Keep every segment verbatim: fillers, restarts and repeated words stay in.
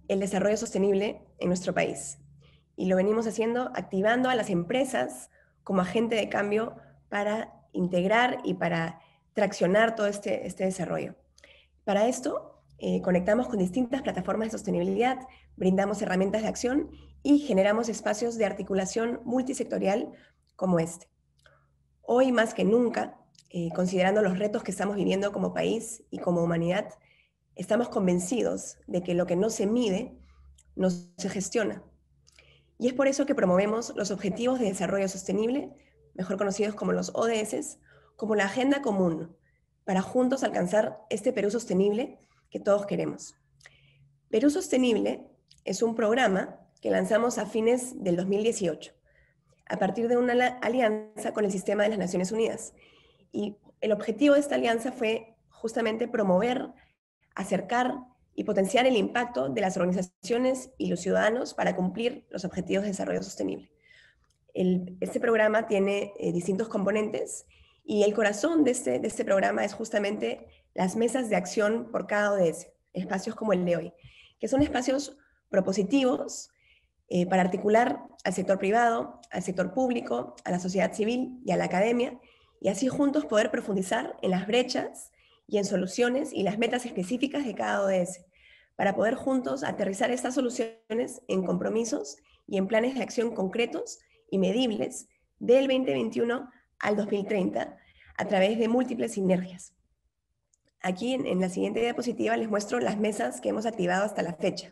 el desarrollo sostenible en nuestro país. Y lo venimos haciendo activando a las empresas como agente de cambio para integrar y para traccionar todo este, este desarrollo. Para esto, eh, conectamos con distintas plataformas de sostenibilidad, brindamos herramientas de acción y generamos espacios de articulación multisectorial como este. Hoy más que nunca, eh, considerando los retos que estamos viviendo como país y como humanidad, estamos convencidos de que lo que no se mide no se gestiona. Y es por eso que promovemos los Objetivos de Desarrollo Sostenible, mejor conocidos como los O D S, como la agenda común para juntos alcanzar este Perú sostenible que todos queremos. Perú Sostenible es un programa que lanzamos a fines del dos mil dieciocho, a partir de una alianza con el Sistema de las Naciones Unidas. Y el objetivo de esta alianza fue justamente promover, acercar y potenciar el impacto de las organizaciones y los ciudadanos para cumplir los objetivos de desarrollo sostenible. El, este programa tiene eh, distintos componentes y el corazón de este, de este programa es justamente las mesas de acción por cada O D S, espacios como el de hoy, que son espacios propositivos eh, para articular al sector privado, al sector público, a la sociedad civil y a la academia, y así juntos poder profundizar en las brechas y en soluciones y las metas específicas de cada O D S, para poder juntos aterrizar estas soluciones en compromisos y en planes de acción concretos y medibles del veinte veintiuno al dos mil treinta a través de múltiples sinergias. Aquí en, en la siguiente diapositiva les muestro las mesas que hemos activado hasta la fecha.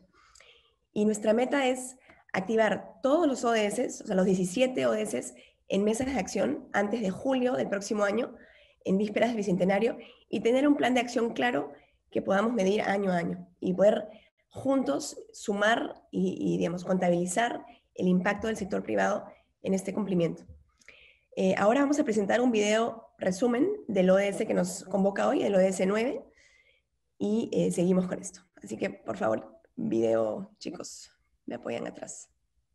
Y nuestra meta es activar todos los O D S, o sea, los diecisiete O D S en mesas de acción antes de julio del próximo año, en vísperas del Bicentenario, y tener un plan de acción claro que podamos medir año a año y poder juntos sumar y, y digamos, contabilizar el impacto del sector privado en este cumplimiento. Eh, ahora vamos a presentar un video resumen del O D S que nos convoca hoy, el O D S nueve, y eh, seguimos con esto. Así que, por favor, video, chicos, me apoyan atrás.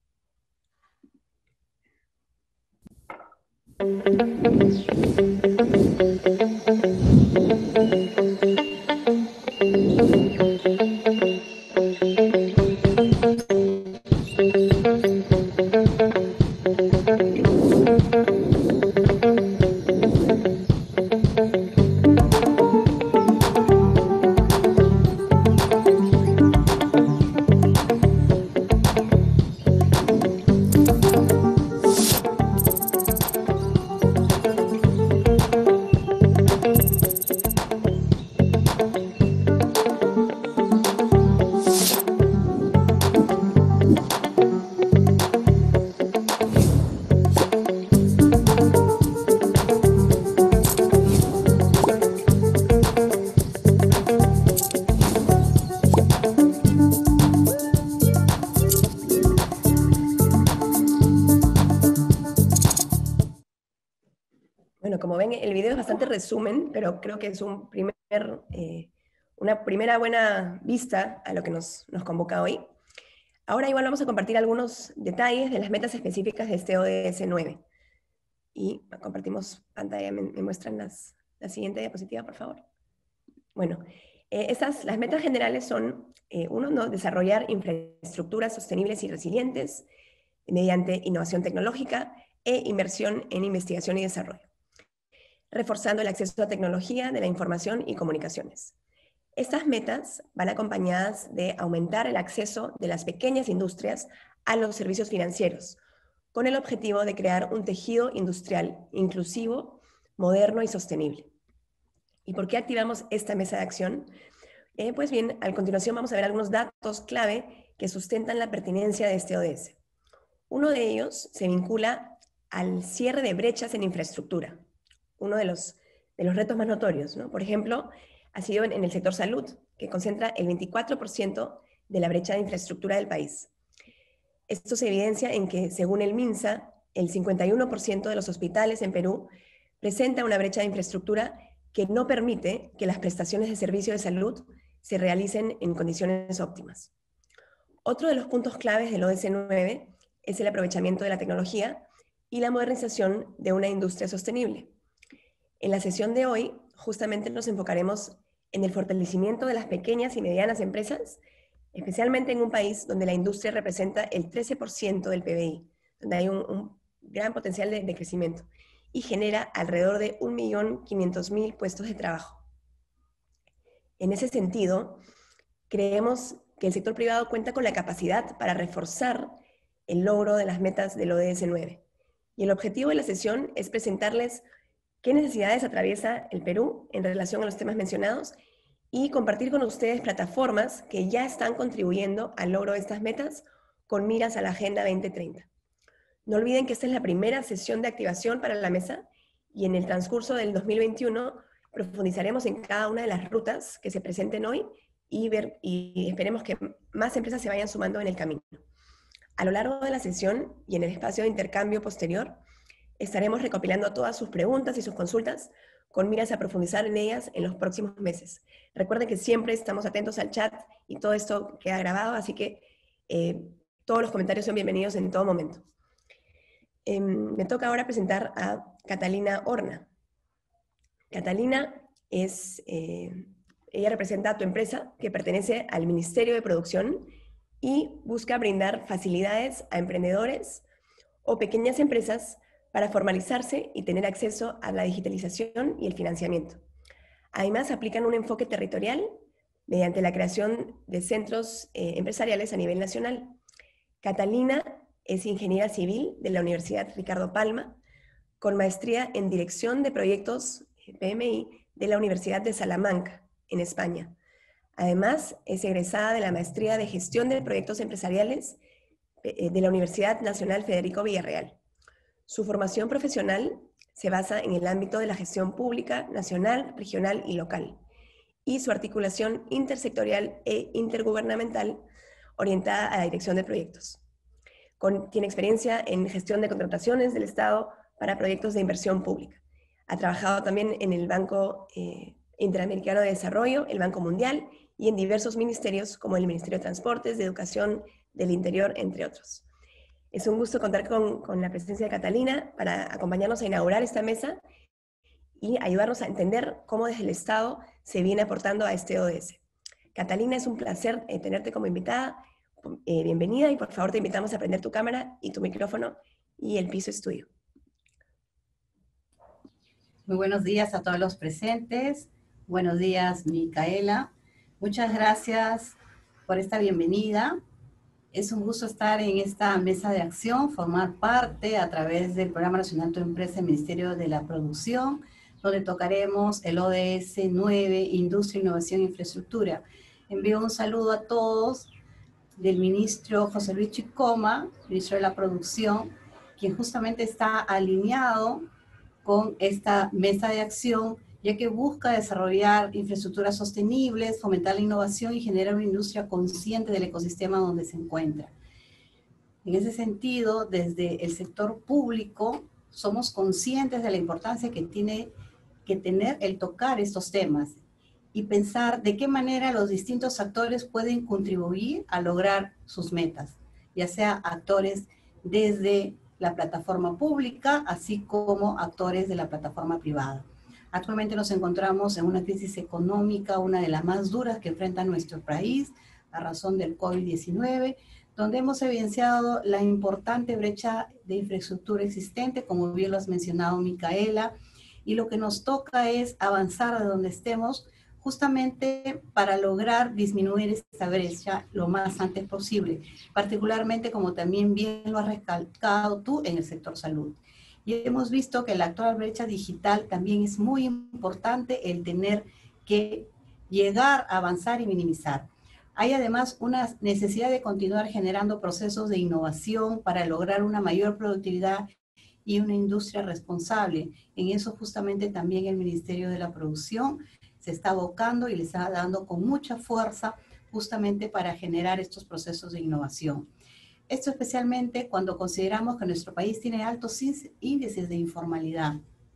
Bueno, como ven, el video es bastante resumen, pero creo que es un primer, eh, una primera buena vista a lo que nos, nos convoca hoy. Ahora igual vamos a compartir algunos detalles de las metas específicas de este O D S nueve. Y compartimos pantalla, me, me muestran las, la siguiente diapositiva, por favor. Bueno, eh, estas, las metas generales son, eh, uno, ¿no? Desarrollar infraestructuras sostenibles y resilientes mediante innovación tecnológica e inversión en investigación y desarrollo, reforzando el acceso a tecnología de la información y comunicaciones. Estas metas van acompañadas de aumentar el acceso de las pequeñas industrias a los servicios financieros, con el objetivo de crear un tejido industrial inclusivo, moderno y sostenible. ¿Y por qué activamos esta mesa de acción? Eh, pues bien, a continuación vamos a ver algunos datos clave que sustentan la pertinencia de este O D S. Uno de ellos se vincula al cierre de brechas en infraestructura, uno de los, de los retos más notorios, ¿no? Por ejemplo, ha sido en, en el sector salud, que concentra el veinticuatro por ciento de la brecha de infraestructura del país. Esto se evidencia en que, según el MINSA, el cincuenta y uno por ciento de los hospitales en Perú presenta una brecha de infraestructura que no permite que las prestaciones de servicio de salud se realicen en condiciones óptimas. Otro de los puntos claves del O D S nueve es el aprovechamiento de la tecnología y la modernización de una industria sostenible. En la sesión de hoy, justamente nos enfocaremos en el fortalecimiento de las pequeñas y medianas empresas, especialmente en un país donde la industria representa el trece por ciento del P B I, donde hay un, un gran potencial de, de crecimiento y genera alrededor de un millón quinientos mil puestos de trabajo. En ese sentido, creemos que el sector privado cuenta con la capacidad para reforzar el logro de las metas del O D S nueve. Y el objetivo de la sesión es presentarles qué necesidades atraviesa el Perú en relación a los temas mencionados y compartir con ustedes plataformas que ya están contribuyendo al logro de estas metas con miras a la Agenda veinte treinta. No olviden que esta es la primera sesión de activación para la mesa y en el transcurso del dos mil veintiuno profundizaremos en cada una de las rutas que se presenten hoy y, ver, y esperemos que más empresas se vayan sumando en el camino. A lo largo de la sesión y en el espacio de intercambio posterior, estaremos recopilando todas sus preguntas y sus consultas con miras a profundizar en ellas en los próximos meses. Recuerden que siempre estamos atentos al chat y todo esto queda grabado, así que eh, todos los comentarios son bienvenidos en todo momento. Eh, me toca ahora presentar a Catalina Horna. Catalina es, eh, ella representa a tu empresa que pertenece al Ministerio de Producción y busca brindar facilidades a emprendedores o pequeñas empresas para formalizarse y tener acceso a la digitalización y el financiamiento. Además, aplican un enfoque territorial mediante la creación de centros eh, empresariales a nivel nacional. Catalina es ingeniera civil de la Universidad Ricardo Palma, con maestría en Dirección de Proyectos P M I de la Universidad de Salamanca, en España. Además, es egresada de la Maestría de Gestión de Proyectos Empresariales de la Universidad Nacional Federico Villarreal. Su formación profesional se basa en el ámbito de la gestión pública, nacional, regional y local, y su articulación intersectorial e intergubernamental orientada a la dirección de proyectos. Con, tiene experiencia en gestión de contrataciones del Estado para proyectos de inversión pública. Ha trabajado también en el Banco eh, Interamericano de Desarrollo, el Banco Mundial, y en diversos ministerios como el Ministerio de Transportes, de Educación, del Interior, entre otros. Es un gusto contar con, con la presencia de Catalina para acompañarnos a inaugurar esta mesa y ayudarnos a entender cómo desde el Estado se viene aportando a este O D S. Catalina, es un placer eh, tenerte como invitada. Eh, bienvenida y por favor te invitamos a prender tu cámara y tu micrófono y el piso es tuyo. Muy buenos días a todos los presentes. Buenos días, Micaela. Muchas gracias por esta bienvenida. Es un gusto estar en esta mesa de acción, formar parte a través del Programa Nacional Tu Empresa, el Ministerio de la Producción, donde tocaremos el O D S nueve, Industria, Innovación e Infraestructura. Envío un saludo a todos del ministro José Luis Chicoma, ministro de la Producción, quien justamente está alineado con esta mesa de acción, ya que busca desarrollar infraestructuras sostenibles, fomentar la innovación y generar una industria consciente del ecosistema donde se encuentra. En ese sentido, desde el sector público, somos conscientes de la importancia que tiene que tener el tocar estos temas y pensar de qué manera los distintos actores pueden contribuir a lograr sus metas, ya sea actores desde la plataforma pública, así como actores de la plataforma privada. Actualmente nos encontramos en una crisis económica, una de las más duras que enfrenta nuestro país, a razón del COVID diecinueve, donde hemos evidenciado la importante brecha de infraestructura existente, como bien lo has mencionado, Micaela, y lo que nos toca es avanzar de donde estemos, justamente para lograr disminuir esta brecha lo más antes posible, particularmente como también bien lo has recalcado tú en el sector salud. Y hemos visto que la actual brecha digital también es muy importante el tener que llegar a avanzar y minimizar. Hay además una necesidad de continuar generando procesos de innovación para lograr una mayor productividad y una industria responsable. En eso justamente también el Ministerio de la Producción se está abocando y le está dando con mucha fuerza justamente para generar estos procesos de innovación. Esto especialmente cuando consideramos que nuestro país tiene altos índices de informalidad.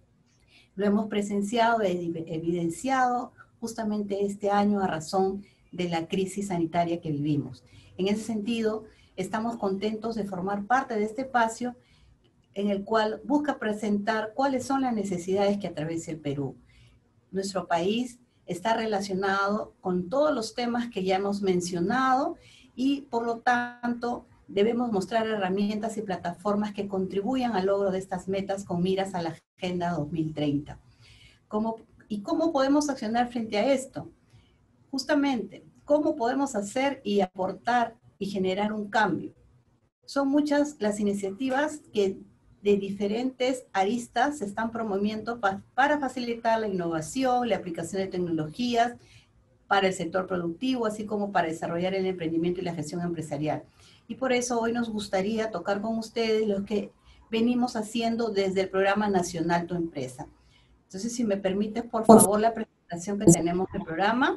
Lo hemos presenciado e evidenciado justamente este año a razón de la crisis sanitaria que vivimos. En ese sentido, estamos contentos de formar parte de este espacio en el cual busca presentar cuáles son las necesidades que atraviesa el Perú. Nuestro país está relacionado con todos los temas que ya hemos mencionado y por lo tanto debemos mostrar herramientas y plataformas que contribuyan al logro de estas metas con miras a la Agenda dos mil treinta. ¿Cómo, ¿Y cómo podemos accionar frente a esto? Justamente, ¿cómo podemos hacer y aportar y generar un cambio? Son muchas las iniciativas que de diferentes aristas se están promoviendo pa para facilitar la innovación, la aplicación de tecnologías para el sector productivo, así como para desarrollar el emprendimiento y la gestión empresarial. Y por eso hoy nos gustaría tocar con ustedes lo que venimos haciendo desde el Programa Nacional Tu Empresa. Entonces, si me permites, por favor, la presentación que tenemos del programa.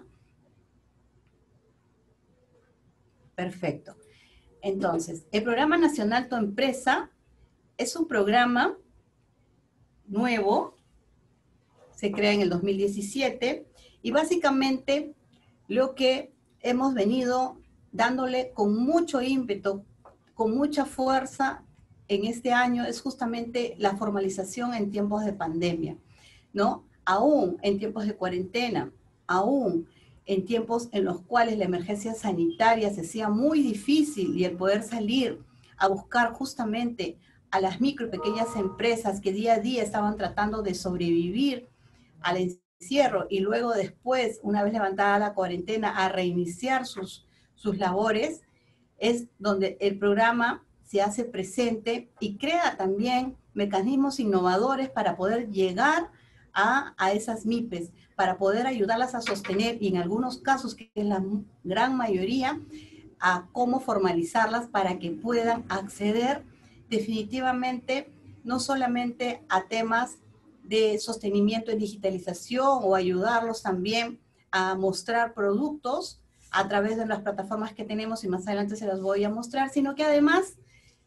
Perfecto. Entonces, el Programa Nacional Tu Empresa es un programa nuevo, se crea en el dos mil diecisiete, y básicamente lo que hemos venido dándole con mucho ímpetu, con mucha fuerza en este año es justamente la formalización en tiempos de pandemia, ¿no? Aún en tiempos de cuarentena, aún en tiempos en los cuales la emergencia sanitaria se hacía muy difícil y el poder salir a buscar justamente a las micro y pequeñas empresas que día a día estaban tratando de sobrevivir al encierro y luego después, una vez levantada la cuarentena, a reiniciar sus, sus labores, es donde el programa se hace presente y crea también mecanismos innovadores para poder llegar a, a esas MIPES, para poder ayudarlas a sostener y en algunos casos, que es la gran mayoría, a cómo formalizarlas para que puedan acceder definitivamente no solamente a temas de sostenimiento en digitalización o ayudarlos también a mostrar productos a través de las plataformas que tenemos y más adelante se las voy a mostrar, sino que además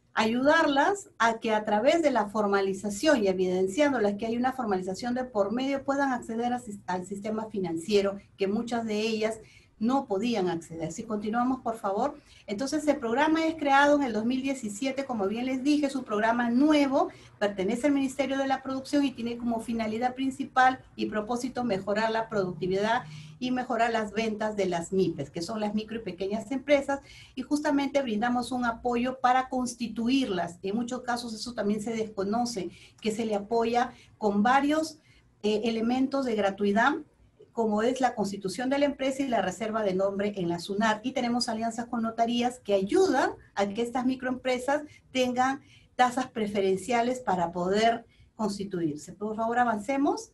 ayudarlas a que a través de la formalización y evidenciándolas que hay una formalización de por medio puedan acceder a, al sistema financiero que muchas de ellas no podían acceder. Si continuamos, por favor. Entonces, el programa es creado en el dos mil diecisiete, como bien les dije, es un programa nuevo, pertenece al Ministerio de la Producción y tiene como finalidad principal y propósito mejorar la productividad y mejorar las ventas de las MIPES, que son las micro y pequeñas empresas, y justamente brindamos un apoyo para constituirlas. En muchos casos eso también se desconoce, que se le apoya con varios eh, elementos de gratuidad, como es la constitución de la empresa y la reserva de nombre en la SUNAT. Y tenemos alianzas con notarías que ayudan a que estas microempresas tengan tasas preferenciales para poder constituirse. Por favor, avancemos.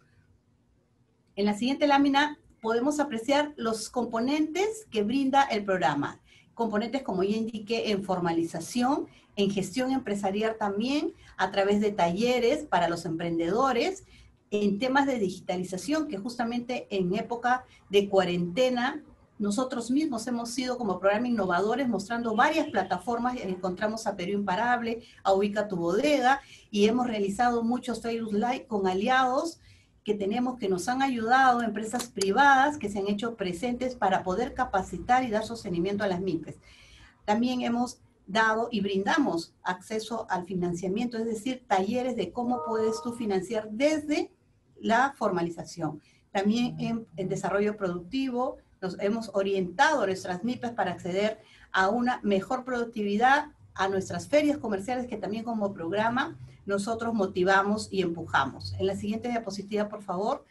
En la siguiente lámina podemos apreciar los componentes que brinda el programa. Componentes, como ya indiqué, en formalización, en gestión empresarial también, a través de talleres para los emprendedores, en temas de digitalización, que justamente en época de cuarentena, nosotros mismos hemos sido como programa innovadores mostrando varias plataformas. Encontramos a Perú Imparable, a Ubica tu Bodega, y hemos realizado muchos Facebook Live con aliados que tenemos que nos han ayudado, empresas privadas que se han hecho presentes para poder capacitar y dar sostenimiento a las MIPES. También hemos dado y brindamos acceso al financiamiento, es decir, talleres de cómo puedes tú financiar desde la formalización. También en, en desarrollo productivo nos hemos orientado a nuestras MIPES para acceder a una mejor productividad, a nuestras ferias comerciales que también como programa nosotros motivamos y empujamos. En la siguiente diapositiva, por favor.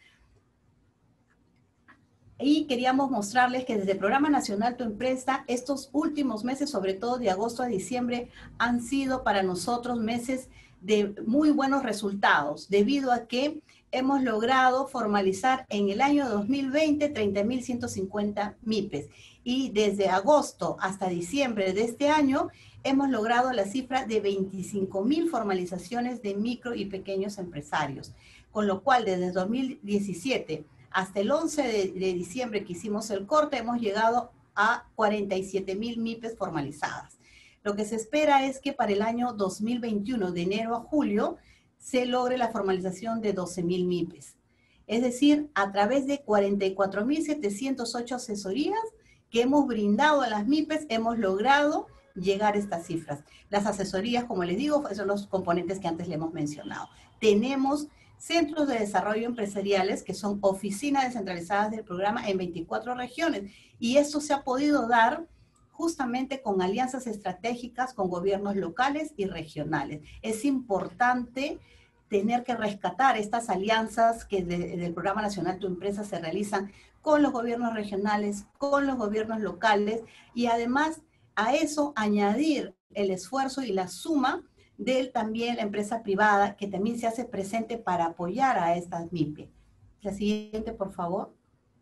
Y queríamos mostrarles que desde el Programa Nacional Tu Empresa, estos últimos meses, sobre todo de agosto a diciembre, han sido para nosotros meses de muy buenos resultados, debido a que hemos logrado formalizar en el año dos mil veinte treinta mil ciento cincuenta MIPES. Y desde agosto hasta diciembre de este año, hemos logrado la cifra de veinticinco mil formalizaciones de micro y pequeños empresarios. Con lo cual, desde dos mil diecisiete hasta el once de, de diciembre que hicimos el corte, hemos llegado a cuarenta y siete mil MIPES formalizadas. Lo que se espera es que para el año dos mil veintiuno, de enero a julio, se logre la formalización de doce mil MIPES. Es decir, a través de cuarenta y cuatro mil setecientas ocho asesorías que hemos brindado a las MIPES, hemos logrado llegar a estas cifras. Las asesorías, como les digo, son los componentes que antes le hemos mencionado. Tenemos centros de desarrollo empresariales, que son oficinas descentralizadas del programa en veinticuatro regiones. Y esto se ha podido dar justamente con alianzas estratégicas con gobiernos locales y regionales. Es importante tener que rescatar estas alianzas que de, del Programa Nacional Tu Empresa se realizan con los gobiernos regionales, con los gobiernos locales, y además a eso añadir el esfuerzo y la suma de también la empresa privada, que también se hace presente para apoyar a estas MIPE. La siguiente, por favor.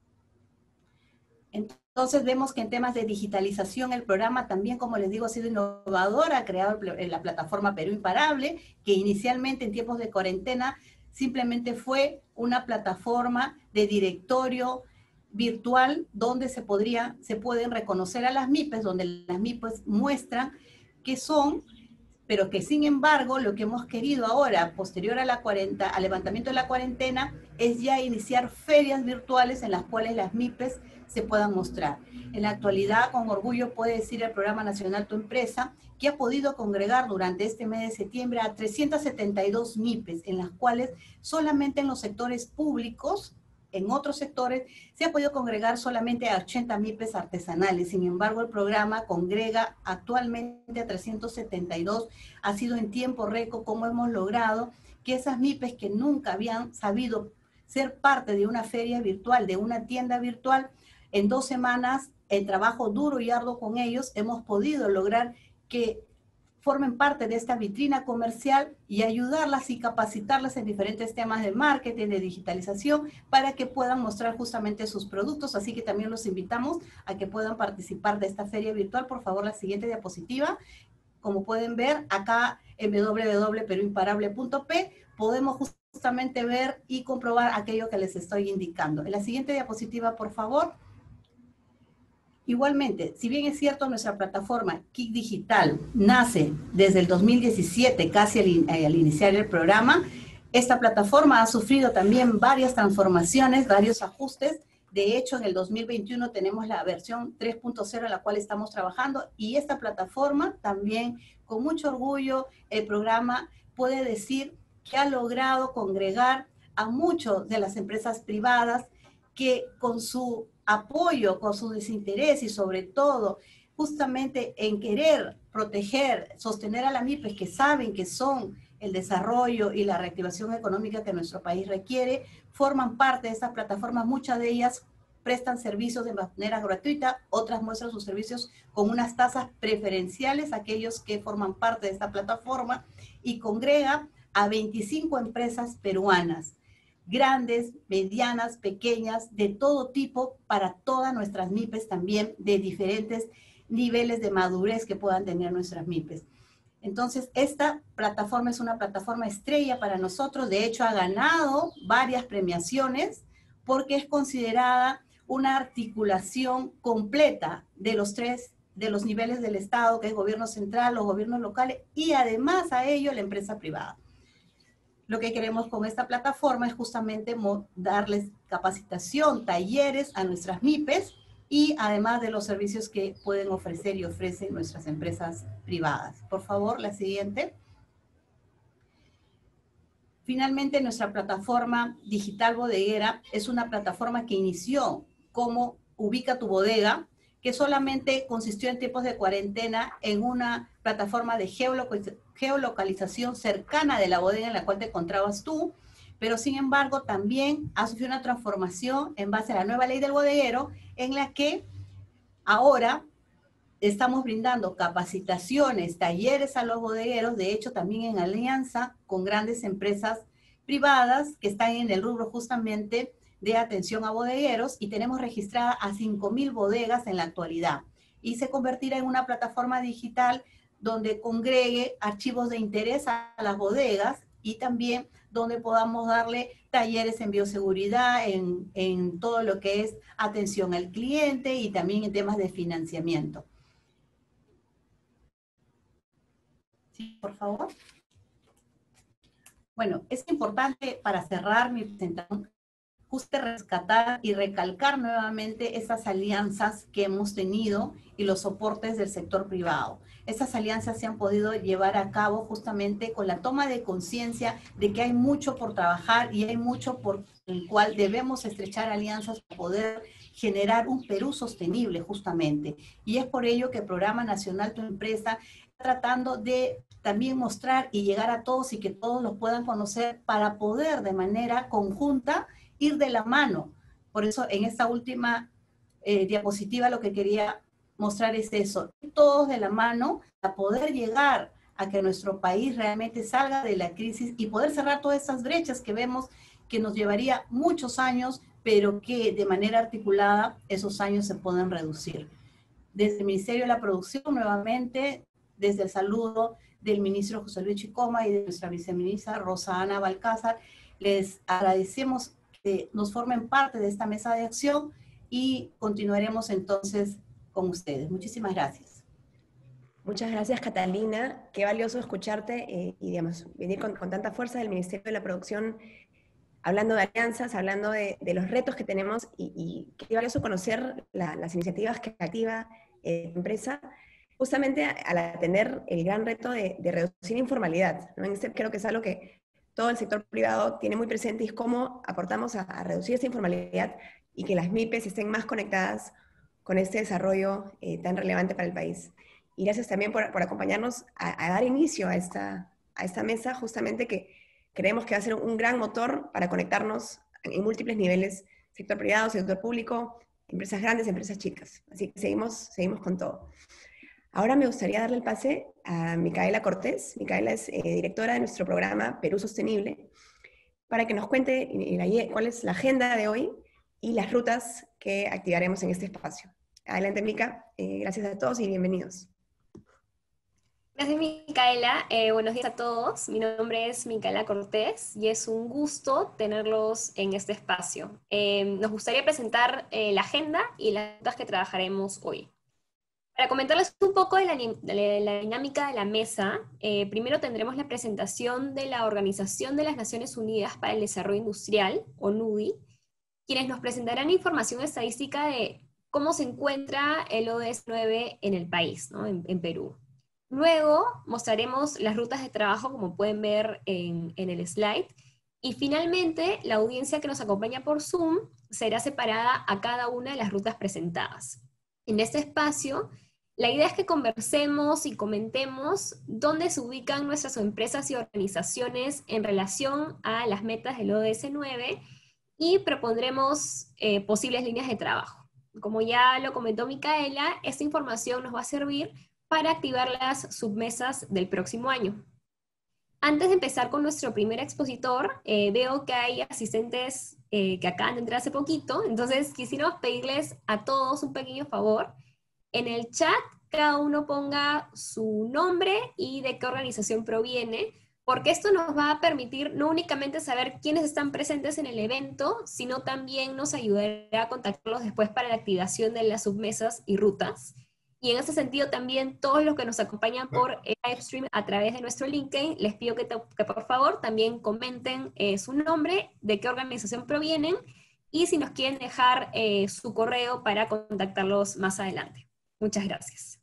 Entonces vemos que en temas de digitalización el programa también, como les digo, ha sido innovador, ha creado la plataforma Perú Imparable, que inicialmente en tiempos de cuarentena simplemente fue una plataforma de directorio virtual donde se, podría, se pueden reconocer a las MIPES, donde las MIPES muestran qué son, pero que sin embargo lo que hemos querido ahora, posterior a la cuarenta, al levantamiento de la cuarentena, es ya iniciar ferias virtuales en las cuales las MIPES se puedan mostrar. En la actualidad, con orgullo puede decir el Programa Nacional Tu Empresa, que ha podido congregar durante este mes de septiembre a trescientas setenta y dos MIPES, en las cuales solamente en los sectores públicos, en otros sectores, se ha podido congregar solamente a ochenta MIPES artesanales. Sin embargo, el programa congrega actualmente a trescientas setenta y dos. Ha sido en tiempo récord como hemos logrado que esas MIPES que nunca habían sabido ser parte de una feria virtual, de una tienda virtual, en dos semanas, el trabajo duro y arduo con ellos, hemos podido lograr que formen parte de esta vitrina comercial y ayudarlas y capacitarlas en diferentes temas de marketing, de digitalización, para que puedan mostrar justamente sus productos. Así que también los invitamos a que puedan participar de esta feria virtual. Por favor, la siguiente diapositiva. Como pueden ver, acá en w w w punto perú imparable punto p podemos justamente ver y comprobar aquello que les estoy indicando. En la siguiente diapositiva, por favor. Igualmente, si bien es cierto, nuestra plataforma Kik Digital nace desde el dos mil diecisiete, casi al, al iniciar el programa, esta plataforma ha sufrido también varias transformaciones, varios ajustes. De hecho, en el dos mil veintiuno tenemos la versión tres punto cero en la cual estamos trabajando, y esta plataforma también, con mucho orgullo, el programa puede decir que ha logrado congregar a muchas de las empresas privadas que con su apoyo, con su desinterés y sobre todo justamente en querer proteger, sostener a las MIPES, que saben que son el desarrollo y la reactivación económica que nuestro país requiere, forman parte de estas plataformas. Muchas de ellas prestan servicios de manera gratuita, otras muestran sus servicios con unas tasas preferenciales a aquellos que forman parte de esta plataforma, y congrega a veinticinco empresas peruanas, grandes, medianas, pequeñas, de todo tipo, para todas nuestras MIPES también, de diferentes niveles de madurez que puedan tener nuestras MIPES. Entonces, esta plataforma es una plataforma estrella para nosotros. De hecho, ha ganado varias premiaciones porque es considerada una articulación completa de los tres, de los niveles del Estado, que es gobierno central, los gobiernos locales, y además a ello la empresa privada. Lo que queremos con esta plataforma es justamente darles capacitación, talleres a nuestras MIPES, y además de los servicios que pueden ofrecer y ofrecen nuestras empresas privadas. Por favor, la siguiente. Finalmente, nuestra plataforma digital bodeguera es una plataforma que inició como Ubica tu Bodega, que solamente consistió en tiempos de cuarentena en una plataforma de geolocalización cercana de la bodega en la cual te encontrabas tú, pero sin embargo también ha sufrido una transformación en base a la nueva ley del bodeguero, en la que ahora estamos brindando capacitaciones, talleres a los bodegueros, de hecho también en alianza con grandes empresas privadas que están en el rubro justamente de atención a bodegueros, y tenemos registrada a cinco mil bodegas en la actualidad, y se convertirá en una plataforma digital donde congregue archivos de interés a las bodegas, y también donde podamos darle talleres en bioseguridad, en, en todo lo que es atención al cliente y también en temas de financiamiento. Sí, por favor. Bueno, es importante para cerrar mi presentación justo rescatar y recalcar nuevamente esas alianzas que hemos tenido y los soportes del sector privado. Esas alianzas se han podido llevar a cabo justamente con la toma de conciencia de que hay mucho por trabajar y hay mucho por el cual debemos estrechar alianzas para poder generar un Perú sostenible justamente. Y es por ello que el Programa Nacional Tu Empresa está tratando de también mostrar y llegar a todos y que todos los puedan conocer para poder de manera conjunta ir de la mano. Por eso en esta última eh, diapositiva lo que quería mostrar es eso, todos de la mano para poder llegar a que nuestro país realmente salga de la crisis y poder cerrar todas esas brechas que vemos que nos llevaría muchos años, pero que de manera articulada esos años se puedan reducir. Desde el Ministerio de la Producción, nuevamente, desde el saludo del ministro José Luis Chicoma y de nuestra viceministra Rosa Ana Balcázar, les agradecemos que nos formen parte de esta mesa de acción y continuaremos entonces con ustedes. Muchísimas gracias. Muchas gracias, Catalina. Qué valioso escucharte eh, y, digamos, venir con, con tanta fuerza del Ministerio de la Producción, hablando de alianzas, hablando de, de los retos que tenemos y, y qué valioso conocer la, las iniciativas que activa eh, la empresa, justamente al atender el gran reto de, de reducir informalidad, ¿no? En este creo que es algo que todo el sector privado tiene muy presente y es cómo aportamos a, a reducir esta informalidad y que las MIPES estén más conectadas con este desarrollo eh, tan relevante para el país. Y gracias también por, por acompañarnos a, a dar inicio a esta, a esta mesa, justamente que creemos que va a ser un gran motor para conectarnos en múltiples niveles, sector privado, sector público, empresas grandes, empresas chicas. Así que seguimos, seguimos con todo. Ahora me gustaría darle el pase a Micaela Cortés. Micaela es eh, directora de nuestro programa Perú Sostenible, para que nos cuente cuál es la agenda de hoy y las rutas que activaremos en este espacio. Adelante, Mica. Eh, gracias a todos y bienvenidos. Gracias, Micaela. Eh, buenos días a todos. Mi nombre es Micaela Cortés y es un gusto tenerlos en este espacio. Eh, nos gustaría presentar eh, la agenda y las rutas que trabajaremos hoy. Para comentarles un poco de la, de la dinámica de la mesa, eh, primero tendremos la presentación de la Organización de las Naciones Unidas para el Desarrollo Industrial, o N U D I, quienes nos presentarán información estadística de cómo se encuentra el O D S nueve en el país, ¿no? en, en Perú. Luego mostraremos las rutas de trabajo, como pueden ver en, en el slide, y finalmente la audiencia que nos acompaña por Zoom será separada a cada una de las rutas presentadas. En este espacio, la idea es que conversemos y comentemos dónde se ubican nuestras empresas y organizaciones en relación a las metas del O D S nueve y propondremos eh, posibles líneas de trabajo. Como ya lo comentó Micaela, esta información nos va a servir para activar las submesas del próximo año. Antes de empezar con nuestro primer expositor, eh, veo que hay asistentes eh, que acaban de entrar hace poquito, entonces quisiéramos pedirles a todos un pequeño favor. En el chat, cada uno ponga su nombre y de qué organización proviene, porque esto nos va a permitir no únicamente saber quiénes están presentes en el evento, sino también nos ayudará a contactarlos después para la activación de las submesas y rutas. Y en ese sentido también todos los que nos acompañan por el live stream a través de nuestro LinkedIn, les pido que, te, que por favor también comenten eh, su nombre, de qué organización provienen, y si nos quieren dejar eh, su correo para contactarlos más adelante. Muchas gracias.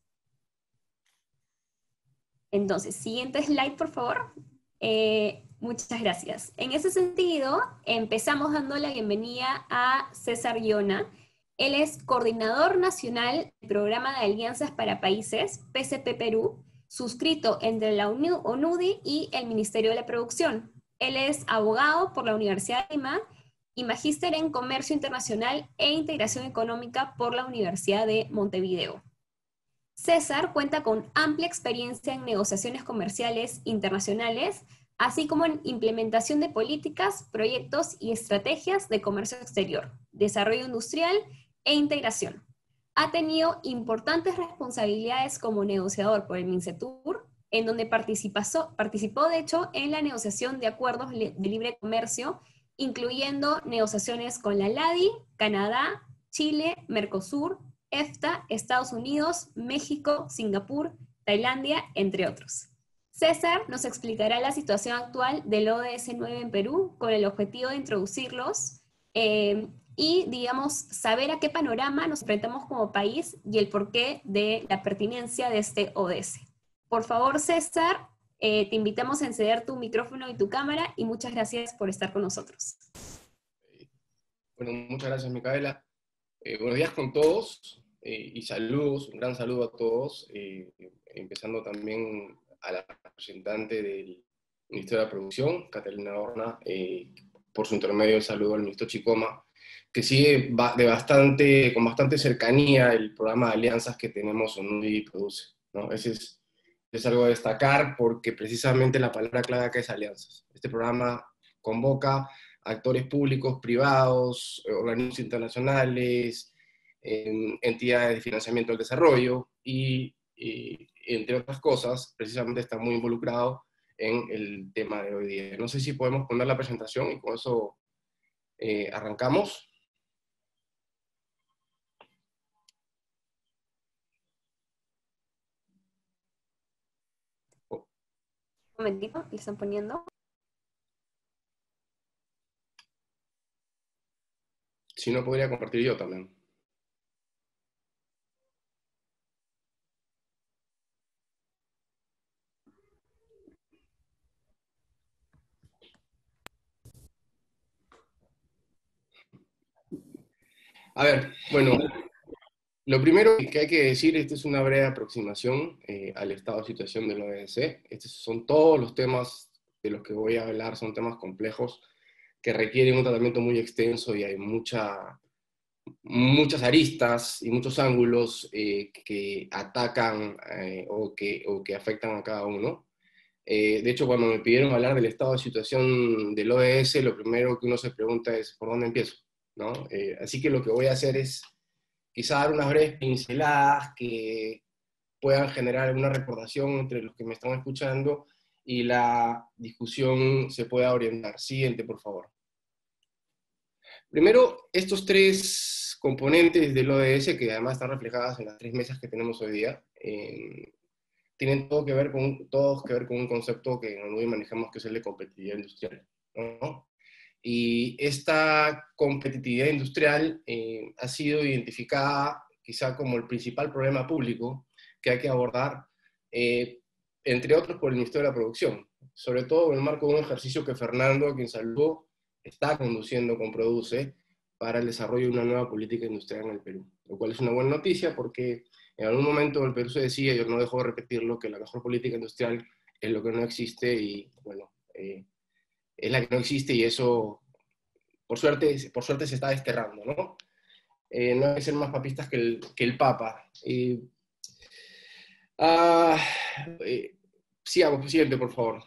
Entonces, siguiente slide, por favor. Eh, muchas gracias. En ese sentido, empezamos dando la bienvenida a César Llona. Él es Coordinador Nacional del Programa de Alianzas para Países, P C P Perú, suscrito entre la O N U D I y el Ministerio de la Producción. Él es abogado por la Universidad de Lima y magíster en Comercio Internacional e Integración Económica por la Universidad de Montevideo. César cuenta con amplia experiencia en negociaciones comerciales internacionales, así como en implementación de políticas, proyectos y estrategias de comercio exterior, desarrollo industrial e integración. Ha tenido importantes responsabilidades como negociador por el MINCETUR, en donde participó, participó de hecho en la negociación de acuerdos de libre comercio, incluyendo negociaciones con la L A D I, Canadá, Chile, Mercosur, EFTA, Estados Unidos, México, Singapur, Tailandia, entre otros. César nos explicará la situación actual del O D S nueve en Perú con el objetivo de introducirlos eh, y, digamos, saber a qué panorama nos enfrentamos como país y el porqué de la pertinencia de este O D S. Por favor, César, eh, te invitamos a encender tu micrófono y tu cámara y muchas gracias por estar con nosotros. Bueno, muchas gracias, Micaela. Eh, buenos días con todos eh, y saludos, un gran saludo a todos, eh, empezando también a la representante del Ministerio de la Producción, Catalina Horna, eh, por su intermedio el saludo al ministro Chicoma, que sigue de bastante, con bastante cercanía el programa de alianzas que tenemos en UNIDI Produce, ¿no? Ese es, es algo a destacar porque precisamente la palabra clave acá es alianzas. Este programa convoca actores públicos, privados, organismos internacionales, eh, entidades de financiamiento del desarrollo y, y, entre otras cosas, precisamente está muy involucrado en el tema de hoy día. No sé si podemos poner la presentación y con eso eh, arrancamos. Un momentito, le están poniendo. Si no, podría compartir yo también. A ver, bueno, lo primero que hay que decir, esta es una breve aproximación eh, al estado de situación del O D S. Estos son todos los temas de los que voy a hablar, son temas complejos que requieren un tratamiento muy extenso y hay mucha, muchas aristas y muchos ángulos eh, que atacan eh, o, que, o que afectan a cada uno. Eh, de hecho, cuando me pidieron hablar del estado de situación del O D S, lo primero que uno se pregunta es, ¿por dónde empiezo? ¿No? Eh, así que lo que voy a hacer es quizá dar unas breves pinceladas que puedan generar una recordación entre los que me están escuchando y la discusión se pueda orientar. Siguiente, por favor. Primero, estos tres componentes del O D S, que además están reflejadas en las tres mesas que tenemos hoy día, eh, tienen todo que, ver con, todos que ver con un concepto que en el mundo manejamos, que es el de competitividad industrial, ¿no? Y esta competitividad industrial eh, ha sido identificada quizá como el principal problema público que hay que abordar, eh, entre otros por el Ministerio de la Producción, sobre todo en el marco de un ejercicio que Fernando, quien saludó, está conduciendo con Produce para el desarrollo de una nueva política industrial en el Perú, lo cual es una buena noticia porque en algún momento el Perú se decía, yo no dejo de repetirlo, que la mejor política industrial es lo que no existe y, bueno, eh, es la que no existe y eso, por suerte, por suerte se está desterrando, ¿no? Eh, no hay que ser más papistas que el, que el Papa. Eh, ah, eh, sigamos, presidente, por favor.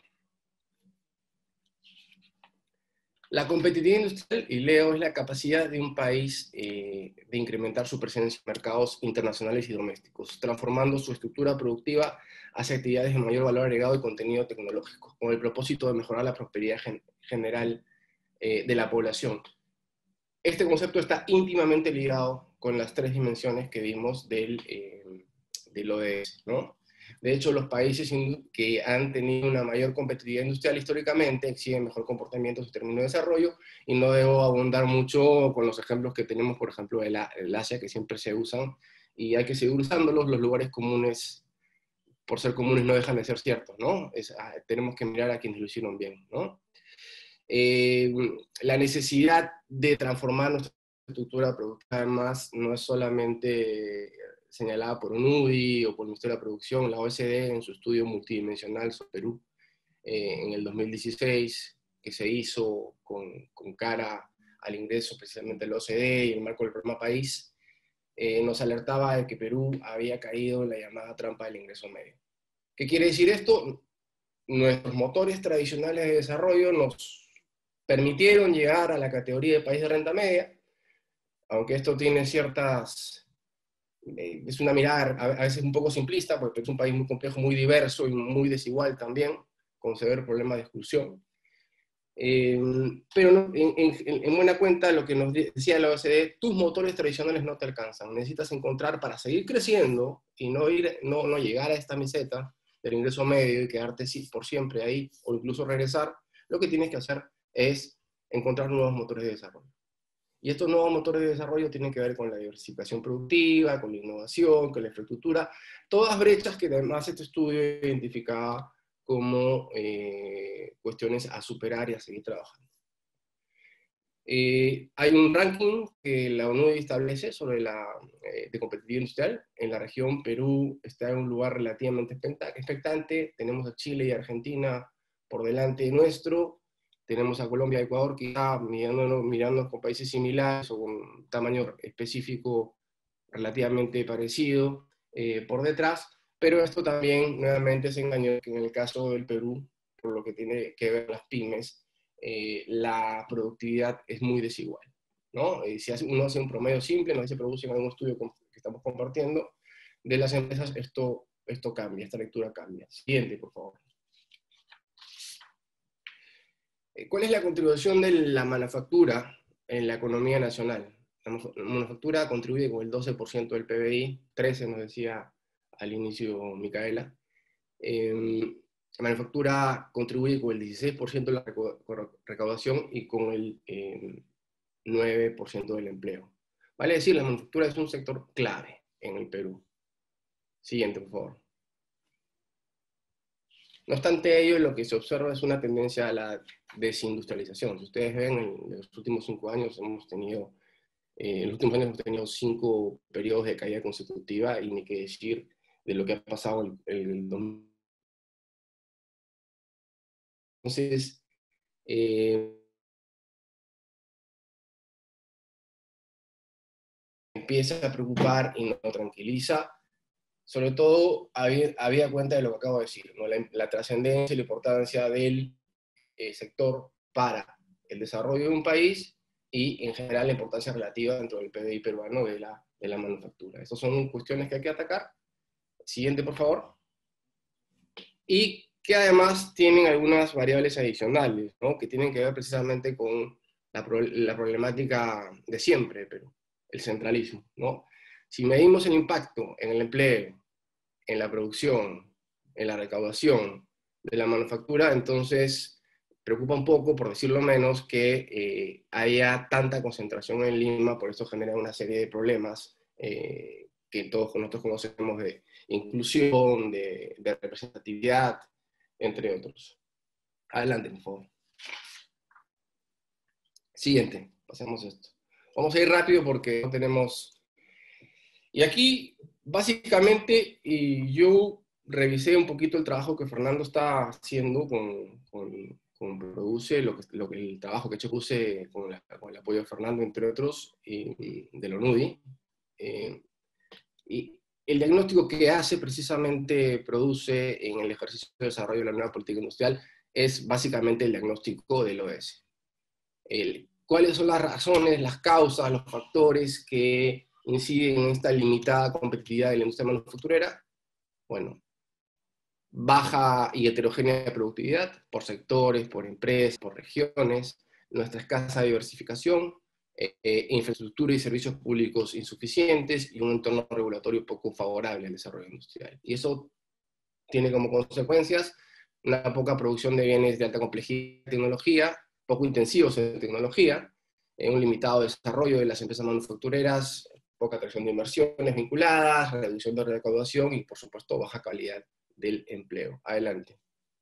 La competitividad industrial, y leo, es la capacidad de un país eh, de incrementar su presencia en mercados internacionales y domésticos, transformando su estructura productiva hacia actividades de mayor valor agregado y contenido tecnológico, con el propósito de mejorar la prosperidad gen general eh, de la población. Este concepto está íntimamente ligado con las tres dimensiones que vimos del, eh, del O D S, ¿no? De hecho, los países que han tenido una mayor competitividad industrial históricamente exhiben mejor comportamiento en su término de desarrollo, y no debo abundar mucho con los ejemplos que tenemos, por ejemplo, del Asia, que siempre se usan, y hay que seguir usándolos. Los lugares comunes, por ser comunes, no dejan de ser ciertos, ¿no? Es, ah, tenemos que mirar a quienes lo hicieron bien, ¿no? Eh, la necesidad de transformar nuestra estructura productiva, además, no es solamente señalada por UNUDI o por el Ministerio de la Producción. La O E C D, en su estudio multidimensional sobre Perú, eh, en el dos mil dieciséis, que se hizo con, con cara al ingreso precisamente del O E C D y en el marco del programa País, eh, nos alertaba de que Perú había caído en la llamada trampa del ingreso medio. ¿Qué quiere decir esto? Nuestros motores tradicionales de desarrollo nos permitieron llegar a la categoría de país de renta media, aunque esto tiene ciertas, eh, es una mirada a veces un poco simplista, porque es un país muy complejo, muy diverso y muy desigual también, con severos problemas de exclusión. Eh, pero no, en, en, en buena cuenta, lo que nos decía la O E C D, tus motores tradicionales no te alcanzan, necesitas encontrar, para seguir creciendo y no, ir, no, no llegar a esta meseta del ingreso medio y quedarte por siempre ahí, o incluso regresar, lo que tienes que hacer es encontrar nuevos motores de desarrollo. Y estos nuevos motores de desarrollo tienen que ver con la diversificación productiva, con la innovación, con la infraestructura, todas brechas que además este estudio identificaba como eh, cuestiones a superar y a seguir trabajando. Eh, hay un ranking que la ONU establece sobre la eh, de competitividad industrial. En la región Perú está en un lugar relativamente expectante. Tenemos a Chile y Argentina por delante nuestro. Tenemos a Colombia y Ecuador quizá mirándonos, mirándonos con países similares o con tamaño específico relativamente parecido eh, por detrás. Pero esto también nuevamente es engañoso, que en el caso del Perú, por lo que tiene que ver las pymes, Eh, la productividad es muy desigual, ¿no? Eh, si hace, uno hace un promedio simple, no se produce en algún estudio que estamos compartiendo de las empresas, esto, esto cambia, esta lectura cambia. Siguiente, por favor. Eh, ¿Cuál es la contribución de la manufactura en la economía nacional? La manufactura contribuye con el doce por ciento del P B I, trece por ciento nos decía al inicio Micaela. Eh, La manufactura contribuye con el dieciséis por ciento de la recaudación y con el eh, nueve por ciento del empleo. Vale decir, la manufactura es un sector clave en el Perú. Siguiente, por favor. No obstante ello, lo que se observa es una tendencia a la desindustrialización. Si ustedes ven, en los últimos cinco años hemos tenido, eh, en los últimos años hemos tenido cinco periodos de caída consecutiva, y ni qué decir de lo que ha pasado el, el dos mil. Entonces, eh, empieza a preocupar y nos tranquiliza, sobre todo había cuenta de lo que acabo de decir, ¿no? la, la trascendencia y la importancia del eh, sector para el desarrollo de un país y en general la importancia relativa dentro del P B I peruano de la, de la manufactura. Estas son cuestiones que hay que atacar. Siguiente, por favor. Y que además tienen algunas variables adicionales, ¿no? Que tienen que ver precisamente con la, la problemática de siempre, pero el centralismo, ¿no? Si medimos el impacto en el empleo, en la producción, en la recaudación de la manufactura, entonces preocupa un poco, por decirlo menos, que eh, haya tanta concentración en Lima. Por eso genera una serie de problemas eh, que todos nosotros conocemos, de inclusión, de, de representatividad, entre otros. Adelante, por favor. Siguiente, pasemos esto. Vamos a ir rápido porque no tenemos... Y aquí, básicamente, y yo revisé un poquito el trabajo que Fernando está haciendo con, con, con Produce, lo que, lo que, el trabajo que yo puse con, la, con el apoyo de Fernando, entre otros, y, de la ONUDI. Eh, y el diagnóstico que hace precisamente Produce en el ejercicio de desarrollo de la nueva política industrial es básicamente el diagnóstico del O S. El, ¿Cuáles son las razones, las causas, los factores que inciden en esta limitada competitividad de la industria manufacturera? Bueno, baja y heterogénea productividad por sectores, por empresas, por regiones, nuestra escasa diversificación, eh, eh, infraestructura y servicios públicos insuficientes y un entorno regulatorio poco favorable al desarrollo industrial. Y eso tiene como consecuencias una poca producción de bienes de alta complejidad y tecnología, poco intensivos en tecnología, eh, un limitado desarrollo de las empresas manufactureras, poca atracción de inversiones vinculadas, reducción de recaudación y, por supuesto, baja calidad del empleo. Adelante.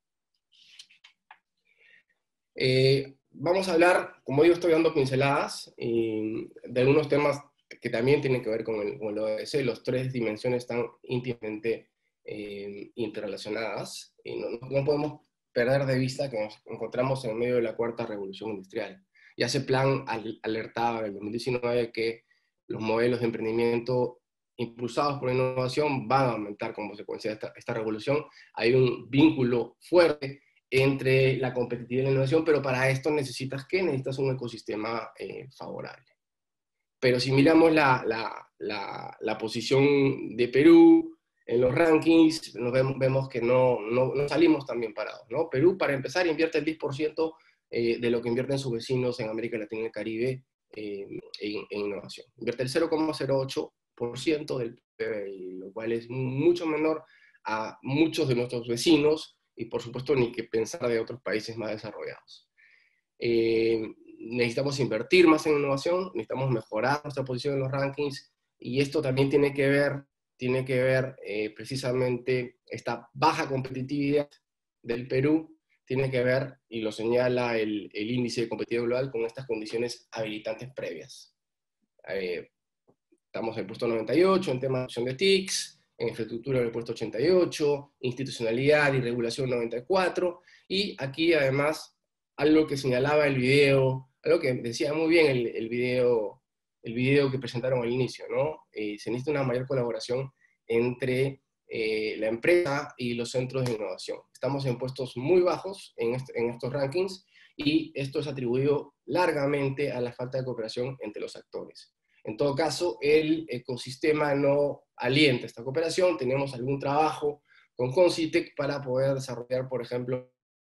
Eh, vamos a hablar, como yo estoy dando pinceladas, eh, de algunos temas que también tienen que ver con el, con el O S. Los tres dimensiones están íntimamente eh, interrelacionadas y no, no podemos perder de vista que nos encontramos en medio de la cuarta revolución industrial. Ya ese plan alertaba en el dos mil diecinueve que los modelos de emprendimiento impulsados por la innovación van a aumentar como consecuencia de esta, esta revolución. Hay un vínculo fuerte entre la competitividad y la innovación, pero para esto necesitas, ¿qué? Necesitas un ecosistema eh, favorable. Pero si miramos la, la, la, la posición de Perú en los rankings, nos vemos, vemos que no, no, no salimos tan bien parados, ¿no? Perú, para empezar, invierte el diez por ciento eh, de lo que invierten sus vecinos en América Latina y el Caribe eh, en, en innovación. Invierte el cero coma cero ocho por ciento del P B I, lo cual es mucho menor a muchos de nuestros vecinos y, por supuesto, ni que pensar de otros países más desarrollados. Eh, necesitamos invertir más en innovación, necesitamos mejorar nuestra posición en los rankings, y esto también tiene que ver, tiene que ver eh, precisamente esta baja competitividad del Perú, tiene que ver, y lo señala el, el índice de competitividad global, con estas condiciones habilitantes previas. Eh, estamos en el puesto noventa y ocho en temas de adopción de T I Cs, en infraestructura en el puesto ochenta y ocho, institucionalidad y regulación noventa y cuatro, y aquí además algo que señalaba el video, algo que decía muy bien el, el, video, el video que presentaron al inicio, ¿no? Eh, se necesita una mayor colaboración entre eh, la empresa y los centros de innovación. Estamos en puestos muy bajos en, este, en estos rankings, y esto es atribuido largamente a la falta de cooperación entre los actores. En todo caso, el ecosistema no alienta esta cooperación. Tenemos algún trabajo con Concitec para poder desarrollar, por ejemplo,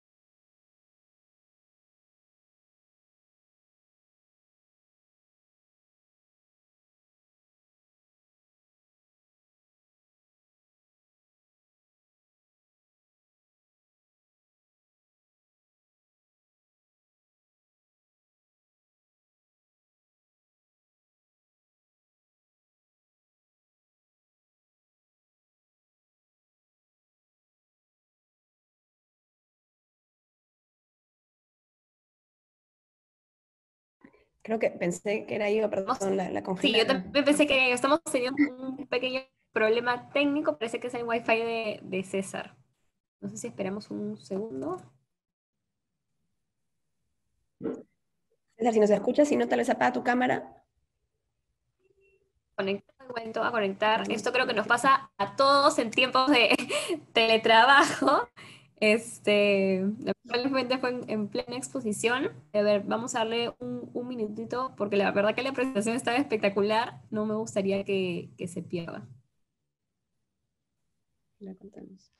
Creo que pensé que era yo, perdón, la, la Sí, yo congelada. también pensé que estamos teniendo un pequeño problema técnico, parece que es el Wi-Fi de, de César. No sé si esperamos un segundo. César, si nos escuchas, si no, tal vez apaga tu cámara. Conectar, momento a conectar. Esto creo que nos pasa a todos en tiempos de teletrabajo. Este, lamentablemente fue en, en plena exposición. A ver, vamos a darle un, un minutito, porque la verdad que la presentación estaba espectacular. No me gustaría que, que se pierda. La contamos.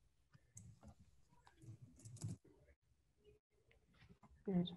A ver.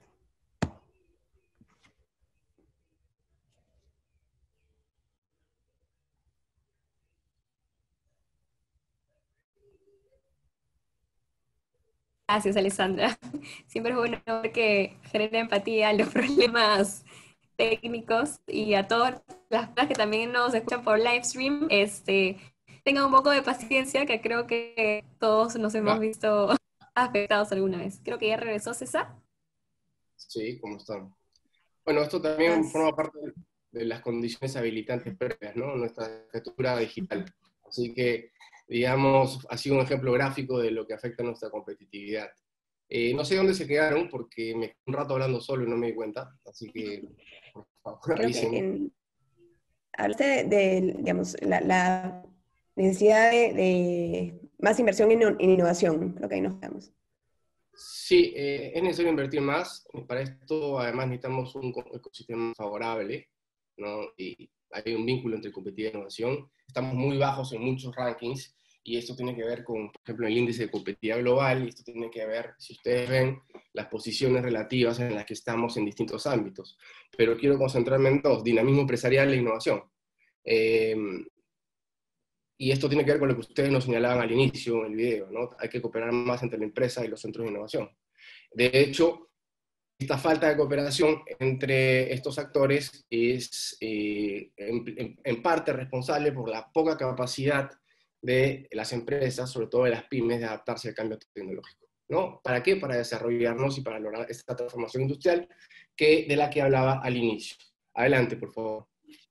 Gracias, Alessandra. Siempre es bueno ver que genera empatía a los problemas técnicos, y a todas las personas que también nos escuchan por live stream, este, tengan un poco de paciencia, que creo que todos nos hemos ah, visto afectados alguna vez. Creo que ya regresó César. sí, ¿cómo están? Bueno, esto también Más. forma parte de las condiciones habilitantes previas, ¿no? Nuestra arquitectura digital. Así que, digamos, ha sido un ejemplo gráfico de lo que afecta a nuestra competitividad. Eh, no sé dónde se quedaron, porque me quedé un rato hablando solo y no me di cuenta, así que, por favor, Creo que avísenme. en, hablaste de, de, digamos, la, la necesidad de, de más inversión en, en innovación. Creo que ahí nos quedamos. Sí, eh, es necesario invertir más. Para esto, además, necesitamos un ecosistema favorable, ¿no? Y hay un vínculo entre competitividad e innovación. Estamos muy bajos en muchos rankings, y esto tiene que ver con, por ejemplo, el índice de competitividad global, y esto tiene que ver, si ustedes ven, las posiciones relativas en las que estamos en distintos ámbitos. Pero quiero concentrarme en dos: dinamismo empresarial e innovación. Eh, Y esto tiene que ver con lo que ustedes nos señalaban al inicio en el video, ¿no? Hay que cooperar más entre la empresa y los centros de innovación. De hecho, esta falta de cooperación entre estos actores es eh, en, en, en parte responsable por la poca capacidad de las empresas, sobre todo de las pymes, de adaptarse al cambio tecnológico, ¿no? ¿Para qué? Para desarrollarnos y para lograr esta transformación industrial que, de la que hablaba al inicio. Adelante, por favor.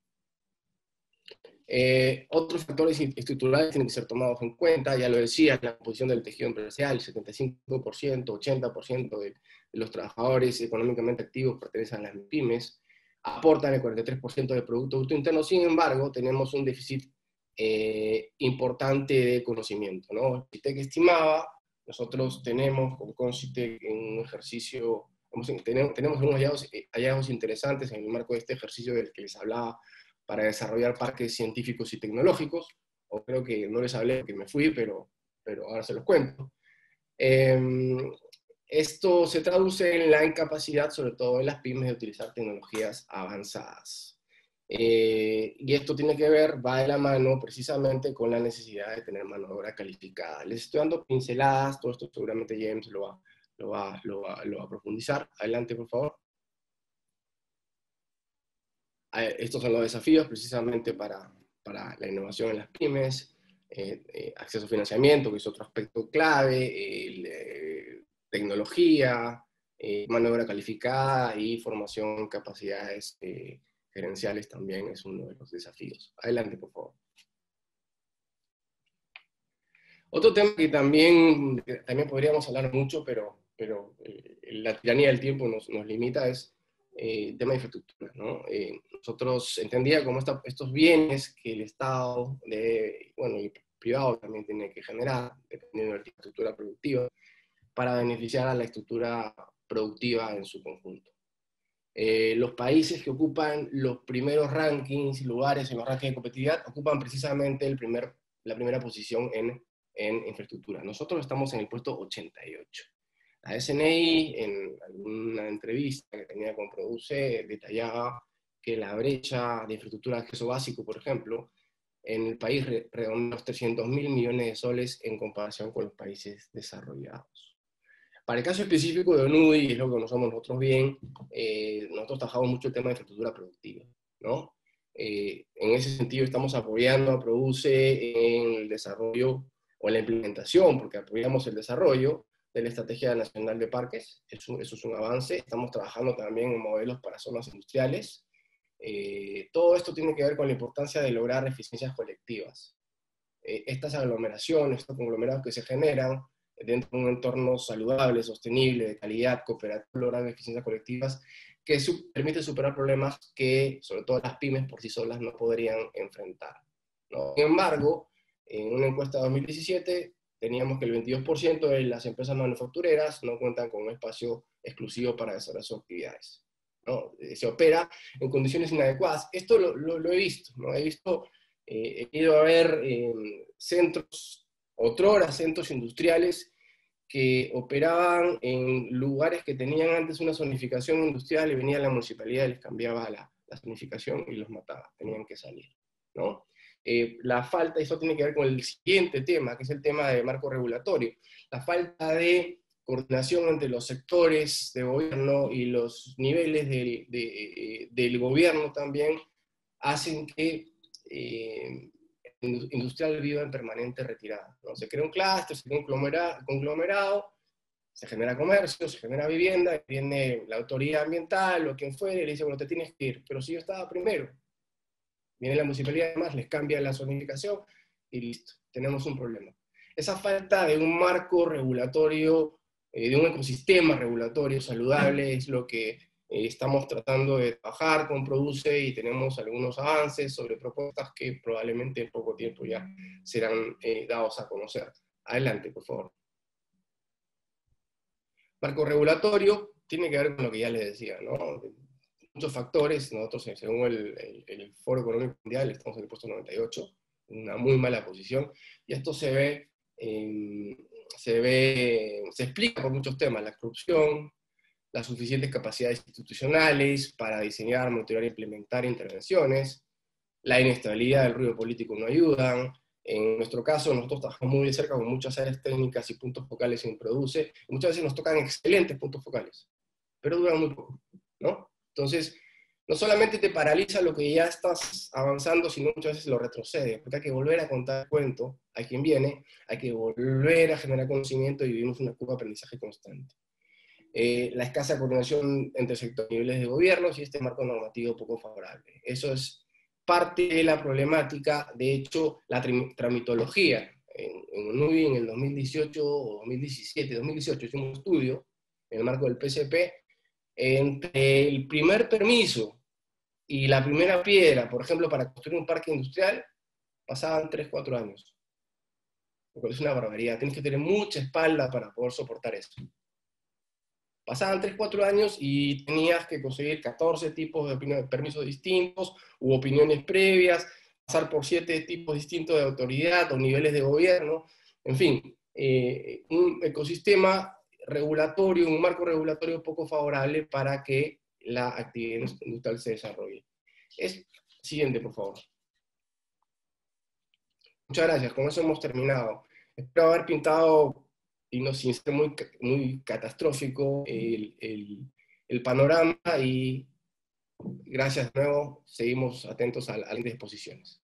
Eh, otros factores estructurales tienen que ser tomados en cuenta, ya lo decía, la composición del tejido empresarial: el setenta y cinco por ciento, ochenta por ciento de, de los trabajadores económicamente activos pertenecen a las pymes, aportan el cuarenta y tres por ciento del Producto Bruto Interno. Sin embargo, tenemos un déficit eh, importante de conocimiento, ¿no? Concitec estimaba, nosotros tenemos con Concitec en un ejercicio, tenemos, tenemos unos hallazgos, hallazgos interesantes en el marco de este ejercicio del que les hablaba, para desarrollar parques científicos y tecnológicos, o creo que no les hablé porque me fui, pero, pero ahora se los cuento. Eh, esto se traduce en la incapacidad, sobre todo en las pymes, de utilizar tecnologías avanzadas. Eh, y esto tiene que ver, va de la mano precisamente con la necesidad de tener mano de obra calificada. Les estoy dando pinceladas, todo esto seguramente James lo va, lo va, lo va, lo va a profundizar. Adelante, por favor. Estos son los desafíos precisamente para, para la innovación en las pymes, eh, eh, acceso a financiamiento, que es otro aspecto clave, el, eh, tecnología, eh, mano de obra calificada y formación en capacidades eh, gerenciales también es uno de los desafíos. Adelante, por favor. Otro tema que también, también podríamos hablar mucho, pero, pero eh, la tiranía del tiempo nos, nos limita, es el eh, tema de infraestructura, ¿no? Eh, nosotros entendía como esta, estos bienes que el Estado, de, bueno, y el privado también tiene que generar, dependiendo de la estructura productiva, para beneficiar a la estructura productiva en su conjunto. Eh, los países que ocupan los primeros rankings, lugares en los rankings de competitividad, ocupan precisamente el primer, la primera posición en en infraestructura. Nosotros estamos en el puesto ochenta y ocho. La S N I, en alguna entrevista que tenía con Produce, detallaba que la brecha de infraestructura de acceso básico, por ejemplo, en el país redondea los trescientos mil millones de soles en comparación con los países desarrollados. Para el caso específico de ONUDI, y es lo que conocemos nosotros bien, eh, nosotros trabajamos mucho el tema de infraestructura productiva, ¿no? Eh, en ese sentido estamos apoyando a Produce en el desarrollo o en la implementación, porque apoyamos el desarrollo de la Estrategia Nacional de Parques, eso, eso es un avance. Estamos trabajando también en modelos para zonas industriales. Eh, todo esto tiene que ver con la importancia de lograr eficiencias colectivas. Eh, estas aglomeraciones, estos conglomerados que se generan dentro de un entorno saludable, sostenible, de calidad, cooperativo, logran eficiencias colectivas que su permiten superar problemas que, sobre todo las pymes por sí solas, no podrían enfrentar, ¿no? Sin embargo, en una encuesta de dos mil diecisiete, teníamos que el veintidós por ciento de las empresas manufactureras no cuentan con un espacio exclusivo para desarrollar sus actividades, ¿no? Se opera en condiciones inadecuadas. Esto lo, lo, lo he visto, ¿no? He visto, eh, he ido a ver eh, centros, otrora centros industriales que operaban en lugares que tenían antes una zonificación industrial y venía la municipalidad y les cambiaba la, la zonificación y los mataba, tenían que salir, ¿no? Eh, la falta, y eso tiene que ver con el siguiente tema, que es el tema de marco regulatorio, la falta de coordinación entre los sectores de gobierno y los niveles de, de, del gobierno también hacen que eh, industrial viva en permanente retirada, ¿no? Se crea un clúster, se crea un conglomerado, conglomerado, se genera comercio, se genera vivienda, y viene la autoridad ambiental o quien fuere y le dice, bueno, te tienes que ir, pero si yo estaba primero. Viene la municipalidad además, les cambia la zonificación y listo, tenemos un problema. Esa falta de un marco regulatorio, eh, de un ecosistema regulatorio saludable es lo que eh, estamos tratando de trabajar con Produce y tenemos algunos avances sobre propuestas que probablemente en poco tiempo ya serán eh, dados a conocer. Adelante, por favor. Marco regulatorio tiene que ver con lo que ya les decía, ¿no? Muchos factores, nosotros según el, el, el Foro Económico Mundial estamos en el puesto noventa y ocho, una muy mala posición, y esto se ve, eh, se ve, se explica por muchos temas, la corrupción, las suficientes capacidades institucionales para diseñar, monitorear e implementar intervenciones, la inestabilidad del ruido político no ayudan. En nuestro caso, nosotros trabajamos muy de cerca con muchas áreas técnicas y puntos focales en Produce, y muchas veces nos tocan excelentes puntos focales, pero duran muy poco, ¿no? Entonces, no solamente te paraliza lo que ya estás avanzando, sino muchas veces lo retrocede, porque hay que volver a contar el cuento a quien viene, hay que volver a generar conocimiento y vivimos una curva de aprendizaje constante. Eh, la escasa coordinación entre sectores y niveles de gobierno y este marco normativo poco favorable. Eso es parte de la problemática. De hecho, la tramitología en, en ONUBI en el dos mil dieciocho o dos mil diecisiete, dos mil dieciocho hicimos un estudio en el marco del P C P entre el primer permiso y la primera piedra, por ejemplo, para construir un parque industrial, pasaban tres, cuatro años. Lo cual es una barbaridad. Tienes que tener mucha espalda para poder soportar eso. Pasaban tres, cuatro años y tenías que conseguir catorce tipos de, de permisos distintos, u opiniones previas, pasar por siete tipos distintos de autoridad o niveles de gobierno. En fin, eh, un ecosistema regulatorio, un marco regulatorio poco favorable para que la actividad industrial se desarrolle. Es, siguiente, por favor. Muchas gracias, con eso hemos terminado. Espero haber pintado, y no sin ser muy, muy catastrófico, el, el, el panorama y Gracias de nuevo, seguimos atentos a, a las disposiciones.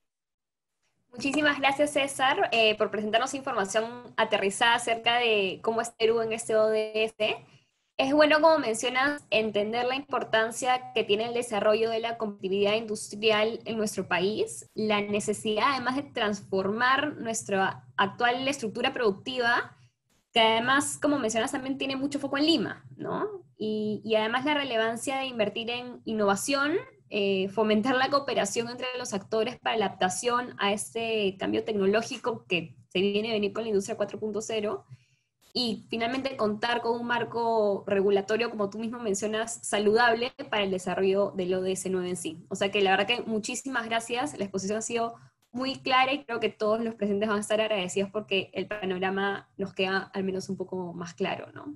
Muchísimas gracias, César, eh, por presentarnos información aterrizada acerca de cómo es Perú en este O D S. Es bueno, como mencionas, entender la importancia que tiene el desarrollo de la competitividad industrial en nuestro país, la necesidad además de transformar nuestra actual estructura productiva, que además, como mencionas, también tiene mucho foco en Lima, ¿no? Y, y además la relevancia de invertir en innovación, eh, fomentar la cooperación entre los actores para la adaptación a este cambio tecnológico que se viene a venir con la industria cuatro punto cero, y finalmente contar con un marco regulatorio, como tú mismo mencionas, saludable para el desarrollo del O D S nueve en sí. O sea que la verdad que muchísimas gracias, la exposición ha sido muy clara y creo que todos los presentes van a estar agradecidos porque el panorama nos queda al menos un poco más claro, ¿no?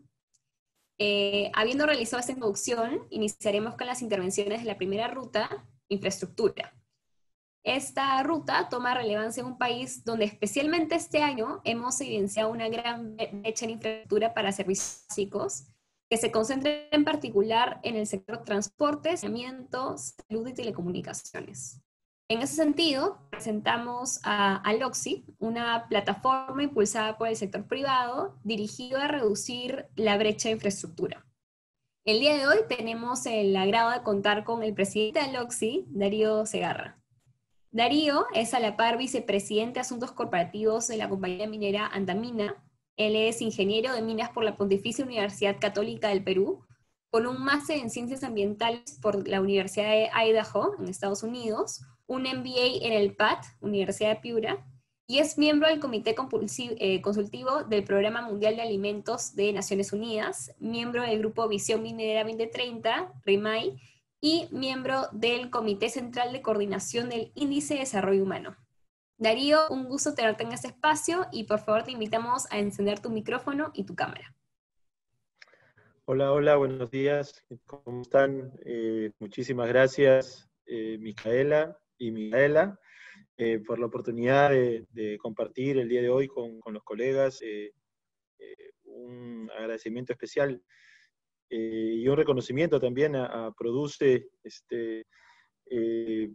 Eh, habiendo realizado esta introducción, iniciaremos con las intervenciones de la primera ruta, infraestructura. Esta ruta toma relevancia en un país donde especialmente este año hemos evidenciado una gran brecha en infraestructura para servicios básicos, que se concentra en particular en el sector transporte, saneamiento, salud y telecomunicaciones. En ese sentido, presentamos a Aloxi, una plataforma impulsada por el sector privado dirigida a reducir la brecha de infraestructura. El día de hoy tenemos el agrado de contar con el presidente de Aloxi, Darío Segarra. Darío es a la par vicepresidente de Asuntos Corporativos de la compañía minera Antamina. Él es ingeniero de minas por la Pontificia Universidad Católica del Perú, con un máster en Ciencias Ambientales por la Universidad de Idaho, en Estados Unidos, un M B A en el P A T, Universidad de Piura, y es miembro del Comité Consultivo del Programa Mundial de Alimentos de Naciones Unidas, miembro del Grupo Visión Minera veinte treinta, RIMAI, y miembro del Comité Central de Coordinación del Índice de Desarrollo Humano. Darío, un gusto tenerte en este espacio y por favor te invitamos a encender tu micrófono y tu cámara. Hola, hola, buenos días. ¿Cómo están? Eh, muchísimas gracias, eh, Micaela y Micaela, eh, por la oportunidad de, de compartir el día de hoy con, con los colegas. Eh, eh, un agradecimiento especial eh, y un reconocimiento también a, a Produce, este, eh,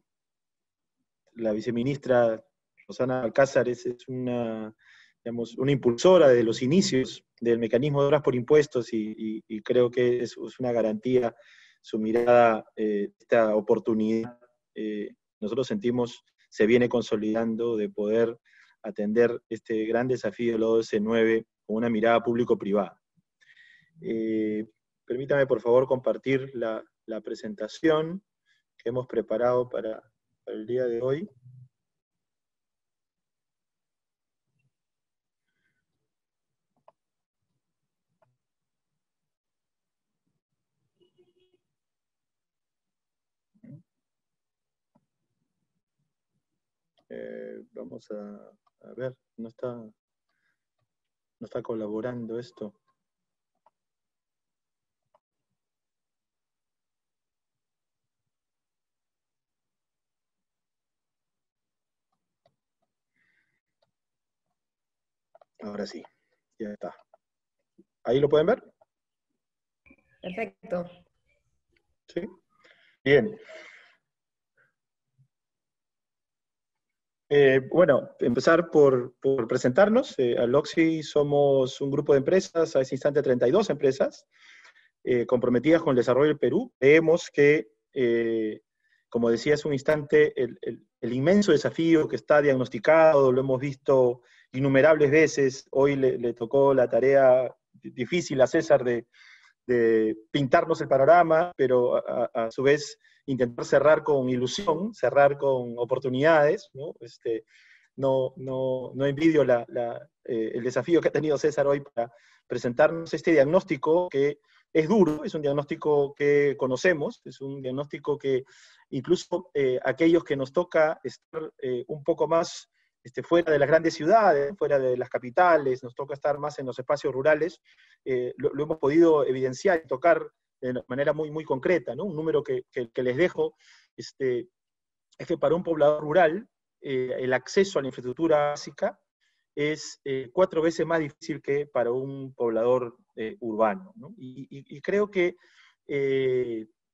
la viceministra Rosana Alcázar es, es una, digamos, una impulsora de los inicios del mecanismo de obras por impuestos y, y, y creo que es, es una garantía su mirada, eh, esta oportunidad, eh, nosotros sentimos se viene consolidando de poder atender este gran desafío del O D S nueve con una mirada público-privada. Eh, permítame por favor compartir la, la presentación que hemos preparado para, para el día de hoy. Eh, vamos a, a ver, no está, no está colaborando esto. Ahora sí, ya está. ¿Ahí lo pueden ver? Perfecto. Sí. Bien. Eh, bueno, empezar por, por presentarnos. Eh, Aloxi somos un grupo de empresas, a ese instante treinta y dos empresas, eh, comprometidas con el desarrollo del Perú. Creemos que, eh, como decía hace un instante, el, el, el inmenso desafío que está diagnosticado, lo hemos visto innumerables veces, hoy le, le tocó la tarea difícil a César de, de pintarnos el panorama, pero a, a su vez intentar cerrar con ilusión, cerrar con oportunidades, ¿no? Este, no, no, no envidio la, la, eh, el desafío que ha tenido César hoy para presentarnos este diagnóstico que es duro, es un diagnóstico que conocemos, es un diagnóstico que incluso eh, aquellos que nos toca estar eh, un poco más este, fuera de las grandes ciudades, fuera de las capitales, nos toca estar más en los espacios rurales, eh, lo, lo hemos podido evidenciar y tocar de manera muy, muy concreta, ¿no? Un número que, que, que les dejo este, es que para un poblador rural eh, el acceso a la infraestructura básica es eh, cuatro veces más difícil que para un poblador eh, urbano, ¿no? Y, y, y creo que eh,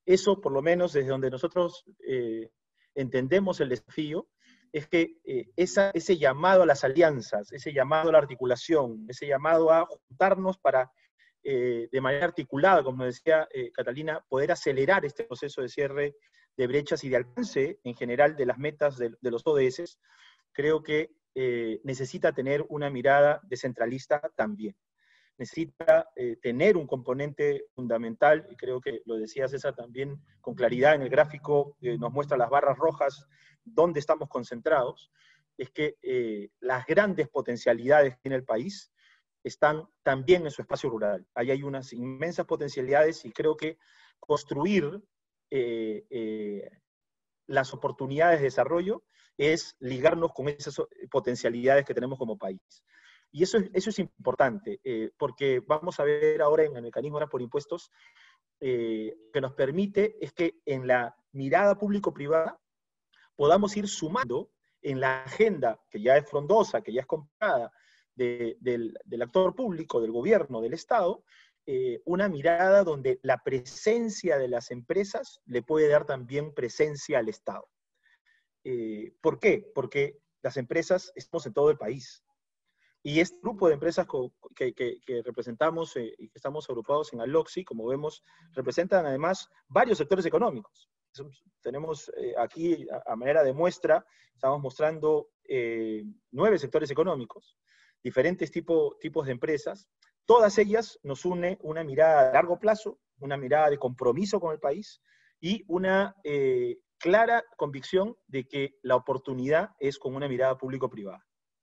Eso, por lo menos, desde donde nosotros eh, entendemos el desafío, es que eh, esa, ese llamado a las alianzas, ese llamado a la articulación, ese llamado a juntarnos para, eh, de manera articulada, como decía eh, Catalina, poder acelerar este proceso de cierre de brechas y de alcance, en general, de las metas de, de los O D S, creo que eh, necesita tener una mirada descentralista también. Necesita eh, tener un componente fundamental, y creo que lo decía César también con claridad en el gráfico, eh, nos muestra las barras rojas, dónde estamos concentrados, es que eh, las grandes potencialidades que tiene el país están también en su espacio rural. Ahí hay unas inmensas potencialidades y creo que construir eh, eh, las oportunidades de desarrollo es ligarnos con esas potencialidades que tenemos como país. Y eso es, eso es importante, eh, porque vamos a ver ahora en el mecanismo por impuestos, eh, que nos permite es que en la mirada público-privada podamos ir sumando en la agenda que ya es frondosa, que ya es comprada de, del, del actor público, del gobierno, del Estado, eh, una mirada donde la presencia de las empresas le puede dar también presencia al Estado. Eh, ¿Por qué? Porque las empresas estamos en todo el país. Y este grupo de empresas que, que, que representamos eh, y que estamos agrupados en Aloxi, como vemos, representan además varios sectores económicos. Tenemos eh, aquí, a, a manera de muestra, estamos mostrando eh, nueve sectores económicos, diferentes tipo, tipos de empresas. Todas ellas nos une una mirada a largo plazo, una mirada de compromiso con el país y una eh, clara convicción de que la oportunidad es con una mirada público-privada.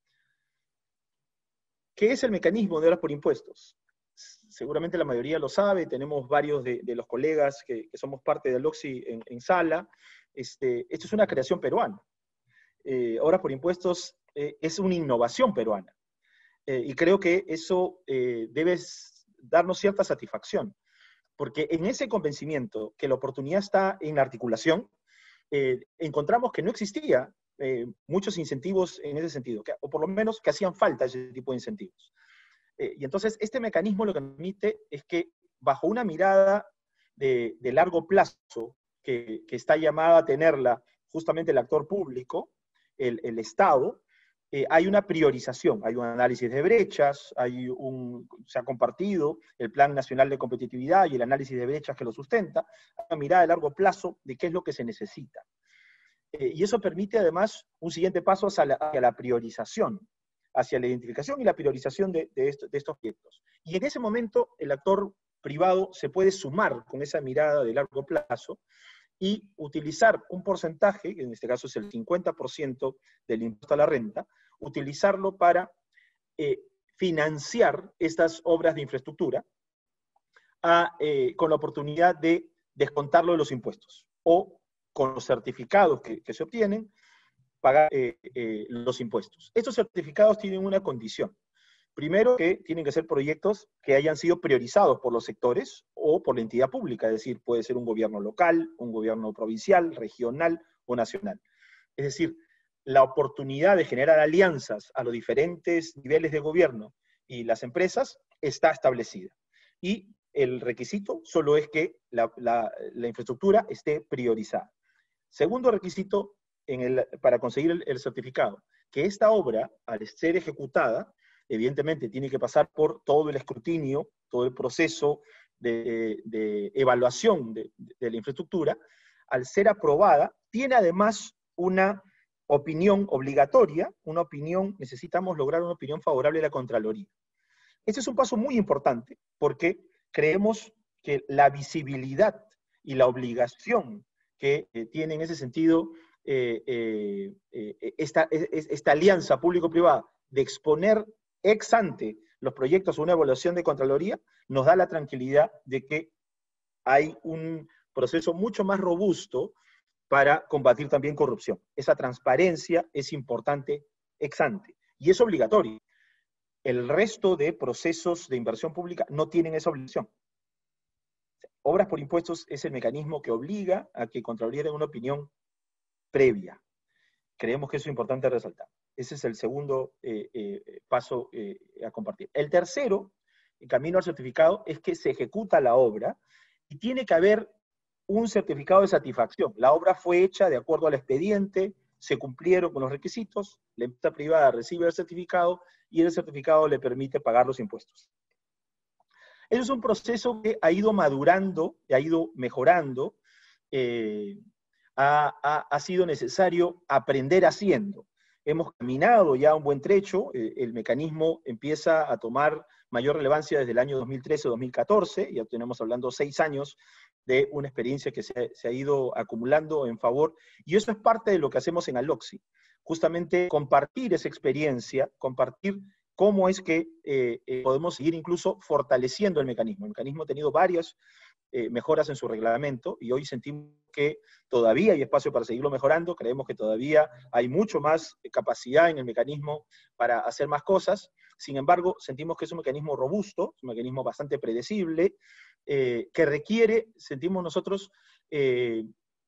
¿Qué es el mecanismo de obras por impuestos? Seguramente la mayoría lo sabe, tenemos varios de, de los colegas que, que somos parte de Aloxi en, en sala. Este, esto es una creación peruana. Eh, obras por impuestos eh, es una innovación peruana. Eh, y creo que eso eh, debe darnos cierta satisfacción, porque en ese convencimiento que la oportunidad está en la articulación, eh, encontramos que no existía Eh, muchos incentivos en ese sentido, que, o por lo menos que hacían falta ese tipo de incentivos. Eh, y entonces este mecanismo lo que permite es que bajo una mirada de, de largo plazo, que, que está llamada a tenerla justamente el actor público, el, el Estado, eh, hay una priorización, hay un análisis de brechas, hay un, se ha compartido el Plan Nacional de Competitividad y el análisis de brechas que lo sustenta, hay una mirada de largo plazo de qué es lo que se necesita. Eh, y eso permite además un siguiente paso hacia la, hacia la priorización, hacia la identificación y la priorización de, de, esto, de estos proyectos. Y en ese momento el actor privado se puede sumar con esa mirada de largo plazo y utilizar un porcentaje, que en este caso es el cincuenta por ciento del impuesto a la renta, utilizarlo para eh, financiar estas obras de infraestructura a, eh, con la oportunidad de descontarlo de los impuestos o con los certificados que, que se obtienen, pagar eh, eh, los impuestos. Estos certificados tienen una condición. Primero, que tienen que ser proyectos que hayan sido priorizados por los sectores o por la entidad pública, es decir, puede ser un gobierno local, un gobierno provincial, regional o nacional. Es decir, la oportunidad de generar alianzas a los diferentes niveles de gobierno y las empresas está establecida. Y el requisito solo es que la, la, la infraestructura esté priorizada. Segundo requisito en el, para conseguir el, el certificado, que esta obra, al ser ejecutada, evidentemente tiene que pasar por todo el escrutinio, todo el proceso de, de evaluación de, de la infraestructura. Al ser aprobada, tiene además una opinión obligatoria, una opinión, necesitamos lograr una opinión favorable de la Contraloría. Este es un paso muy importante, porque creemos que la visibilidad y la obligación que eh, tiene en ese sentido eh, eh, eh, esta, esta alianza público-privada de exponer ex ante los proyectos a una evaluación de Contraloría, nos da la tranquilidad de que hay un proceso mucho más robusto para combatir también corrupción. Esa transparencia es importante ex ante, y es obligatorio. El resto de procesos de inversión pública no tienen esa obligación. Obras por impuestos es el mecanismo que obliga a que Contraloría dé una opinión previa. Creemos que eso es importante resaltar. Ese es el segundo eh, eh, paso eh, a compartir. El tercero, el camino al certificado, es que se ejecuta la obra y tiene que haber un certificado de satisfacción. La obra fue hecha de acuerdo al expediente, se cumplieron con los requisitos, la empresa privada recibe el certificado y el certificado le permite pagar los impuestos. Eso es un proceso que ha ido madurando, ha ido mejorando, eh, ha, ha, ha sido necesario aprender haciendo. Hemos caminado ya un buen trecho, eh, el mecanismo empieza a tomar mayor relevancia desde el año dos mil trece dos mil catorce, ya tenemos hablando seis años de una experiencia que se, se ha ido acumulando en favor, y eso es parte de lo que hacemos en Aloxi, justamente compartir esa experiencia, compartir cómo es que eh, eh, podemos seguir incluso fortaleciendo el mecanismo. El mecanismo ha tenido varias eh, mejoras en su reglamento, y hoy sentimos que todavía hay espacio para seguirlo mejorando, creemos que todavía hay mucho más capacidad en el mecanismo para hacer más cosas. Sin embargo, sentimos que es un mecanismo robusto, es un mecanismo bastante predecible, eh, que requiere, sentimos nosotros, eh,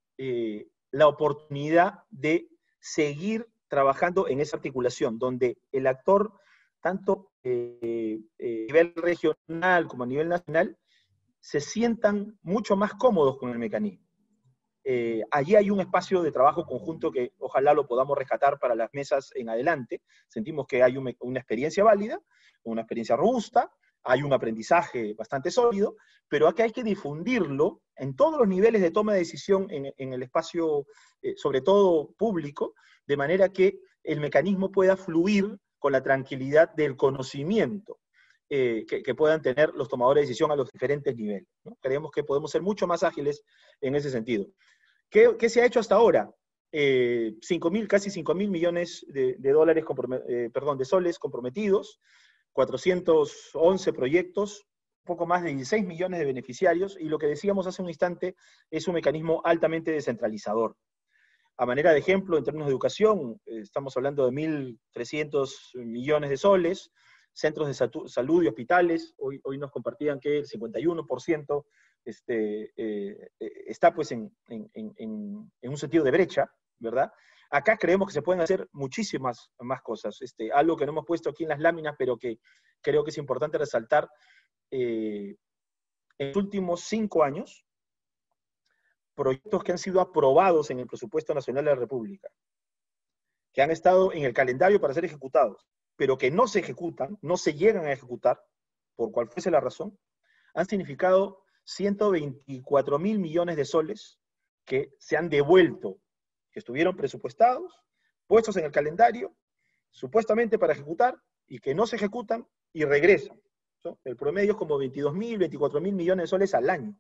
eh, la oportunidad de seguir trabajando en esa articulación, donde el actor, tanto eh, eh, a nivel regional como a nivel nacional, se sientan mucho más cómodos con el mecanismo. Eh, allí hay un espacio de trabajo conjunto que ojalá lo podamos rescatar para las mesas en adelante. Sentimos que hay un, una experiencia válida, una experiencia robusta, hay un aprendizaje bastante sólido, pero aquí hay que difundirlo en todos los niveles de toma de decisión en, en el espacio, eh, sobre todo público, de manera que el mecanismo pueda fluir con la tranquilidad del conocimiento eh, que, que puedan tener los tomadores de decisión a los diferentes niveles, ¿no? Creemos que podemos ser mucho más ágiles en ese sentido. ¿Qué, qué se ha hecho hasta ahora? Eh, cinco mil, casi cinco mil millones de, de dólares, eh, perdón, de soles comprometidos, cuatrocientos once proyectos, un poco más de dieciséis millones de beneficiarios, y lo que decíamos hace un instante es un mecanismo altamente descentralizador. A manera de ejemplo, en términos de educación, eh, estamos hablando de mil trescientos millones de soles, centros de salud y hospitales, hoy, hoy nos compartían que el cincuenta y uno por ciento este, eh, está pues en, en, en, en un sentido de brecha, ¿verdad? Acá creemos que se pueden hacer muchísimas más cosas. Este, algo que no hemos puesto aquí en las láminas, pero que creo que es importante resaltar, eh, en los últimos cinco años, proyectos que han sido aprobados en el Presupuesto Nacional de la República, que han estado en el calendario para ser ejecutados, pero que no se ejecutan, no se llegan a ejecutar, por cual fuese la razón, han significado ciento veinticuatro mil millones de soles que se han devuelto, que estuvieron presupuestados, puestos en el calendario, supuestamente para ejecutar, y que no se ejecutan y regresan, ¿no? El promedio es como veintidós mil, veinticuatro mil millones de soles al año.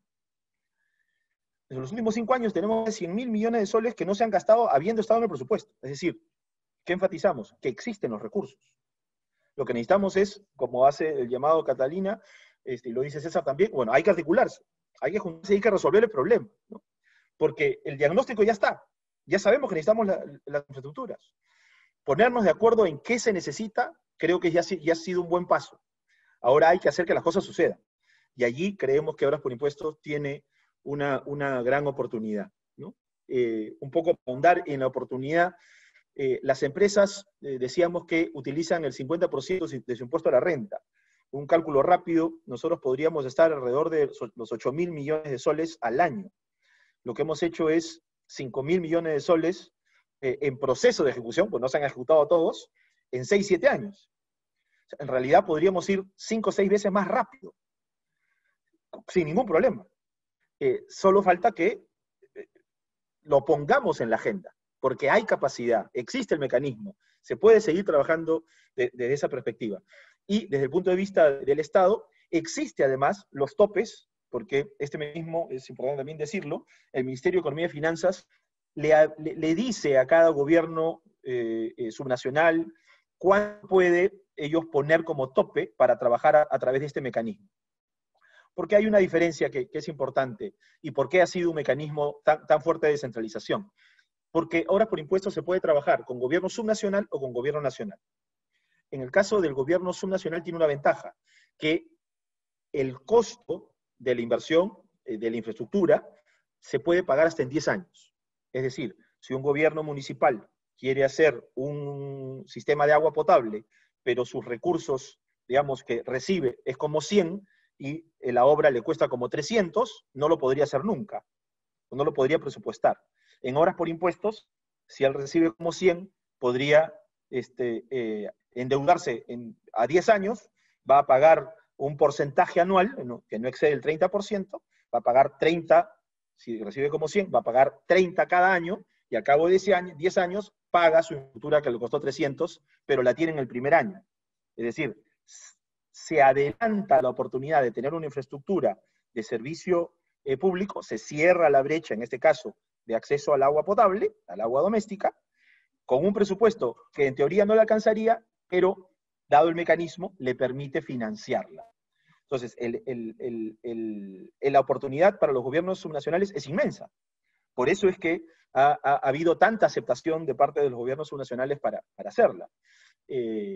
En los últimos cinco años tenemos cien mil millones de soles que no se han gastado habiendo estado en el presupuesto. Es decir, ¿qué enfatizamos? Que existen los recursos. Lo que necesitamos es, como hace el llamado Catalina, este, y lo dice César también, bueno, hay que articularse, hay que juntarse, hay que resolver el problema, ¿no? Porque el diagnóstico ya está, ya sabemos que necesitamos la, las infraestructuras. Ponernos de acuerdo en qué se necesita, creo que ya, ya ha sido un buen paso. Ahora hay que hacer que las cosas sucedan. Y allí creemos que Obras por Impuestos tiene una, una gran oportunidad, ¿no? Eh, un poco ahondar en la oportunidad. Eh, las empresas, eh, decíamos que utilizan el cincuenta por ciento de su impuesto a la renta. Un cálculo rápido, nosotros podríamos estar alrededor de los ocho mil millones de soles al año. Lo que hemos hecho es cinco mil millones de soles eh, en proceso de ejecución, pues no se han ejecutado todos, en seis, siete años. O sea, en realidad podríamos ir cinco o seis veces más rápido, sin ningún problema. Eh, solo falta que eh, lo pongamos en la agenda, porque hay capacidad, existe el mecanismo, se puede seguir trabajando de, desde esa perspectiva. Y desde el punto de vista del Estado, existe además los topes, porque este mecanismo, es importante también decirlo, el Ministerio de Economía y Finanzas le, le, le dice a cada gobierno eh, eh, subnacional cuánto puede ellos poner como tope para trabajar a, a través de este mecanismo. Porque hay una diferencia que, que es importante, y por qué ha sido un mecanismo tan, tan fuerte de descentralización. Porque Obras por Impuestos se puede trabajar con gobierno subnacional o con gobierno nacional. En el caso del gobierno subnacional tiene una ventaja, que el costo de la inversión, eh, de la infraestructura, se puede pagar hasta en diez años. Es decir, si un gobierno municipal quiere hacer un sistema de agua potable, pero sus recursos, digamos, que recibe es como cien, y la obra le cuesta como trescientos, no lo podría hacer nunca. o no lo podría presupuestar. En horas por impuestos, si él recibe como cien, podría este, eh, endeudarse en, a diez años, va a pagar un porcentaje anual, ¿no?, que no excede el treinta por ciento, va a pagar treinta, si recibe como cien, va a pagar treinta cada año, y al cabo de diez años paga su infraestructura que le costó trescientos, pero la tiene en el primer año. Es decir, se adelanta la oportunidad de tener una infraestructura de servicio eh, público, se cierra la brecha, en este caso, de acceso al agua potable, al agua doméstica, con un presupuesto que en teoría no le alcanzaría, pero dado el mecanismo, le permite financiarla. Entonces, el, el, el, el, el, la oportunidad para los gobiernos subnacionales es inmensa. Por eso es que ha, ha, ha habido tanta aceptación de parte de los gobiernos subnacionales para, para hacerla. Eh,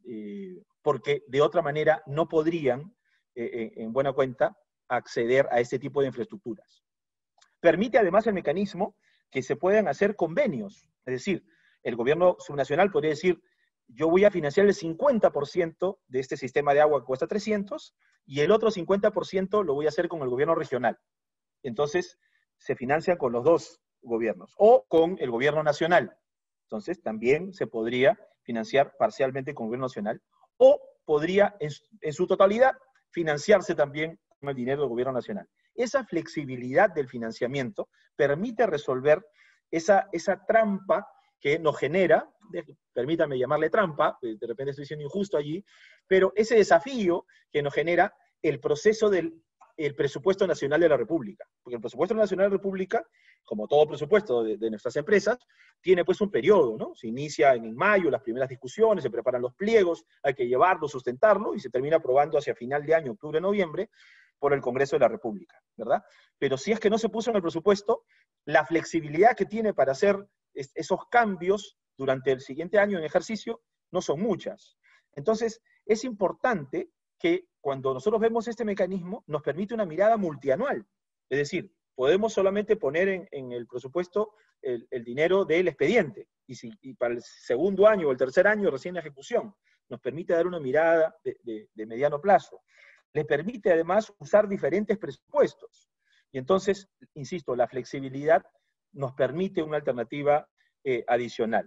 eh, porque de otra manera no podrían, eh, en buena cuenta, acceder a este tipo de infraestructuras. Permite además el mecanismo que se puedan hacer convenios. Es decir, el gobierno subnacional podría decir, yo voy a financiar el cincuenta por ciento de este sistema de agua que cuesta trescientos, y el otro cincuenta por ciento lo voy a hacer con el gobierno regional. Entonces, se financian con los dos gobiernos, o con el gobierno nacional. Entonces, también se podría financiar parcialmente con el gobierno nacional, o podría, en, en su totalidad, financiarse también con el dinero del gobierno nacional. Esa flexibilidad del financiamiento permite resolver esa, esa trampa que nos genera, permítanme llamarle trampa, de repente estoy siendo injusto allí, pero ese desafío que nos genera el proceso del el presupuesto nacional de la República. Porque el presupuesto nacional de la República, como todo presupuesto de, de nuestras empresas, tiene pues un periodo, ¿no? Se inicia en mayo las primeras discusiones, se preparan los pliegos, hay que llevarlo, sustentarlo, y se termina aprobando hacia final de año, octubre, noviembre, por el Congreso de la República, ¿verdad? Pero si es que no se puso en el presupuesto, la flexibilidad que tiene para hacer es, esos cambios durante el siguiente año en ejercicio no son muchas. Entonces, es importante que cuando nosotros vemos este mecanismo, nos permite una mirada multianual. Es decir, podemos solamente poner en, en el presupuesto el, el dinero del expediente, y, si, y para el segundo año o el tercer año recién ejecución. Nos permite dar una mirada de, de, de mediano plazo. Le permite además usar diferentes presupuestos. Y entonces, insisto, la flexibilidad nos permite una alternativa eh, adicional.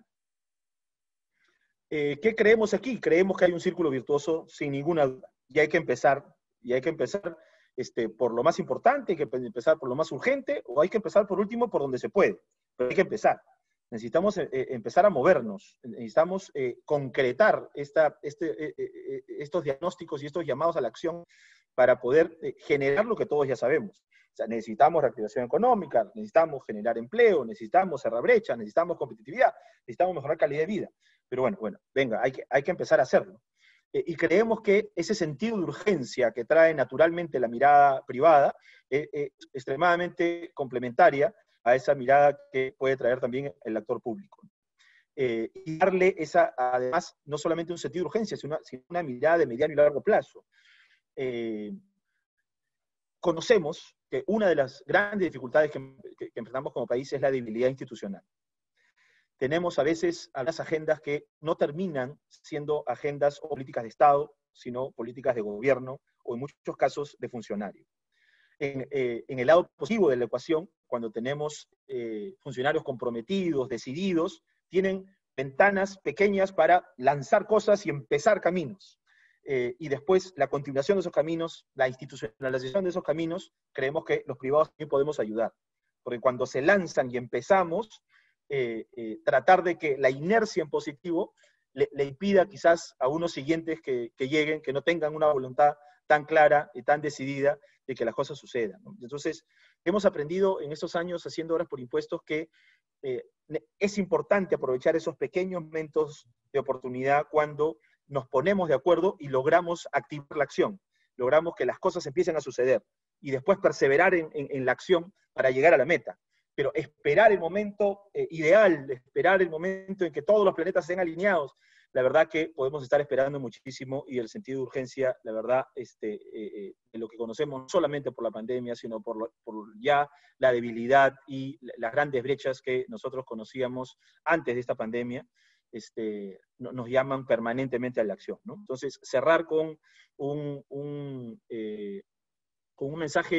Eh, ¿Qué creemos aquí? Creemos que hay un círculo virtuoso sin ninguna duda. Y hay que empezar, y hay que empezar este, por lo más importante, hay que empezar por lo más urgente, o hay que empezar por último por donde se puede. Pero hay que empezar. Necesitamos eh, empezar a movernos, necesitamos eh, concretar esta, este, eh, eh, estos diagnósticos y estos llamados a la acción para poder eh, generar lo que todos ya sabemos. O sea, necesitamos reactivación económica, necesitamos generar empleo, necesitamos cerrar brechas, necesitamos competitividad, necesitamos mejorar calidad de vida. Pero bueno, bueno, venga, hay que, hay que empezar a hacerlo. Eh, y creemos que ese sentido de urgencia que trae naturalmente la mirada privada es eh, eh, extremadamente complementaria a esa mirada que puede traer también el actor público. Eh, y darle esa, además, no solamente un sentido de urgencia, sino una, sino una mirada de mediano y largo plazo. Eh, conocemos que una de las grandes dificultades que, que, que enfrentamos como país es la debilidad institucional. Tenemos a veces algunas agendas que no terminan siendo agendas o políticas de Estado, sino políticas de gobierno, o en muchos casos de funcionarios. En, eh, en el lado positivo de la ecuación, cuando tenemos eh, funcionarios comprometidos, decididos, tienen ventanas pequeñas para lanzar cosas y empezar caminos. Eh, y después la continuación de esos caminos, la institucionalización de esos caminos, creemos que los privados también podemos ayudar. Porque cuando se lanzan y empezamos, eh, eh, tratar de que la inercia en positivo le, le impida quizás a unos siguientes que, que lleguen, que no tengan una voluntad tan clara y tan decidida de que las cosas sucedan, ¿no? Entonces, hemos aprendido en estos años haciendo horas por impuestos que eh, es importante aprovechar esos pequeños momentos de oportunidad cuando nos ponemos de acuerdo y logramos activar la acción, logramos que las cosas empiecen a suceder y después perseverar en, en, en la acción para llegar a la meta. Pero esperar el momento eh, ideal, esperar el momento en que todos los planetas estén alineados, la verdad que podemos estar esperando muchísimo, y el sentido de urgencia, la verdad, este, eh, de lo que conocemos no solamente por la pandemia, sino por, lo, por ya la debilidad y las grandes brechas que nosotros conocíamos antes de esta pandemia, este, no, nos llaman permanentemente a la acción, ¿no? Entonces, cerrar con un, un, eh, con un mensaje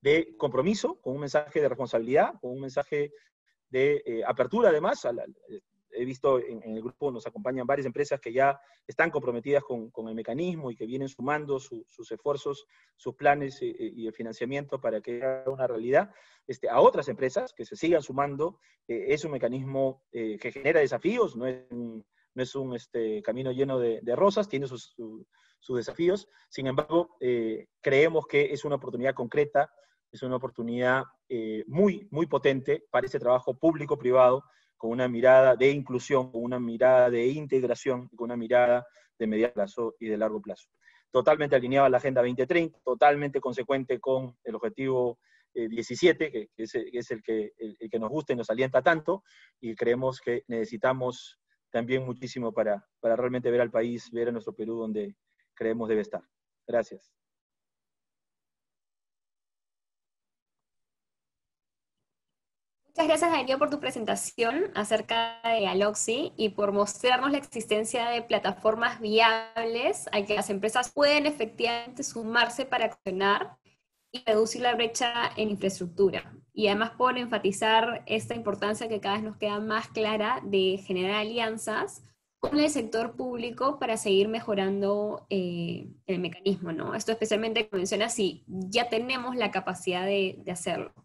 de compromiso, con un mensaje de responsabilidad, con un mensaje de eh, apertura además. A la, he visto en, en el grupo, nos acompañan varias empresas que ya están comprometidas con, con el mecanismo y que vienen sumando su, sus esfuerzos, sus planes y, y el financiamiento para que sea una realidad. Este, a otras empresas que se sigan sumando, eh, es un mecanismo eh, que genera desafíos, no es un, no es un este, camino lleno de, de rosas, tiene sus, sus, sus desafíos. Sin embargo, eh, creemos que es una oportunidad concreta, es una oportunidad eh, muy, muy potente para ese trabajo público-privado, con una mirada de inclusión, con una mirada de integración, con una mirada de mediano plazo y de largo plazo. Totalmente alineado a la Agenda veinte treinta, totalmente consecuente con el objetivo eh, diecisiete, que, que, es, que es el que, el, el que nos gusta y nos alienta tanto, y creemos que necesitamos también muchísimo para, para realmente ver al país, ver a nuestro Perú donde creemos debe estar. Gracias. Muchas gracias, Darío, por tu presentación acerca de Aloxi y por mostrarnos la existencia de plataformas viables a que las empresas pueden efectivamente sumarse para accionar y reducir la brecha en infraestructura. Y además por enfatizar esta importancia que cada vez nos queda más clara de generar alianzas con el sector público para seguir mejorando eh, el mecanismo, ¿no? Esto especialmente, como menciona, si ya tenemos la capacidad de, de hacerlo.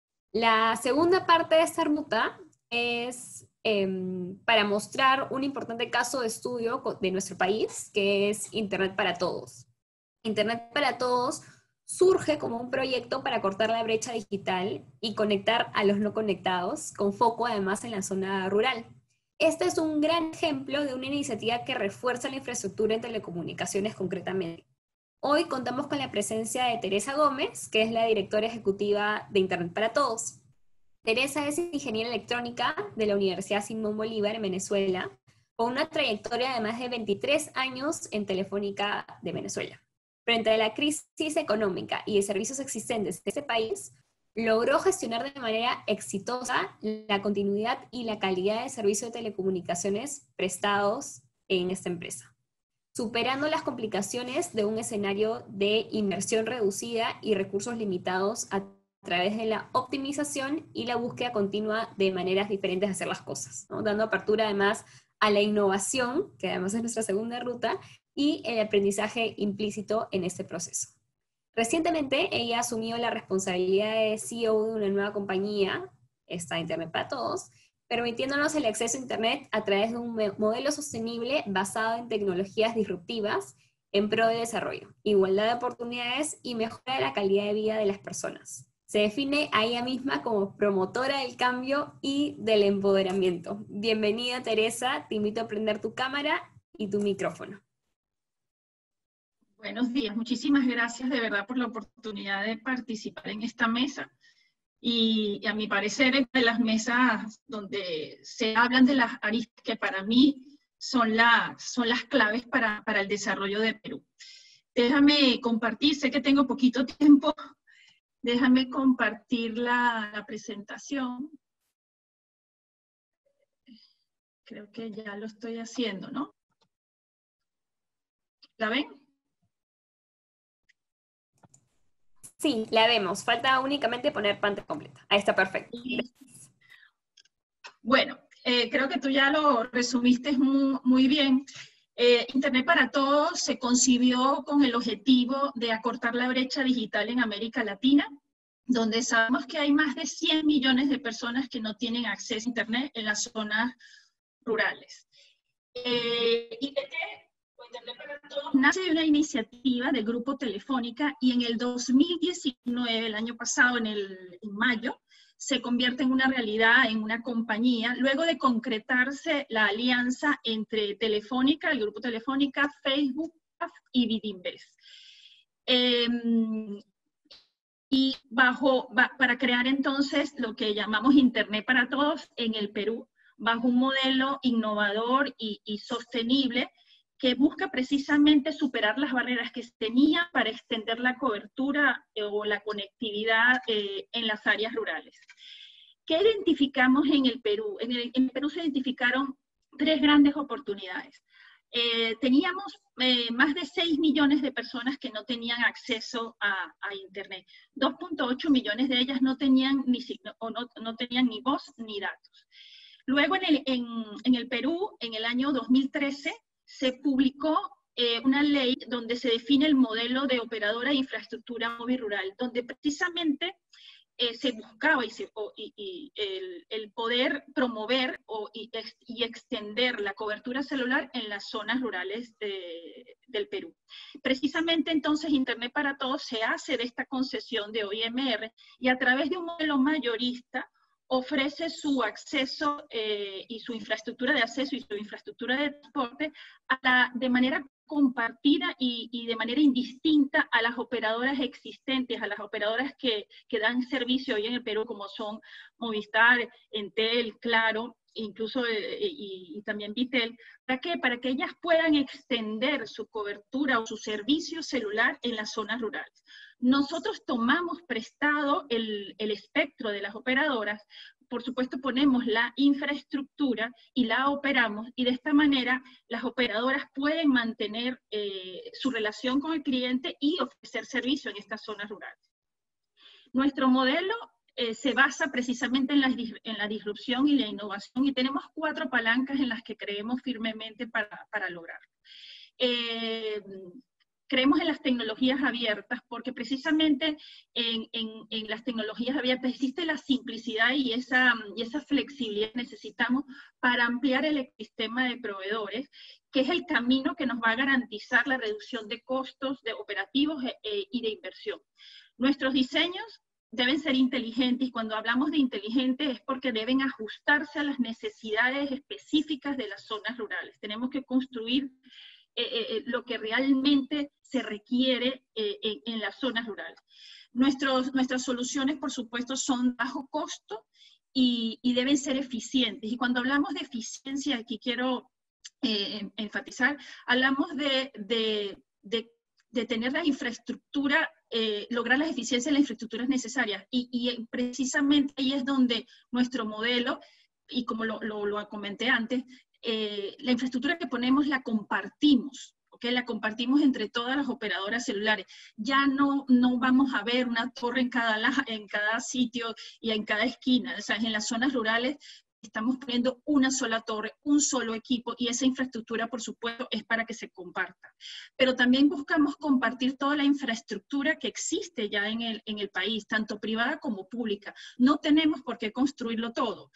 La segunda parte de esta ruta es eh, para mostrar un importante caso de estudio de nuestro país, que es Internet para Todos. Internet para Todos surge como un proyecto para cortar la brecha digital y conectar a los no conectados, con foco además en la zona rural. Este es un gran ejemplo de una iniciativa que refuerza la infraestructura en telecomunicaciones concretamente. Hoy contamos con la presencia de Teresa Gómez, que es la directora ejecutiva de Internet para Todos. Teresa es ingeniera electrónica de la Universidad Simón Bolívar en Venezuela, con una trayectoria de más de veintitrés años en Telefónica de Venezuela. Frente a la crisis económica y de servicios existentes de este país, logró gestionar de manera exitosa la continuidad y la calidad de servicio de telecomunicaciones prestados en esta empresa, superando las complicaciones de un escenario de inversión reducida y recursos limitados a través de la optimización y la búsqueda continua de maneras diferentes de hacer las cosas, ¿no? Dando apertura además a la innovación, que además es nuestra segunda ruta, y el aprendizaje implícito en este proceso. Recientemente ella asumió la responsabilidad de C E O de una nueva compañía, esta Internet para Todos, permitiéndonos el acceso a Internet a través de un modelo sostenible basado en tecnologías disruptivas en pro de desarrollo, igualdad de oportunidades y mejora de la calidad de vida de las personas. Se define a ella misma como promotora del cambio y del empoderamiento. Bienvenida, Teresa, te invito a prender tu cámara y tu micrófono. Buenos días, muchísimas gracias de verdad por la oportunidad de participar en esta mesa. Y, y a mi parecer es de las mesas donde se hablan de las aristas que para mí son, la, son las claves para, para el desarrollo de Perú. Déjame compartir, sé que tengo poquito tiempo, déjame compartir la, la presentación. Creo que ya lo estoy haciendo, ¿no? ¿La ven? Sí, la vemos. Falta únicamente poner pantalla completa. Ahí está perfecto. Bueno, eh, creo que tú ya lo resumiste muy, muy bien. Eh, Internet para Todos se concibió con el objetivo de acortar la brecha digital en América Latina, donde sabemos que hay más de cien millones de personas que no tienen acceso a Internet en las zonas rurales. Eh, I P T, o Internet para Todos, nace de una iniciativa del Grupo Telefónica y en el dos mil diecinueve, el año pasado, en, el, en mayo, se convierte en una realidad, en una compañía, luego de concretarse la alianza entre Telefónica, el Grupo Telefónica, Facebook y Vidinvest. Eh, y bajo, ba, para crear entonces lo que llamamos Internet para Todos en el Perú, bajo un modelo innovador y, y sostenible que busca precisamente superar las barreras que se tenía para extender la cobertura eh, o la conectividad eh, en las áreas rurales. ¿Qué identificamos en el Perú? En el, en el Perú se identificaron tres grandes oportunidades. eh, teníamos eh, más de seis millones de personas que no tenían acceso a, a Internet. dos punto ocho millones de ellas no tenían ni, o no, no tenían ni voz ni datos. Luego en el, en, en el Perú, en el año dos mil trece, se publicó eh, una ley donde se define el modelo de operadora de infraestructura móvil rural, donde precisamente Eh, se buscaba y, se, o, y, y el, el poder promover o, y, ex, y extender la cobertura celular en las zonas rurales de, del Perú. Precisamente entonces Internet para Todos se hace de esta concesión de O I M R y a través de un modelo mayorista ofrece su acceso eh, y su infraestructura de acceso y su infraestructura de transporte a la, de manera compartida y, y de manera indistinta a las operadoras existentes, a las operadoras que, que dan servicio hoy en el Perú, como son Movistar, Entel, Claro, incluso eh, y, y también Vitel. ¿Para qué? Para que ellas puedan extender su cobertura o su servicio celular en las zonas rurales. Nosotros tomamos prestado el, el espectro de las operadoras, por supuesto ponemos la infraestructura y la operamos, y de esta manera las operadoras pueden mantener eh, su relación con el cliente y ofrecer servicio en estas zonas rurales. Nuestro modelo eh, se basa precisamente en la, en la disrupción y la innovación, y tenemos cuatro palancas en las que creemos firmemente para, para lograrlo. Eh, Creemos en las tecnologías abiertas porque precisamente en, en, en las tecnologías abiertas existe la simplicidad y esa, y esa flexibilidad que necesitamos para ampliar el ecosistema de proveedores, que es el camino que nos va a garantizar la reducción de costos de operativos eh, y de inversión. Nuestros diseños deben ser inteligentes, y cuando hablamos de inteligentes es porque deben ajustarse a las necesidades específicas de las zonas rurales. Tenemos que construir Eh, eh, lo que realmente se requiere eh, en, en las zonas rurales. Nuestros, nuestras soluciones, por supuesto, son bajo costo y, y deben ser eficientes. Y cuando hablamos de eficiencia, aquí quiero eh, enfatizar, hablamos de, de, de, de tener la infraestructura, eh, lograr las eficiencias en las infraestructuras necesarias. Y, y precisamente ahí es donde nuestro modelo, y como lo, lo, lo comenté antes, Eh, la infraestructura que ponemos la compartimos, ¿okay? La compartimos entre todas las operadoras celulares. Ya no, no vamos a ver una torre en cada, en cada sitio y en cada esquina. O sea, en las zonas rurales estamos poniendo una sola torre, un solo equipo, y esa infraestructura, por supuesto, es para que se comparta. Pero también buscamos compartir toda la infraestructura que existe ya en el, en el país, tanto privada como pública. No tenemos por qué construirlo todo.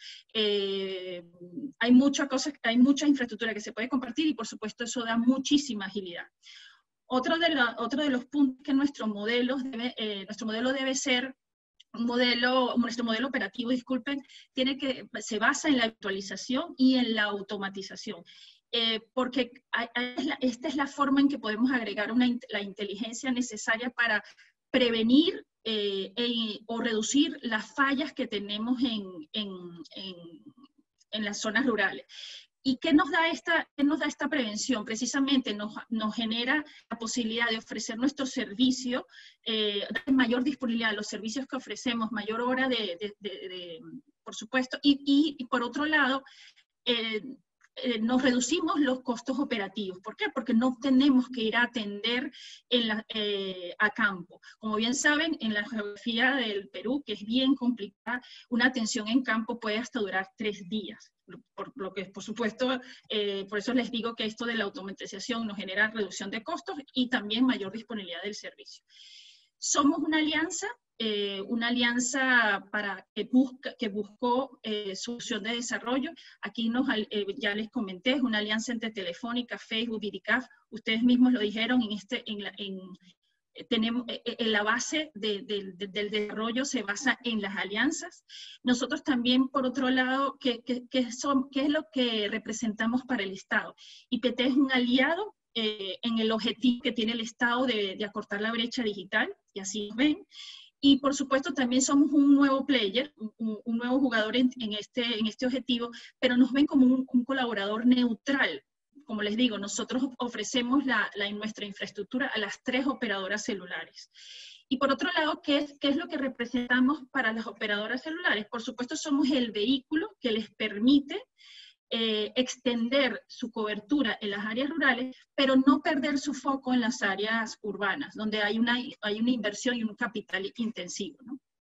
Eh, hay, mucha cosa, hay mucha infraestructura que se puede compartir y, por supuesto, eso da muchísima agilidad. Otro de, la, otro de los puntos que nuestro modelo debe, eh, nuestro modelo debe ser un modelo, nuestro modelo operativo, disculpen, tiene que, se basa en la actualización y en la automatización. Eh, porque hay, hay, esta es la forma en que podemos agregar una, la inteligencia necesaria para prevenir eh, eh, o reducir las fallas que tenemos en, en, en, en las zonas rurales. ¿Y qué nos da esta, qué nos da esta prevención? Precisamente nos, nos genera la posibilidad de ofrecer nuestro servicio, eh, de mayor disponibilidad, los servicios que ofrecemos, mayor hora de, de, de, de por supuesto, y, y, y por otro lado, eh, eh, nos reducimos los costos operativos. ¿Por qué? Porque no tenemos que ir a atender en la, eh, a campo. Como bien saben, en la geografía del Perú, que es bien complicada, una atención en campo puede hasta durar tres días. Por lo que, por supuesto, eh, por eso les digo que esto de la automatización nos genera reducción de costos y también mayor disponibilidad del servicio. Somos una alianza, eh, una alianza para que, busca, que buscó eh, solución de desarrollo. Aquí nos, eh, ya les comenté, es una alianza entre Telefónica, Facebook, Vidicaf. Ustedes mismos lo dijeron, en este, en la, en, tenemos, en la base de, de, de, del desarrollo se basa en las alianzas. Nosotros también, por otro lado, ¿qué, qué, qué, son, qué es lo que representamos para el Estado? I P T es un aliado eh, en el objetivo que tiene el Estado de, de acortar la brecha digital, y así lo ven. Y por supuesto también somos un nuevo player, un, un nuevo jugador en, en, este, en este objetivo, pero nos ven como un, un colaborador neutral. Como les digo, nosotros ofrecemos la, la, nuestra infraestructura a las tres operadoras celulares. Y por otro lado, ¿qué es, ¿qué es lo que representamos para las operadoras celulares? Por supuesto, somos el vehículo que les permite eh, extender su cobertura en las áreas rurales, pero no perder su foco en las áreas urbanas, donde hay una, hay una inversión y un capital intensivo, ¿no?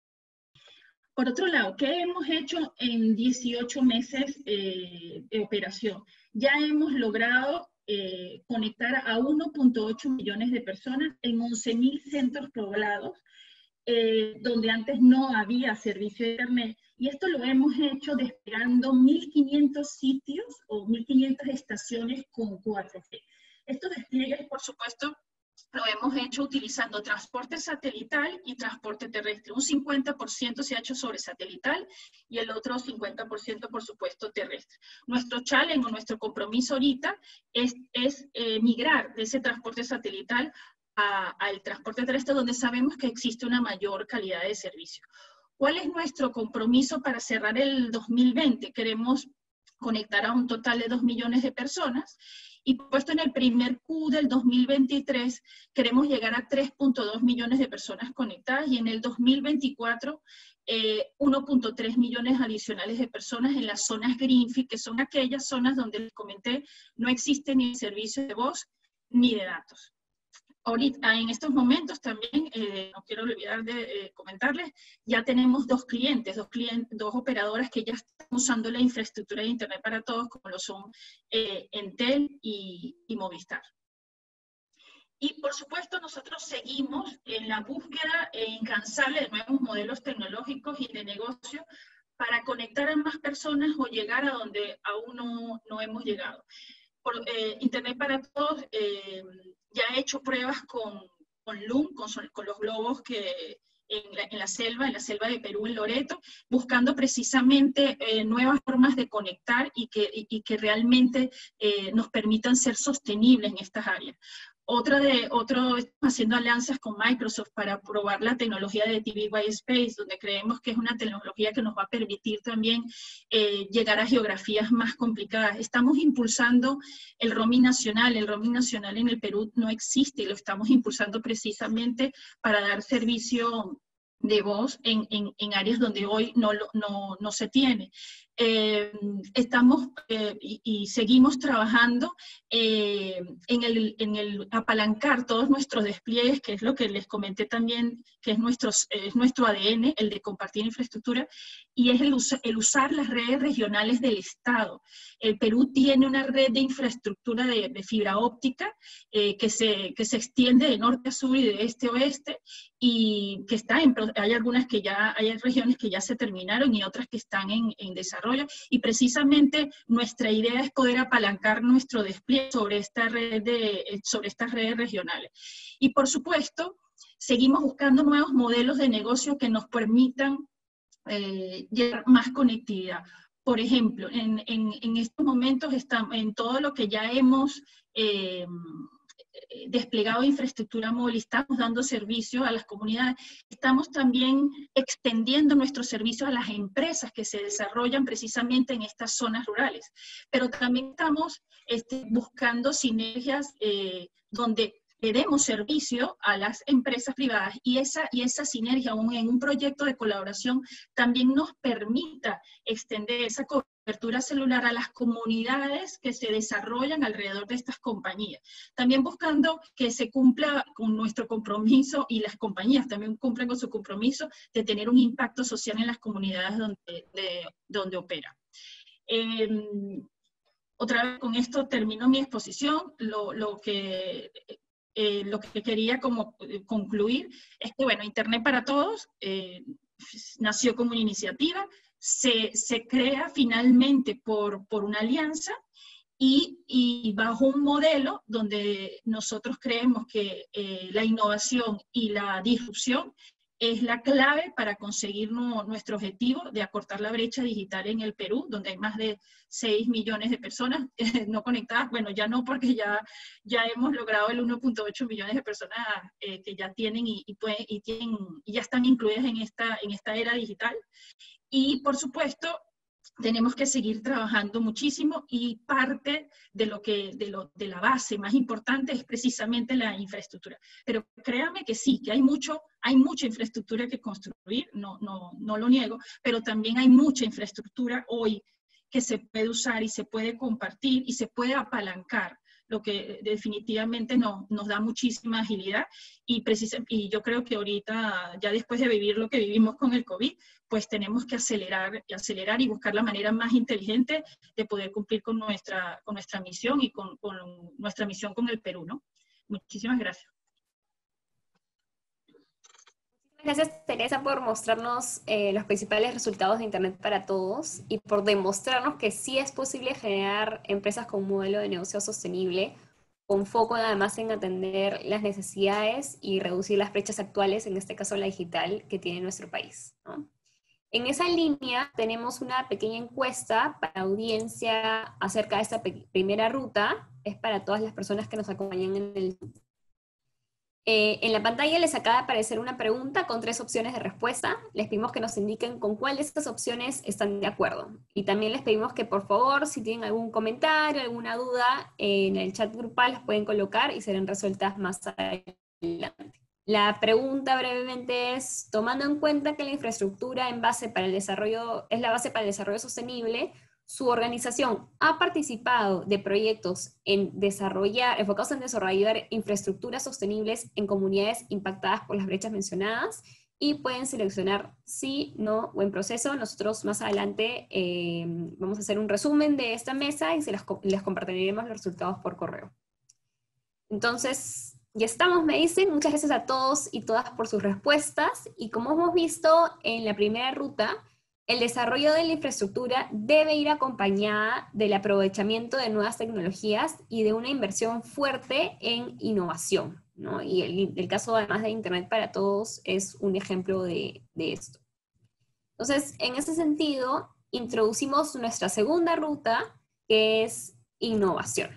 Por otro lado, ¿qué hemos hecho en dieciocho meses eh, de operación? Ya hemos logrado eh, conectar a uno punto ocho millones de personas en once mil centros poblados, eh, donde antes no había servicio de internet, y esto lo hemos hecho desplegando mil quinientos sitios o mil quinientas estaciones con cuatro G. Estos despliegues, por supuesto, lo hemos hecho utilizando transporte satelital y transporte terrestre. Un cincuenta por ciento se ha hecho sobre satelital y el otro cincuenta por ciento, por supuesto, terrestre. Nuestro challenge o nuestro compromiso ahorita es, es eh, migrar de ese transporte satelital al transporte terrestre, donde sabemos que existe una mayor calidad de servicio. ¿Cuál es nuestro compromiso para cerrar el dos mil veinte? Queremos conectar a un total de dos millones de personas, y puesto en el primer Q del dos mil veintitrés queremos llegar a tres punto dos millones de personas conectadas, y en el dos mil veinticuatro eh, uno punto tres millones adicionales de personas en las zonas Greenfield, que son aquellas zonas donde les comenté no existe ni servicio de voz ni de datos. Ahorita, en estos momentos también, eh, no quiero olvidar de eh, comentarles, ya tenemos dos clientes, dos, clientes, dos operadoras que ya están usando la infraestructura de Internet para Todos, como lo son eh, Entel y, y Movistar. Y por supuesto nosotros seguimos en la búsqueda incansable de nuevos modelos tecnológicos y de negocio para conectar a más personas o llegar a donde aún no, no hemos llegado. Por, eh, Internet para Todos eh, ya ha hecho pruebas con, con Loom, con, con los globos que en la, en la selva, en la selva de Perú, en Loreto, buscando precisamente eh, nuevas formas de conectar y que, y, y que realmente eh, nos permitan ser sostenibles en estas áreas. Otra de, otro, estamos haciendo alianzas con Microsoft para probar la tecnología de T V by Space, donde creemos que es una tecnología que nos va a permitir también eh, llegar a geografías más complicadas. Estamos impulsando el roaming nacional. El roaming nacional en el Perú no existe, y lo estamos impulsando precisamente para dar servicio de voz en, en, en áreas donde hoy no, no, no se tiene. Eh, estamos eh, y, y seguimos trabajando eh, en, el, en el apalancar todos nuestros despliegues, que es lo que les comenté también, que es, nuestros, es nuestro A D N, el de compartir infraestructura, y es el, us el usar las redes regionales del Estado. El Perú tiene una red de infraestructura de, de fibra óptica eh, que, se, que se extiende de norte a sur y de este a oeste, y que está en, hay algunas que ya, hay regiones que ya se terminaron y otras que están en, en desarrollo, y precisamente nuestra idea es poder apalancar nuestro despliegue sobre, esta red de, sobre estas redes regionales. Y por supuesto, seguimos buscando nuevos modelos de negocio que nos permitan eh, llevar más conectividad. Por ejemplo, en, en, en estos momentos, estamos en todo lo que ya hemos eh, desplegado infraestructura móvil, estamos dando servicio a las comunidades, estamos también extendiendo nuestros servicios a las empresas que se desarrollan precisamente en estas zonas rurales, pero también estamos este, buscando sinergias eh, donde le demos servicio a las empresas privadas, y esa, y esa sinergia un, en un proyecto de colaboración también nos permita extender esa cobertura celular a las comunidades que se desarrollan alrededor de estas compañías. También buscando que se cumpla con nuestro compromiso, y las compañías también cumplan con su compromiso de tener un impacto social en las comunidades donde, de, donde operan. Eh, otra vez con esto termino mi exposición. Lo, lo que... Eh, lo que quería como eh, concluir es que, bueno, Internet para Todos eh, nació como una iniciativa, se, se crea finalmente por, por una alianza y, y bajo un modelo donde nosotros creemos que eh, la innovación y la disrupción es la clave para conseguir no, nuestro objetivo de acortar la brecha digital en el Perú, donde hay más de seis millones de personas eh, no conectadas. Bueno, ya no, porque ya, ya hemos logrado el uno punto ocho millones de personas eh, que ya tienen y, y, pueden, y, tienen, y ya están incluidas en esta, en esta era digital. Y, por supuesto, tenemos que seguir trabajando muchísimo, y parte de, lo que, de, lo, de la base más importante es precisamente la infraestructura. Pero créanme que sí, que hay, mucho, hay mucha infraestructura que construir, no, no, no lo niego, pero también hay mucha infraestructura hoy que se puede usar y se puede compartir y se puede apalancar, lo que definitivamente nos, nos da muchísima agilidad y, precisa, y yo creo que ahorita, ya después de vivir lo que vivimos con el COVID, pues tenemos que acelerar y acelerar y buscar la manera más inteligente de poder cumplir con nuestra, con nuestra misión y con, con nuestra misión con el Perú, ¿no? Muchísimas gracias. Gracias, Teresa, por mostrarnos eh, los principales resultados de Internet para Todos y por demostrarnos que sí es posible generar empresas con un modelo de negocio sostenible, con foco además en atender las necesidades y reducir las brechas actuales, en este caso la digital, que tiene nuestro país, ¿no? En esa línea tenemos una pequeña encuesta para audiencia acerca de esta primera ruta. Es para todas las personas que nos acompañan en el... Eh, en la pantalla les acaba de aparecer una pregunta con tres opciones de respuesta. Les pedimos que nos indiquen con cuál de estas opciones están de acuerdo. Y también les pedimos que por favor, si tienen algún comentario, alguna duda, eh, en el chat grupal las pueden colocar y serán resueltas más adelante. La pregunta brevemente es, tomando en cuenta que la infraestructura en base para el desarrollo, es la base para el desarrollo sostenible, ¿su organización ha participado de proyectos en desarrollar, enfocados en desarrollar infraestructuras sostenibles en comunidades impactadas por las brechas mencionadas? Y pueden seleccionar sí, no o en proceso. Nosotros más adelante eh, vamos a hacer un resumen de esta mesa y se las, les compartiremos los resultados por correo. Entonces, ya estamos, me dicen. Muchas gracias a todos y todas por sus respuestas. Y como hemos visto en la primera ruta, el desarrollo de la infraestructura debe ir acompañada del aprovechamiento de nuevas tecnologías y de una inversión fuerte en innovación, ¿no? Y el, el caso además de Internet para Todos es un ejemplo de, de esto. Entonces, en ese sentido, introducimos nuestra segunda ruta, que es innovación.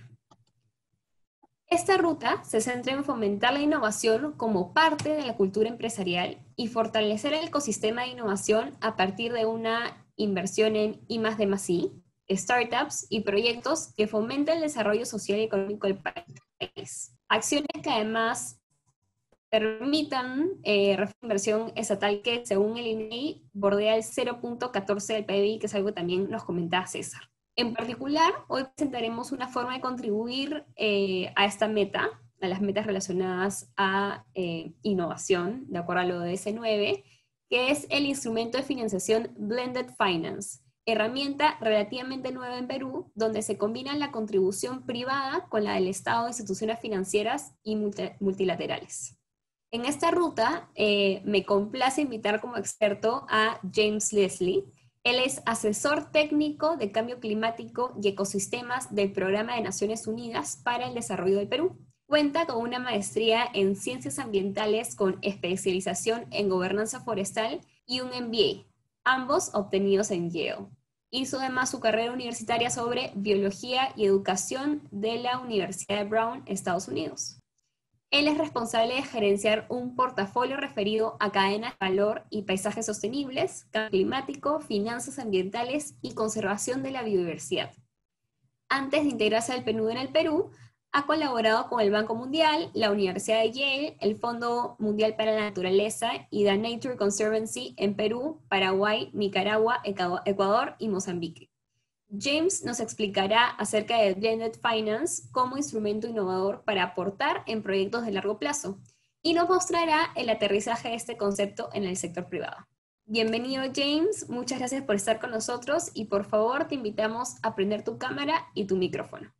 Esta ruta se centra en fomentar la innovación como parte de la cultura empresarial y fortalecer el ecosistema de innovación a partir de una inversión en I más D más I, startups y proyectos que fomenten el desarrollo social y económico del país. Acciones que además permitan eh, inversión estatal que, según el I N E I, bordea el cero punto catorce del P I B I, que es algo que también nos comentaba César. En particular, hoy presentaremos una forma de contribuir eh, a esta meta, a las metas relacionadas a eh, innovación, de acuerdo a lo de ese nueve, que es el instrumento de financiación Blended Finance, herramienta relativamente nueva en Perú, donde se combinan la contribución privada con la del Estado de instituciones financieras y multilaterales. En esta ruta, eh, me complace invitar como experto a James Leslie. Él es asesor técnico de cambio climático y ecosistemas del Programa de Naciones Unidas para el Desarrollo del Perú. Cuenta con una maestría en ciencias ambientales con especialización en gobernanza forestal y un M B A, ambos obtenidos en Yale. Hizo además su carrera universitaria sobre biología y educación de la Universidad de Brown, Estados Unidos. Él es responsable de gerenciar un portafolio referido a cadenas de valor y paisajes sostenibles, cambio climático, finanzas ambientales y conservación de la biodiversidad. Antes de integrarse al P N U D en el Perú, ha colaborado con el Banco Mundial, la Universidad de Yale, el Fondo Mundial para la Naturaleza y The Nature Conservancy en Perú, Paraguay, Nicaragua, Ecuador y Mozambique. James nos explicará acerca de Blended Finance como instrumento innovador para aportar en proyectos de largo plazo y nos mostrará el aterrizaje de este concepto en el sector privado. Bienvenido, James, muchas gracias por estar con nosotros y por favor te invitamos a prender tu cámara y tu micrófono.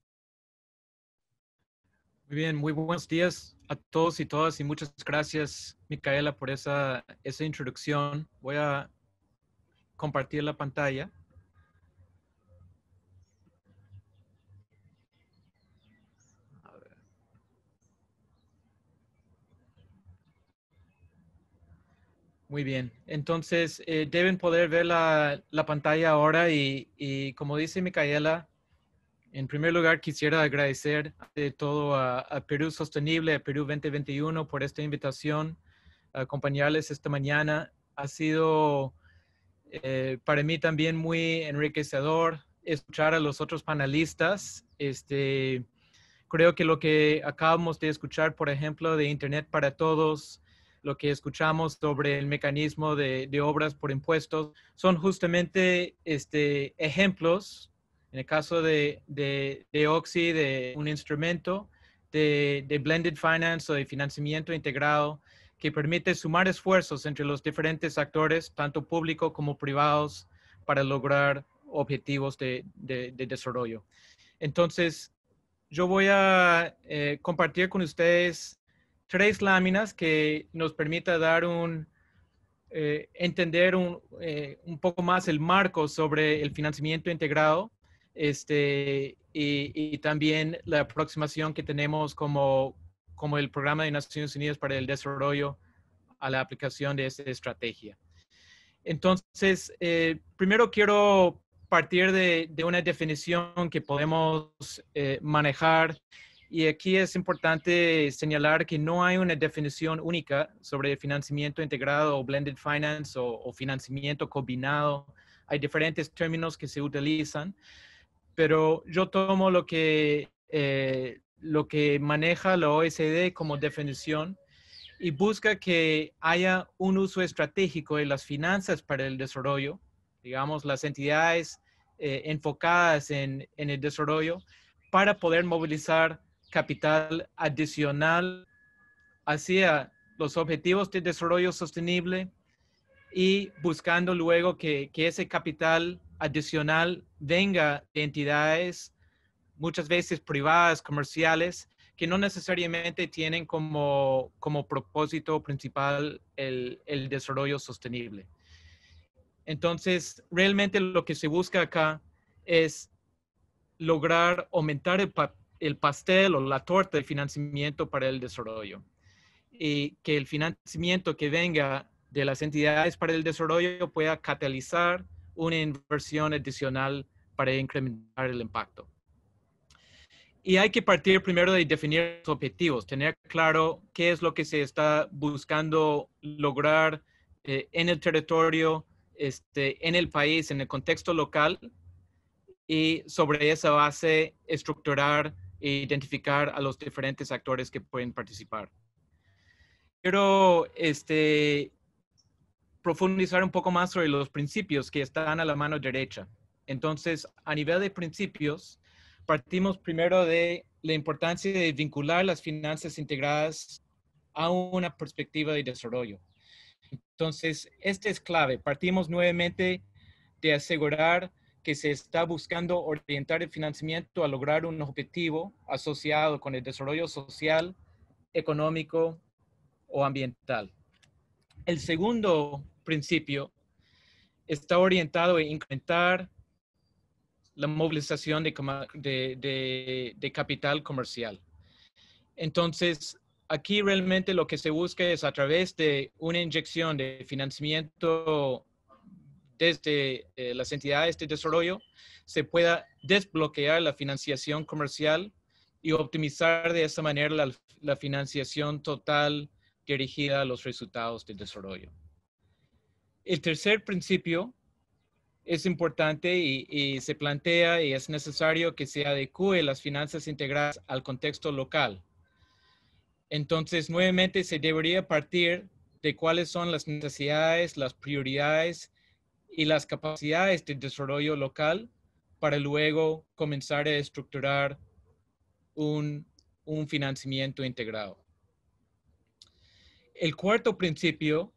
Muy bien, muy buenos días a todos y todas y muchas gracias, Micaela, por esa, esa introducción. Voy a compartir la pantalla. Muy bien, entonces eh, deben poder ver la, la pantalla ahora y, y como dice Micaela, en primer lugar quisiera agradecer de todo a, a Perú Sostenible, a Perú veinte veintiuno por esta invitación a acompañarles esta mañana. Ha sido eh, para mí también muy enriquecedor escuchar a los otros panelistas. Este, creo que lo que acabamos de escuchar, por ejemplo, de Internet para Todos, lo que escuchamos sobre el mecanismo de, de obras por impuestos, son justamente este, ejemplos, en el caso de, de, de Oxy, de un instrumento de, de blended finance o de financiamiento integrado que permite sumar esfuerzos entre los diferentes actores, tanto públicos como privados, para lograr objetivos de, de, de desarrollo. Entonces, yo voy a eh, compartir con ustedes tres láminas que nos permita dar un, eh, entender un, eh, un poco más el marco sobre el financiamiento integrado este, y, y también la aproximación que tenemos como, como el Programa de Naciones Unidas para el Desarrollo a la aplicación de esta estrategia. Entonces, eh, primero quiero partir de, de una definición que podemos eh, manejar. Y aquí es importante señalar que no hay una definición única sobre financiamiento integrado o blended finance o, o financiamiento combinado. Hay diferentes términos que se utilizan, pero yo tomo lo que, eh, lo que maneja la O E C D como definición y busca que haya un uso estratégico de las finanzas para el desarrollo, digamos, las entidades eh, enfocadas en, en el desarrollo, para poder movilizar capital adicional hacia los objetivos de desarrollo sostenible y buscando luego que, que ese capital adicional venga de entidades muchas veces privadas, comerciales, que no necesariamente tienen como, como propósito principal el, el desarrollo sostenible. Entonces, realmente lo que se busca acá es lograr aumentar el, pa el pastel o la torta de financiamiento para el desarrollo. Y que el financiamiento que venga de las entidades para el desarrollo pueda catalizar una inversión adicional para incrementar el impacto. Y hay que partir primero de definir los objetivos, tener claro qué es lo que se está buscando lograr eh, en el territorio, este, en el país, en el contexto local, y sobre esa base estructurar e identificar a los diferentes actores que pueden participar. Quiero este, profundizar un poco más sobre los principios que están a la mano derecha. Entonces, a nivel de principios, partimos primero de la importancia de vincular las finanzas integradas a una perspectiva de desarrollo. Entonces, este es clave. Partimos nuevamente de asegurar que se está buscando orientar el financiamiento a lograr un objetivo asociado con el desarrollo social, económico o ambiental. El segundo principio está orientado a incrementar la movilización de, de, de, de capital comercial. Entonces, aquí realmente lo que se busca es a través de una inyección de financiamiento desde eh, las entidades de desarrollo, se pueda desbloquear la financiación comercial y optimizar de esa manera la, la financiación total dirigida a los resultados del desarrollo. El tercer principio es importante y, y se plantea y es necesario que se adecue las finanzas integradas al contexto local. Entonces, nuevamente se debería partir de cuáles son las necesidades, las prioridades y las capacidades de desarrollo local para luego comenzar a estructurar un, un financiamiento integrado. El cuarto principio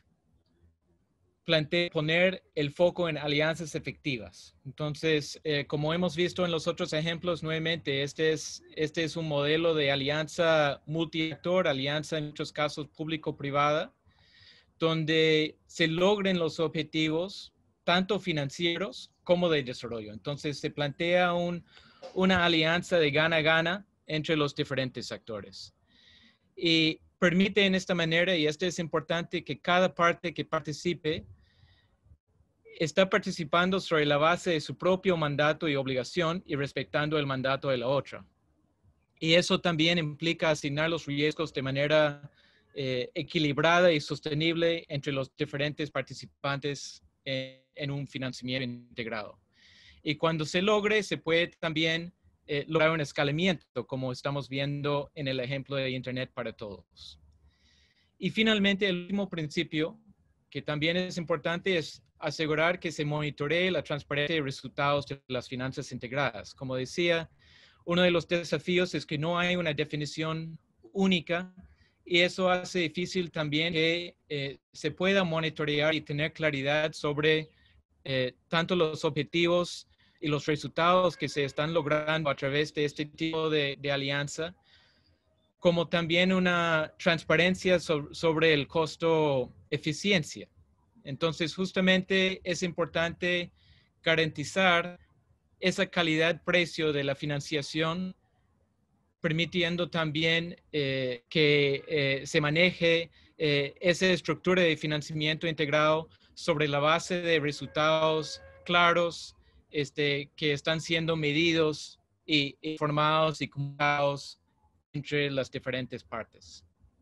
plantea poner el foco en alianzas efectivas. Entonces, eh, como hemos visto en los otros ejemplos, nuevamente, este es, este es un modelo de alianza multiactor, alianza en muchos casos público-privada, donde se logren los objetivos tanto financieros como de desarrollo. Entonces, se plantea un, una alianza de gana-gana entre los diferentes actores. Y permite en esta manera, y esto es importante, que cada parte que participe está participando sobre la base de su propio mandato y obligación y respetando el mandato de la otra. Y eso también implica asignar los riesgos de manera eh, equilibrada y sostenible entre los diferentes participantes en, en un financiamiento integrado. Y cuando se logre, se puede también eh, lograr un escalamiento, como estamos viendo en el ejemplo de Internet para Todos. Y finalmente, el último principio, que también es importante, es asegurar que se monitoree la transparencia de resultados de las finanzas integradas. Como decía, uno de los desafíos es que no hay una definición única y eso hace difícil también que eh, se pueda monitorear y tener claridad sobre eh, tanto los objetivos y los resultados que se están logrando a través de este tipo de, de alianza, como también una transparencia so, sobre el costo-eficiencia. Entonces, justamente es importante garantizar esa calidad-precio de la financiación, permitiendo también eh, que eh, se maneje eh, esa estructura de financiamiento integrado sobre la base de resultados claros este, que están siendo medidos y informados y comunicados entre las diferentes partes.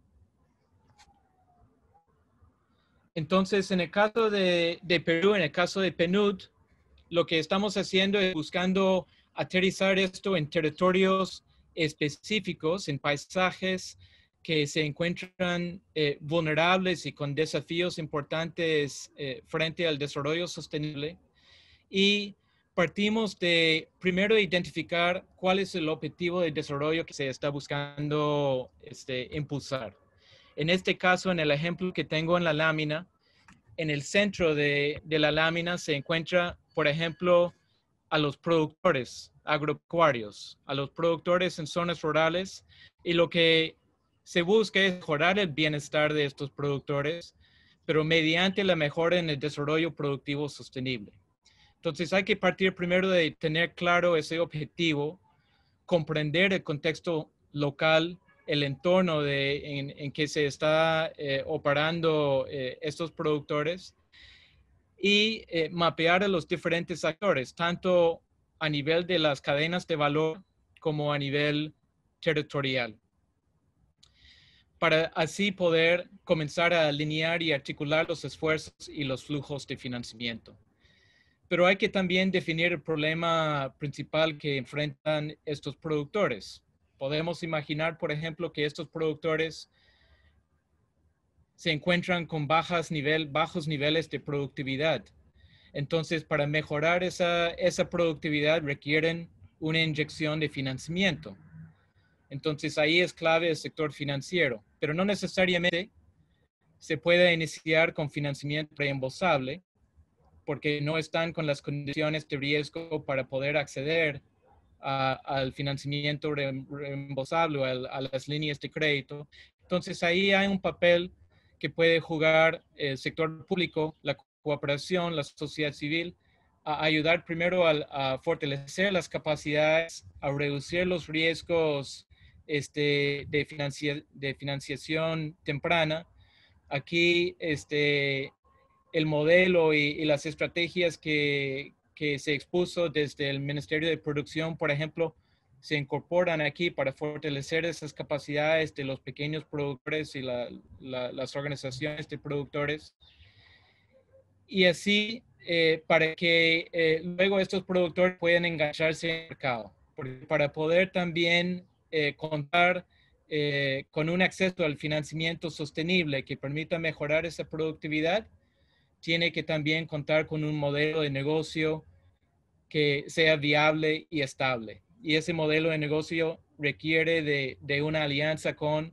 Entonces, en el caso de, de Perú, en el caso de P N U D, lo que estamos haciendo es buscando aterrizar esto en territorios específicos, en paisajes que se encuentran eh, vulnerables y con desafíos importantes eh, frente al desarrollo sostenible. Y partimos de primero identificar cuál es el objetivo de desarrollo que se está buscando este, impulsar. En este caso, en el ejemplo que tengo en la lámina, en el centro de, de la lámina se encuentra, por ejemplo, a los productores agropecuarios, a los productores en zonas rurales, y lo que se busca es mejorar el bienestar de estos productores, pero mediante la mejora en el desarrollo productivo sostenible. Entonces hay que partir primero de tener claro ese objetivo, comprender el contexto local, el entorno de, en, en que se está eh, operando eh, estos productores y eh, mapear a los diferentes actores, tanto a nivel de las cadenas de valor como a nivel territorial, para así poder comenzar a alinear y articular los esfuerzos y los flujos de financiamiento. Pero hay que también definir el problema principal que enfrentan estos productores. Podemos imaginar, por ejemplo, que estos productores se encuentran con bajas nivel, bajos niveles de productividad. Entonces, para mejorar esa, esa productividad requieren una inyección de financiamiento. Entonces, ahí es clave el sector financiero, pero no necesariamente se puede iniciar con financiamiento reembolsable, porque no están con las condiciones de riesgo para poder acceder a, al financiamiento reembolsable, a, a las líneas de crédito. Entonces ahí hay un papel que puede jugar el sector público, la cooperación, la sociedad civil, a ayudar primero a, a fortalecer las capacidades, a reducir los riesgos este, de, financia, de financiación temprana. Aquí este, el modelo y, y las estrategias que, que se expuso desde el Ministerio de Producción, por ejemplo, se incorporan aquí para fortalecer esas capacidades de los pequeños productores y la, la, las organizaciones de productores. Y así, eh, para que eh, luego estos productores puedan engancharse en el mercado. Porque para poder también eh, contar eh, con un acceso al financiamiento sostenible que permita mejorar esa productividad, tiene que también contar con un modelo de negocio que sea viable y estable. Y ese modelo de negocio requiere de, de una alianza con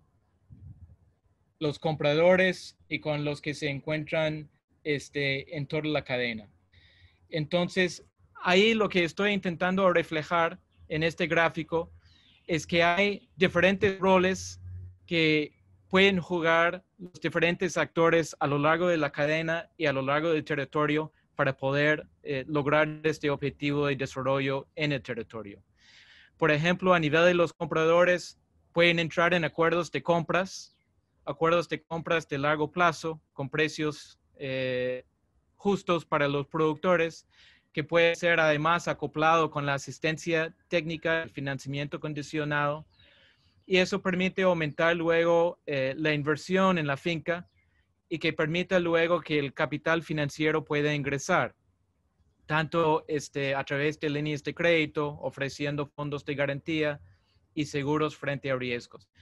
los compradores y con los que se encuentran este, en toda la cadena. Entonces, ahí lo que estoy intentando reflejar en este gráfico es que hay diferentes roles que pueden jugar los diferentes actores a lo largo de la cadena y a lo largo del territorio para poder eh, lograr este objetivo de desarrollo en el territorio. Por ejemplo, a nivel de los compradores, pueden entrar en acuerdos de compras, acuerdos de compras de largo plazo con precios eh, justos para los productores, que puede ser además acoplado con la asistencia técnica, el financiamiento condicionado, y eso permite aumentar luego eh, la inversión en la finca y que permita luego que el capital financiero pueda ingresar, tanto este, a través de líneas de crédito, ofreciendo fondos de garantía y seguros frente a riesgos.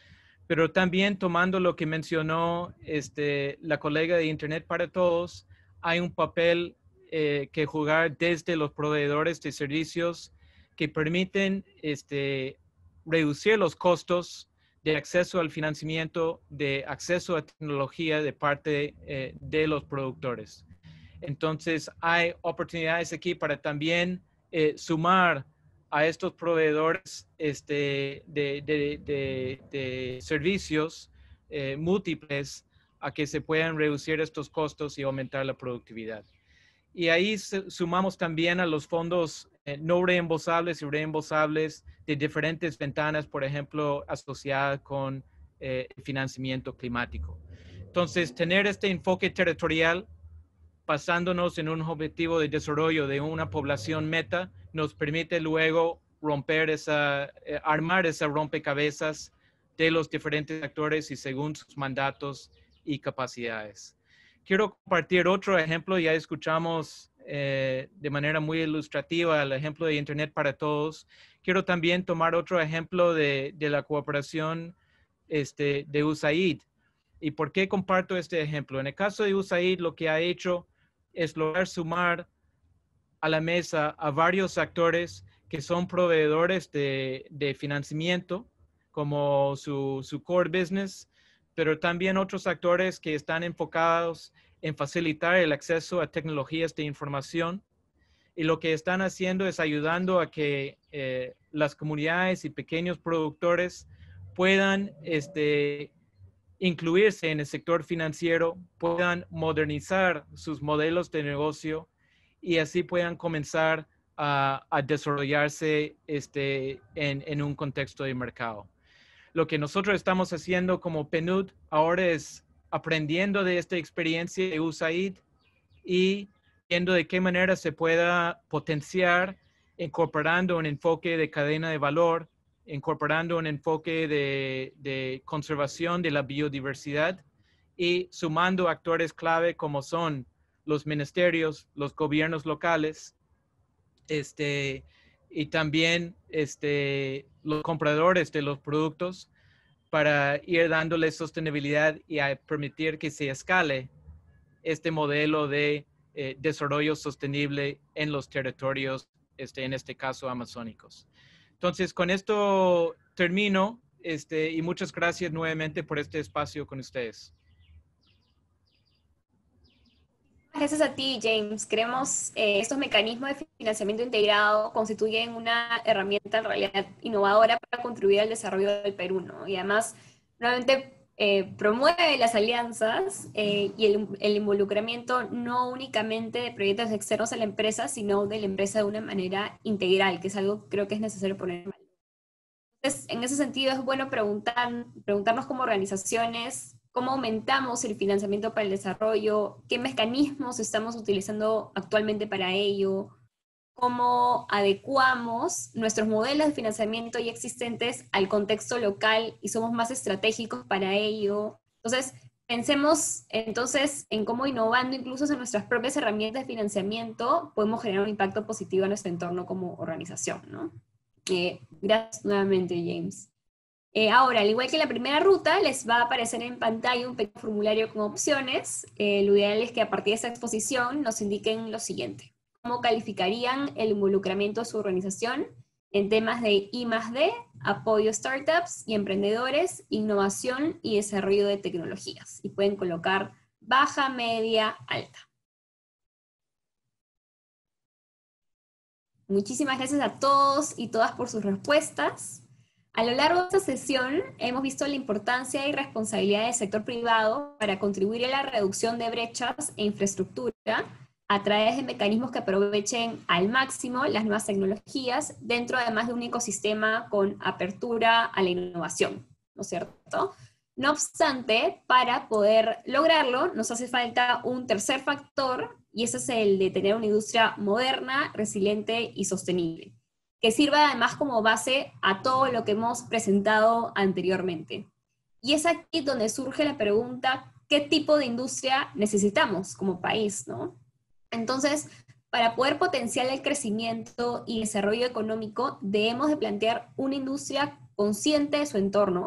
pero también tomando lo que mencionó este, la colega de Internet para Todos, hay un papel eh, que jugar desde los proveedores de servicios que permiten este, reducir los costos de acceso al financiamiento, de acceso a tecnología de parte eh, de los productores. Entonces, hay oportunidades aquí para también eh, sumar a estos proveedores este, de, de, de, de servicios eh, múltiples a que se puedan reducir estos costos y aumentar la productividad. Y ahí sumamos también a los fondos eh, no reembolsables y reembolsables de diferentes ventanas, por ejemplo, asociadas con eh, financiamiento climático. Entonces, tener este enfoque territorial basándonos en un objetivo de desarrollo de una población meta, nos permite luego romper esa, eh, armar esa rompecabezas de los diferentes actores y según sus mandatos y capacidades. Quiero compartir otro ejemplo, ya escuchamos eh, de manera muy ilustrativa el ejemplo de Internet para Todos. Quiero también tomar otro ejemplo de, de la cooperación este, de U S A I D. ¿Y por qué comparto este ejemplo? En el caso de U S A I D, lo que ha hecho es lograr sumar a la mesa a varios actores que son proveedores de, de financiamiento, como su, su core business, pero también otros actores que están enfocados en facilitar el acceso a tecnologías de información. Y lo que están haciendo es ayudando a que eh, las comunidades y pequeños productores puedan este, incluirse en el sector financiero, puedan modernizar sus modelos de negocio y así puedan comenzar a, a desarrollarse este, en, en un contexto de mercado. Lo que nosotros estamos haciendo como P N U D ahora es aprendiendo de esta experiencia de U S A I D y viendo de qué manera se pueda potenciar incorporando un enfoque de cadena de valor, incorporando un enfoque de, de conservación de la biodiversidad y sumando actores clave como son los ministerios, los gobiernos locales, este, y también este, los compradores de los productos para ir dándole sostenibilidad y a permitir que se escale este modelo de eh, desarrollo sostenible en los territorios, este, en este caso, amazónicos. Entonces, con esto termino este, y muchas gracias nuevamente por este espacio con ustedes. Gracias a ti, James. Creemos que eh, estos mecanismos de financiamiento integrado constituyen una herramienta en realidad innovadora para contribuir al desarrollo del Perú, ¿no? Y además, nuevamente, eh, promueve las alianzas eh, y el, el involucramiento no únicamente de proyectos externos a la empresa, sino de la empresa de una manera integral, que es algo que creo que es necesario poner en valor. Entonces, en ese sentido, es bueno preguntar, preguntarnos como organizaciones cómo aumentamos el financiamiento para el desarrollo, qué mecanismos estamos utilizando actualmente para ello, cómo adecuamos nuestros modelos de financiamiento ya existentes al contexto local y somos más estratégicos para ello. Entonces, pensemos entonces en cómo innovando incluso en nuestras propias herramientas de financiamiento podemos generar un impacto positivo en nuestro entorno como organización, ¿no? Eh, gracias nuevamente, James. Eh, ahora, al igual que la primera ruta, les va a aparecer en pantalla un pequeño formulario con opciones. Eh, lo ideal es que a partir de esta exposición nos indiquen lo siguiente. ¿Cómo calificarían el involucramiento de su organización en temas de I más D, apoyo a startups y emprendedores, innovación y desarrollo de tecnologías? Y pueden colocar baja, media, alta. Muchísimas gracias a todos y todas por sus respuestas. A lo largo de esta sesión hemos visto la importancia y responsabilidad del sector privado para contribuir a la reducción de brechas e infraestructura a través de mecanismos que aprovechen al máximo las nuevas tecnologías dentro además de un ecosistema con apertura a la innovación, ¿no es cierto? No obstante, para poder lograrlo nos hace falta un tercer factor y ese es el de tener una industria moderna, resiliente y sostenible, que sirva además como base a todo lo que hemos presentado anteriormente. Y es aquí donde surge la pregunta, ¿qué tipo de industria necesitamos como país, ¿no? Entonces, para poder potenciar el crecimiento y desarrollo económico, debemos de plantear una industria consciente de su entorno,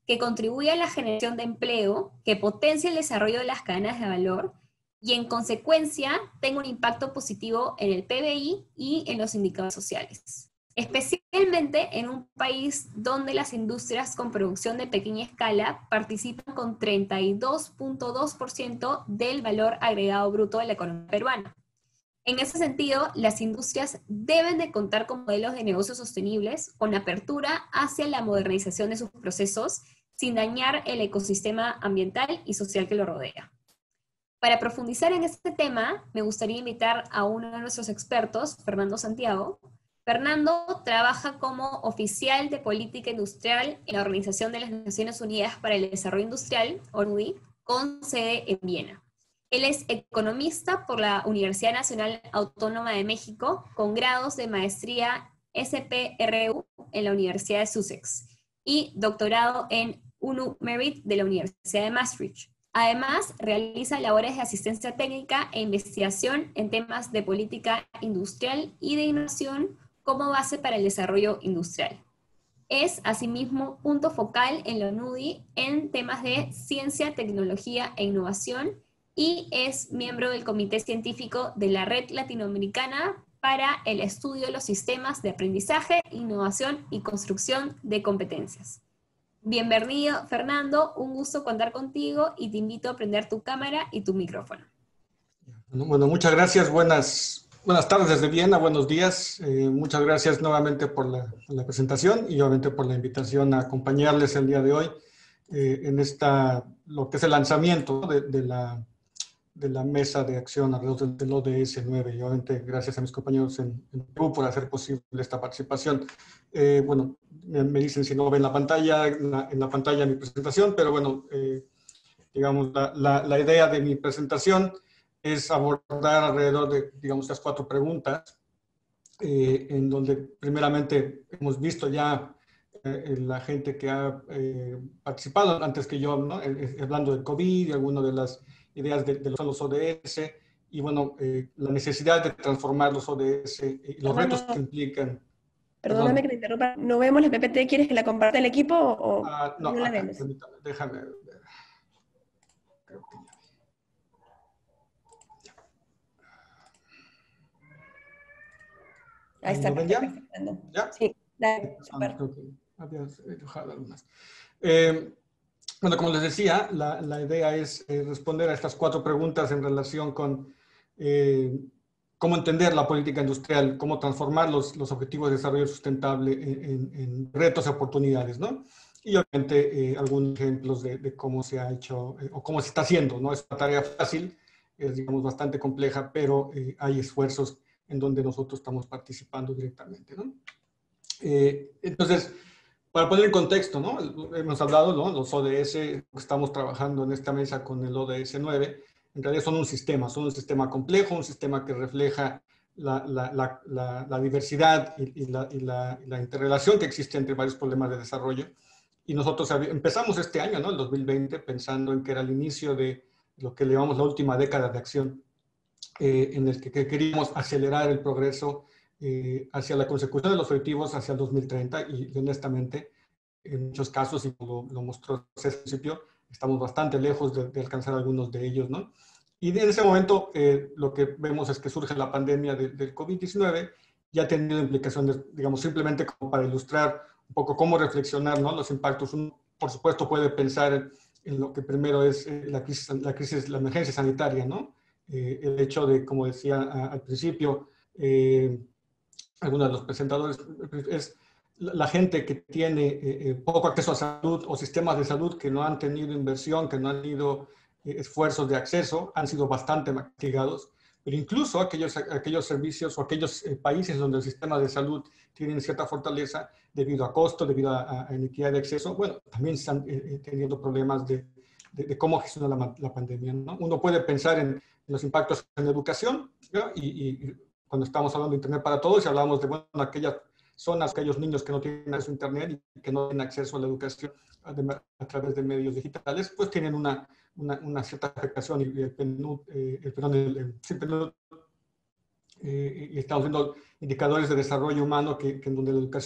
que contribuye a la generación de empleo, que potencia el desarrollo de las cadenas de valor y en consecuencia tenga un impacto positivo en el P B I y en los indicadores sociales. Especialmente en un país donde las industrias con producción de pequeña escala participan con treinta y dos punto dos por ciento del valor agregado bruto de la economía peruana. En ese sentido, las industrias deben de contar con modelos de negocios sostenibles, con apertura hacia la modernización de sus procesos, sin dañar el ecosistema ambiental y social que lo rodea. Para profundizar en este tema, me gustaría invitar a uno de nuestros expertos, Fernando Santiago. Fernando trabaja como oficial de política industrial en la Organización de las Naciones Unidas para el Desarrollo Industrial, O N U D I, con sede en Viena. Él es economista por la Universidad Nacional Autónoma de México, con grados de maestría S P R U en la Universidad de Sussex y doctorado en U N U Merit de la Universidad de Maastricht. Además, realiza labores de asistencia técnica e investigación en temas de política industrial y de innovación como base para el desarrollo industrial. Es, asimismo, punto focal en la O N U D I en temas de ciencia, tecnología e innovación y es miembro del Comité Científico de la Red Latinoamericana para el Estudio de los Sistemas de Aprendizaje, Innovación y Construcción de Competencias. Bienvenido, Fernando, un gusto contar contigo y te invito a prender tu cámara y tu micrófono. Bueno, muchas gracias, buenas, buenas tardes desde Viena, buenos días. Eh, muchas gracias nuevamente por la, la presentación y obviamente por la invitación a acompañarles el día de hoy eh, en esta, lo que es el lanzamiento de, de, la, de la mesa de acción alrededor del, del O D S nueve y obviamente gracias a mis compañeros en, en Perú por hacer posible esta participación. Eh, bueno, me, me dicen si no ven la pantalla, en la, en la pantalla mi presentación, pero bueno, eh, digamos, la, la, la idea de mi presentación es abordar alrededor de, digamos, estas cuatro preguntas, eh, en donde primeramente hemos visto ya eh, la gente que ha eh, participado antes que yo, ¿no? eh, hablando del COVID y algunas de las ideas de, de los O D S, y bueno, eh, la necesidad de transformar los O D S y los retos que implican. Perdóname Perdón. que te interrumpa. ¿No vemos la P P T? ¿Quieres que la comparte el equipo o uh, no, no la acá, vemos? Déjame ver. Creo que ya. Ahí está. ¿Lo ven ya? ¿Ya? Sí, dale, ah, creo que había dejado algunas. Eh, bueno, como les decía, la, la idea es eh, responder a estas cuatro preguntas en relación con eh, cómo entender la política industrial, cómo transformar los, los objetivos de desarrollo sustentable en, en, en retos y oportunidades, ¿no? Y obviamente eh, algunos ejemplos de, de cómo se ha hecho eh, o cómo se está haciendo, ¿no? Es una tarea fácil, es digamos bastante compleja, pero eh, hay esfuerzos en donde nosotros estamos participando directamente, ¿no? Eh, entonces, para poner en contexto, ¿no? Hemos hablado, ¿no? Los O D S, estamos trabajando en esta mesa con el O D S nueve, en realidad son un sistema, son un sistema complejo, un sistema que refleja la, la, la, la, la diversidad y, y, la, y, la, y la interrelación que existe entre varios problemas de desarrollo. Y nosotros empezamos este año, ¿no? El dos mil veinte, pensando en que era el inicio de lo que le llamamos la última década de acción, eh, en el que, que queríamos acelerar el progreso eh, hacia la consecución de los objetivos hacia el dos mil treinta y honestamente, en muchos casos, y lo, lo mostró ese principio, estamos bastante lejos de, de alcanzar algunos de ellos, ¿no? Y en ese momento eh, lo que vemos es que surge la pandemia de, del COVID diecinueve y ha tenido implicaciones, digamos, simplemente como para ilustrar un poco cómo reflexionar, ¿no? Los impactos. Uno, por supuesto, puede pensar en, en lo que primero es eh, la, crisis, la crisis, la emergencia sanitaria, ¿no? Eh, el hecho de, como decía a, al principio, eh, algunos de los presentadores, es la gente que tiene eh, poco acceso a salud o sistemas de salud que no han tenido inversión, que no han tenido eh, esfuerzos de acceso, han sido bastante castigados. Pero incluso aquellos, aquellos servicios o aquellos eh, países donde el sistema de salud tienen cierta fortaleza debido a costo, debido a, a inequidad de acceso, bueno, también están eh, teniendo problemas de, de, de cómo gestionar la, la pandemia, ¿no? Uno puede pensar en, en los impactos en la educación, ¿no? y, y cuando estamos hablando de Internet para todos y hablamos de, bueno, aquellas zonas, aquellos niños que no tienen acceso a Internet y que no tienen acceso a la educación a, de, a través de medios digitales, pues tienen una, una, una cierta afectación. Y el PNUD, eh, el, perdón, el, el, el PNUD, eh, y estamos viendo indicadores de desarrollo humano que, que en donde la educación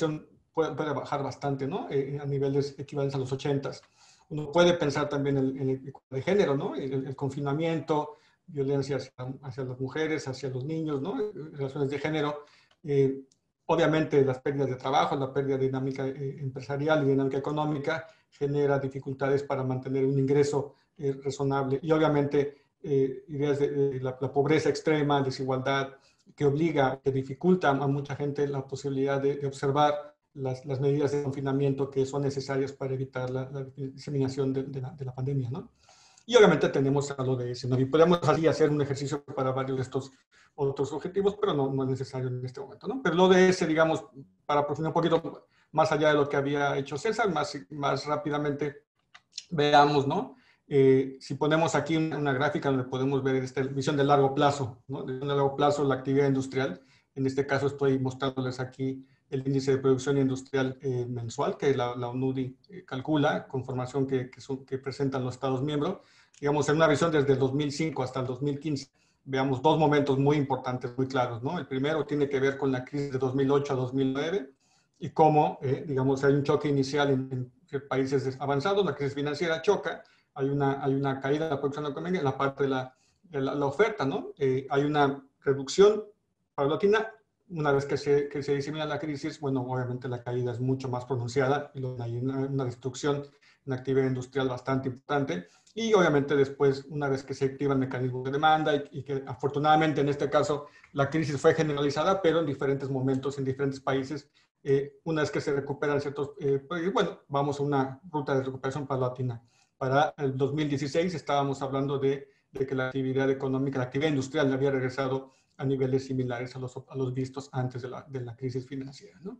puede, puede bajar bastante, ¿no? Eh, a niveles equivalentes a los ochentas. Uno puede pensar también en, en el de género, ¿no? El, el confinamiento, violencia hacia, hacia las mujeres, hacia los niños, ¿no? Relaciones de género. Eh, obviamente las pérdidas de trabajo, la pérdida de dinámica eh, empresarial y dinámica económica genera dificultades para mantener un ingreso eh, razonable. Y obviamente eh, ideas de, de la, la pobreza extrema, desigualdad, que obliga, que dificulta a mucha gente la posibilidad de, de observar las, las medidas de confinamiento que son necesarias para evitar la, la diseminación de, de, la, de la pandemia, ¿no? Y obviamente tenemos al O D S, ¿no? Y podemos así hacer un ejercicio para varios de estos otros objetivos, pero no, no es necesario en este momento, ¿no? Pero el O D S, digamos, para profundizar un poquito más allá de lo que había hecho César, más, más rápidamente veamos, ¿no? Eh, si ponemos aquí una gráfica donde podemos ver esta visión de largo plazo, ¿no? De largo plazo la actividad industrial. En este caso estoy mostrándoles aquí el índice de producción industrial eh, mensual que la, la UNUDI eh, calcula con formación que, que, son, que presentan los Estados miembros. Digamos, en una visión desde el dos mil cinco hasta el dos mil quince, veamos dos momentos muy importantes, muy claros, ¿no? El primero tiene que ver con la crisis de dos mil ocho a dos mil nueve y cómo, eh, digamos, hay un choque inicial en, en países avanzados, la crisis financiera choca, hay una, hay una caída de la producción económica en la parte de la, de la, la oferta, ¿no? Eh, hay una reducción paulatina. Una vez que se, que se disemina la crisis, bueno, obviamente la caída es mucho más pronunciada y hay una, una destrucción en la actividad industrial bastante importante. Y obviamente después, una vez que se activan mecanismos de demanda y, y que afortunadamente en este caso la crisis fue generalizada, pero en diferentes momentos, en diferentes países, eh, una vez que se recuperan ciertos, eh, pues, bueno, vamos a una ruta de recuperación paulatina. Para el dos mil dieciséis estábamos hablando de, de que la actividad económica, la actividad industrial había regresado a niveles similares a los, a los vistos antes de la, de la crisis financiera, ¿no?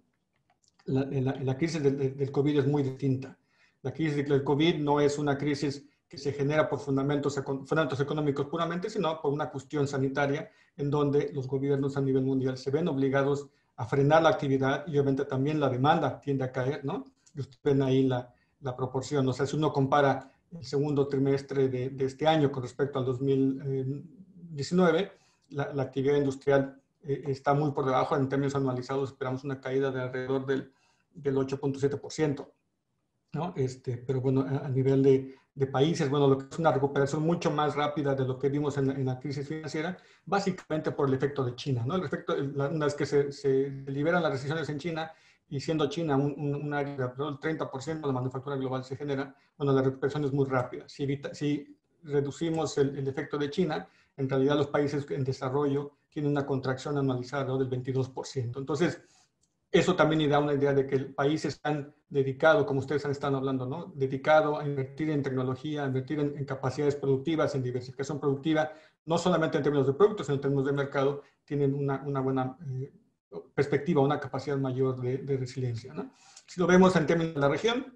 La, la, la crisis del, del COVID es muy distinta. La crisis del COVID no es una crisis que se genera por fundamentos, fundamentos económicos puramente, sino por una cuestión sanitaria en donde los gobiernos a nivel mundial se ven obligados a frenar la actividad y obviamente también la demanda tiende a caer, ¿no? Y ustedes ven ahí la, la proporción. O sea, si uno compara el segundo trimestre de, de este año con respecto al dos mil diecinueve, La, la actividad industrial eh, está muy por debajo. En términos anualizados esperamos una caída de alrededor del, del ocho punto siete por ciento, ¿no? Este, pero bueno, a, a nivel de, de países, bueno, lo que es una recuperación mucho más rápida de lo que vimos en, en la crisis financiera, básicamente por el efecto de China, ¿no? El efecto, la, una vez que se, se liberan las restricciones en China, y siendo China un, un, un área de alrededor del treinta por ciento de la manufactura global se genera, bueno, la recuperación es muy rápida. Si, evita, si reducimos el, el efecto de China, en realidad los países en desarrollo tienen una contracción anualizada, ¿no?, del veintidós por ciento. Entonces, eso también da una idea de que el país está dedicado, como ustedes han estado hablando, ¿no?, dedicado a invertir en tecnología, a invertir en, en capacidades productivas, en diversificación productiva, no solamente en términos de productos, sino en términos de mercado, tienen una, una buena eh, perspectiva, una capacidad mayor de, de resiliencia, ¿no? Si lo vemos en términos de la región,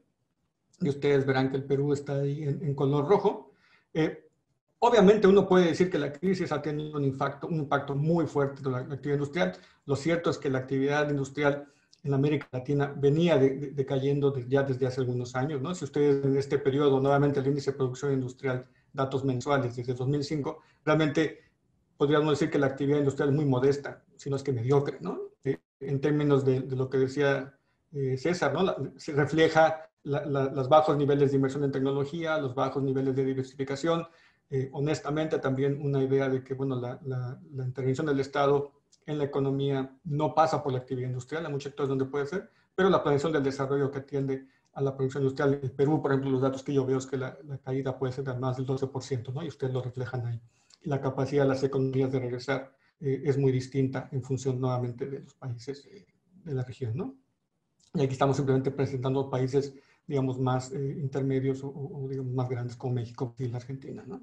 y ustedes verán que el Perú está ahí en, en color rojo, eh, obviamente uno puede decir que la crisis ha tenido un impacto, un impacto muy fuerte en la, la actividad industrial. Lo cierto es que la actividad industrial en América Latina venía de, de, decayendo de, ya desde hace algunos años, ¿no? Si ustedes en este periodo, nuevamente el índice de producción industrial, datos mensuales desde dos mil cinco, realmente podríamos decir que la actividad industrial es muy modesta, si no es que mediocre, ¿no? Eh, en términos de, de lo que decía eh, César, ¿no? La, se refleja la, la, los bajos niveles de inversión en tecnología, los bajos niveles de diversificación. Eh, honestamente, también una idea de que, bueno, la, la, la intervención del Estado en la economía no pasa por la actividad industrial, hay muchos sectores donde puede ser, pero la planeación del desarrollo que atiende a la producción industrial. En Perú, por ejemplo, los datos que yo veo es que la, la caída puede ser de más del doce por ciento, ¿no? Y ustedes lo reflejan ahí. Y la capacidad de las economías de regresar eh, es muy distinta en función nuevamente de los países eh, de la región, ¿no? Y aquí estamos simplemente presentando países, digamos, más eh, intermedios o, o, digamos, más grandes como México y la Argentina, ¿no?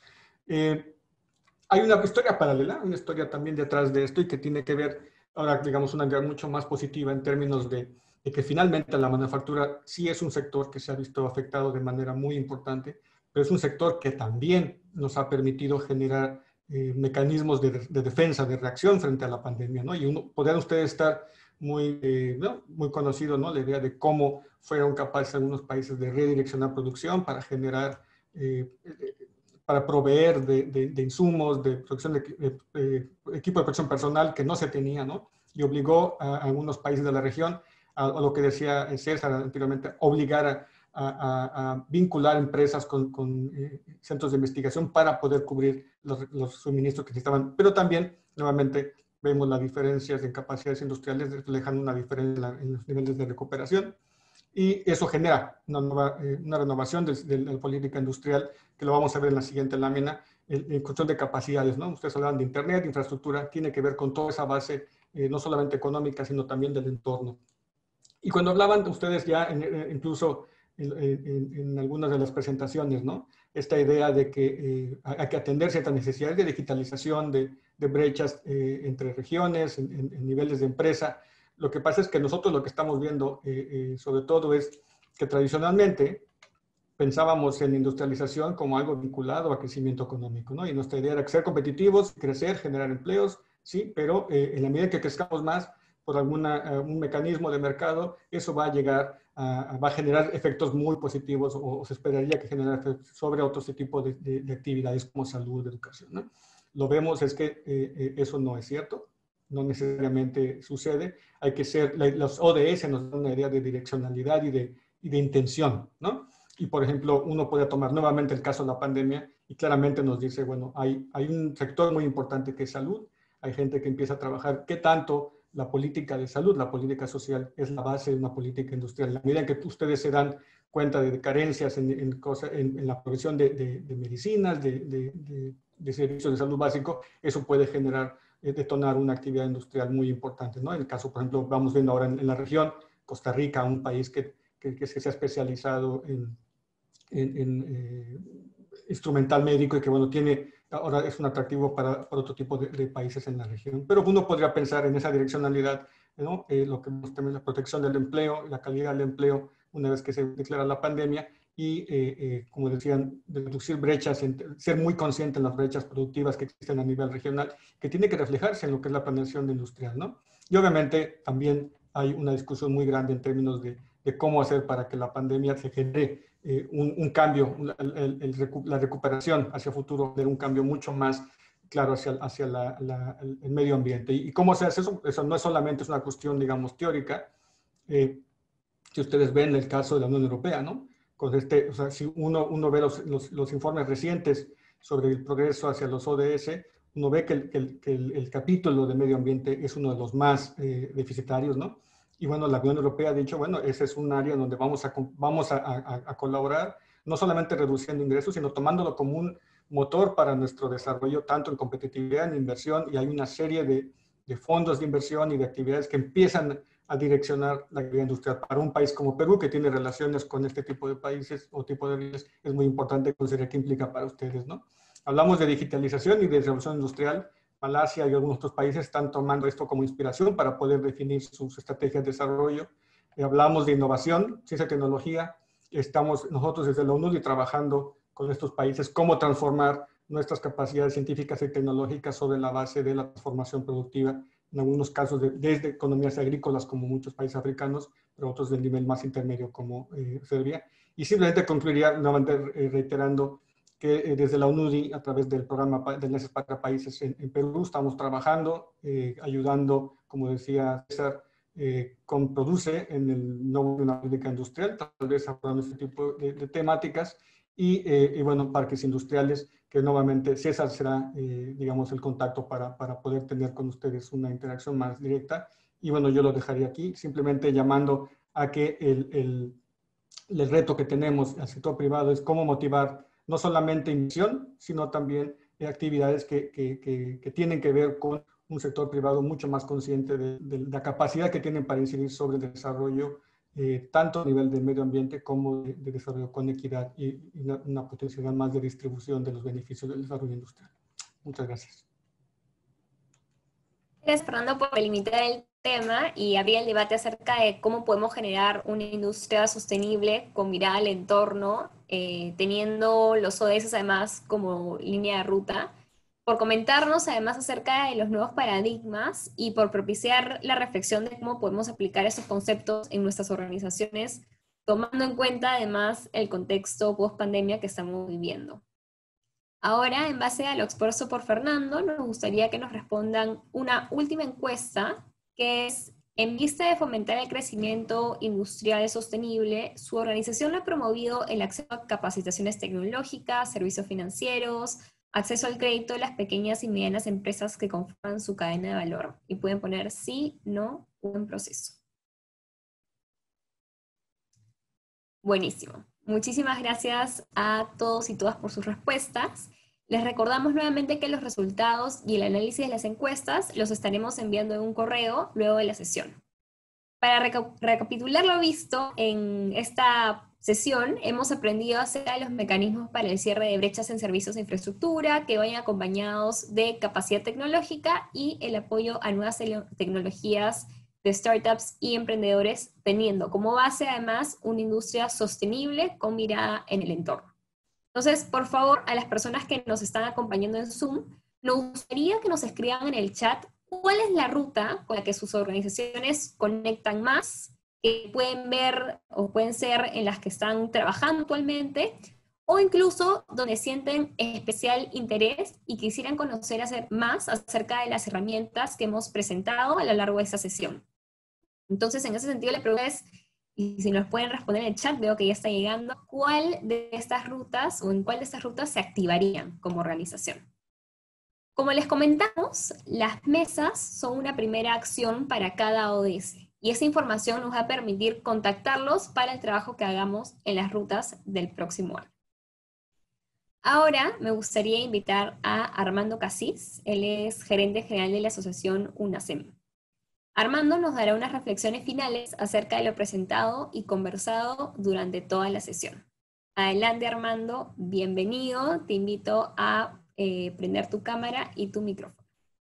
Eh, hay una historia paralela, una historia también detrás de esto y que tiene que ver, ahora digamos, una idea mucho más positiva en términos de, de que finalmente la manufactura sí es un sector que se ha visto afectado de manera muy importante, pero es un sector que también nos ha permitido generar eh, mecanismos de, de defensa, de reacción frente a la pandemia, ¿no? Y uno, podrían ustedes estar muy, eh, ¿no? muy conocido, ¿no?, la idea de cómo fueron capaces algunos países de redireccionar producción para generar eh, para proveer de, de, de insumos, de producción de, de, de equipo de protección personal que no se tenía, ¿no? Y obligó a, a algunos países de la región a, a lo que decía César anteriormente, obligar a, a, a vincular empresas con, con eh, centros de investigación para poder cubrir los, los suministros que necesitaban. Pero también, nuevamente, vemos las diferencias en capacidades industriales, reflejan una diferencia en, la, en los niveles de recuperación. Y eso genera una, nueva, eh, una renovación de, de la política industrial, que lo vamos a ver en la siguiente lámina, en cuestión de capacidades, ¿no? Ustedes hablan de Internet, de infraestructura, tiene que ver con toda esa base, eh, no solamente económica, sino también del entorno. Y cuando hablaban ustedes ya, en, en, incluso en, en, en algunas de las presentaciones, ¿no? Esta idea de que eh, hay que atender ciertas necesidades de digitalización, de, de brechas eh, entre regiones, en, en, en niveles de empresa. Lo que pasa es que nosotros lo que estamos viendo, eh, eh, sobre todo, es que tradicionalmente pensábamos en industrialización como algo vinculado a crecimiento económico, ¿no? Y nuestra idea era ser competitivos, crecer, generar empleos, sí, pero eh, en la medida que crezcamos más por algún uh, un mecanismo de mercado, eso va a llegar, a, va a generar efectos muy positivos, o, o se esperaría que generara efectos sobre otro tipo de, de, de actividades como salud, educación, ¿no? Lo vemos es que eh, eh, eso no es cierto, no necesariamente sucede. Hay que ser, la, los O D S nos dan una idea de direccionalidad y de, y de intención, ¿no? Y, por ejemplo, uno puede tomar nuevamente el caso de la pandemia y claramente nos dice, bueno, hay, hay un sector muy importante que es salud, hay gente que empieza a trabajar, ¿qué tanto la política de salud, la política social, es la base de una política industrial? En la medida en que ustedes se dan cuenta de carencias en, en, cosa, en, en la provisión de, de, de medicinas, de, de, de, de servicios de salud básico, eso puede generar, eh, detonar una actividad industrial muy importante, ¿no? En el caso, por ejemplo, vamos viendo ahora en, en la región, Costa Rica, un país que, que, que se ha especializado en En, en eh, instrumental médico y que, bueno, tiene, ahora es un atractivo para, para otro tipo de, de países en la región. Pero uno podría pensar en esa direccionalidad, ¿no? Eh, lo que vemos también, la protección del empleo, la calidad del empleo, una vez que se declara la pandemia, y, eh, eh, como decían, reducir brechas, entre, ser muy consciente en las brechas productivas que existen a nivel regional, que tiene que reflejarse en lo que es la planeación industrial, ¿no? Y obviamente también hay una discusión muy grande en términos de, de cómo hacer para que la pandemia se genere Eh, un, un cambio, el, el, el, la recuperación hacia el futuro, de un cambio mucho más claro hacia, hacia la, la, el medio ambiente. ¿Y, y cómo se hace eso? Eso no es solamente es una cuestión, digamos, teórica. Eh, si ustedes ven el caso de la Unión Europea, ¿no? Con este, o sea, si uno, uno ve los, los, los informes recientes sobre el progreso hacia los O D S, uno ve que el, que el, que el, el capítulo de medio ambiente es uno de los más eh, deficitarios, ¿no? Y bueno, la Unión Europea ha dicho, bueno, ese es un área donde vamos a, vamos a, a, a colaborar, no solamente reduciendo ingresos, sino tomándolo como un motor para nuestro desarrollo, tanto en competitividad, en inversión, y hay una serie de, de fondos de inversión y de actividades que empiezan a direccionar la actividad industrial. Para un país como Perú, que tiene relaciones con este tipo de países o tipo de países, es muy importante considerar qué implica para ustedes, ¿no? Hablamos de digitalización y de revolución industrial. Malasia y algunos otros países están tomando esto como inspiración para poder definir sus estrategias de desarrollo. Eh, hablamos de innovación, ciencia y tecnología. Estamos nosotros desde la UNUDI trabajando con estos países cómo transformar nuestras capacidades científicas y tecnológicas sobre la base de la transformación productiva, en algunos casos de, desde economías agrícolas como muchos países africanos, pero otros del nivel más intermedio como eh, Serbia. Y simplemente concluiría nuevamente eh, reiterando que eh, desde la UNUDI, a través del programa de enlaces para países en, en Perú, estamos trabajando, eh, ayudando, como decía César, eh, con Produce en el nuevo de una política industrial, tal vez abordando este tipo de, de temáticas, y, eh, y bueno, parques industriales, que nuevamente César será, eh, digamos, el contacto para, para poder tener con ustedes una interacción más directa. Y bueno, yo lo dejaría aquí, simplemente llamando a que el, el, el reto que tenemos al sector privado es cómo motivar no solamente inversión, sino también eh, actividades que, que, que, que tienen que ver con un sector privado mucho más consciente de, de la capacidad que tienen para incidir sobre el desarrollo, eh, tanto a nivel de medio ambiente como de, de desarrollo con equidad y, y una, una potencialidad más de distribución de los beneficios del desarrollo industrial. Muchas gracias. Gracias, Fernando, por delimitar el tema y abrir el debate acerca de cómo podemos generar una industria sostenible con mirada al entorno, eh, teniendo los O D S además como línea de ruta, por comentarnos además acerca de los nuevos paradigmas y por propiciar la reflexión de cómo podemos aplicar esos conceptos en nuestras organizaciones, tomando en cuenta además el contexto post-pandemia que estamos viviendo. Ahora, en base a lo expuesto por Fernando, nos gustaría que nos respondan una última encuesta, que es En vista de fomentar el crecimiento industrial sostenible, su organización ha promovido el acceso a capacitaciones tecnológicas, servicios financieros, acceso al crédito de las pequeñas y medianas empresas que conforman su cadena de valor. Y pueden poner sí, no o en proceso. Buenísimo. Muchísimas gracias a todos y todas por sus respuestas. Les recordamos nuevamente que los resultados y el análisis de las encuestas los estaremos enviando en un correo luego de la sesión. Para reca- recapitular lo visto en esta sesión, hemos aprendido acerca de los mecanismos para el cierre de brechas en servicios de infraestructura que vayan acompañados de capacidad tecnológica y el apoyo a nuevas tecnologías de startups y emprendedores, teniendo como base además una industria sostenible con mirada en el entorno. Entonces, por favor, a las personas que nos están acompañando en Zoom, nos gustaría que nos escriban en el chat cuál es la ruta con la que sus organizaciones conectan más, que pueden ver o pueden ser en las que están trabajando actualmente, o incluso donde sienten especial interés y quisieran conocer hacer más acerca de las herramientas que hemos presentado a lo largo de esta sesión. Entonces, en ese sentido, la pregunta es, y si nos pueden responder en el chat, veo que ya está llegando, ¿cuál de estas rutas o en cuál de estas rutas se activarían como organización? Como les comentamos, las mesas son una primera acción para cada O D S, y esa información nos va a permitir contactarlos para el trabajo que hagamos en las rutas del próximo año. Ahora me gustaría invitar a Armando Casís, él es gerente general de la asociación UNACEM. Armando nos dará unas reflexiones finales acerca de lo presentado y conversado durante toda la sesión. Adelante, Armando, bienvenido. Te invito a eh, prender tu cámara y tu micrófono.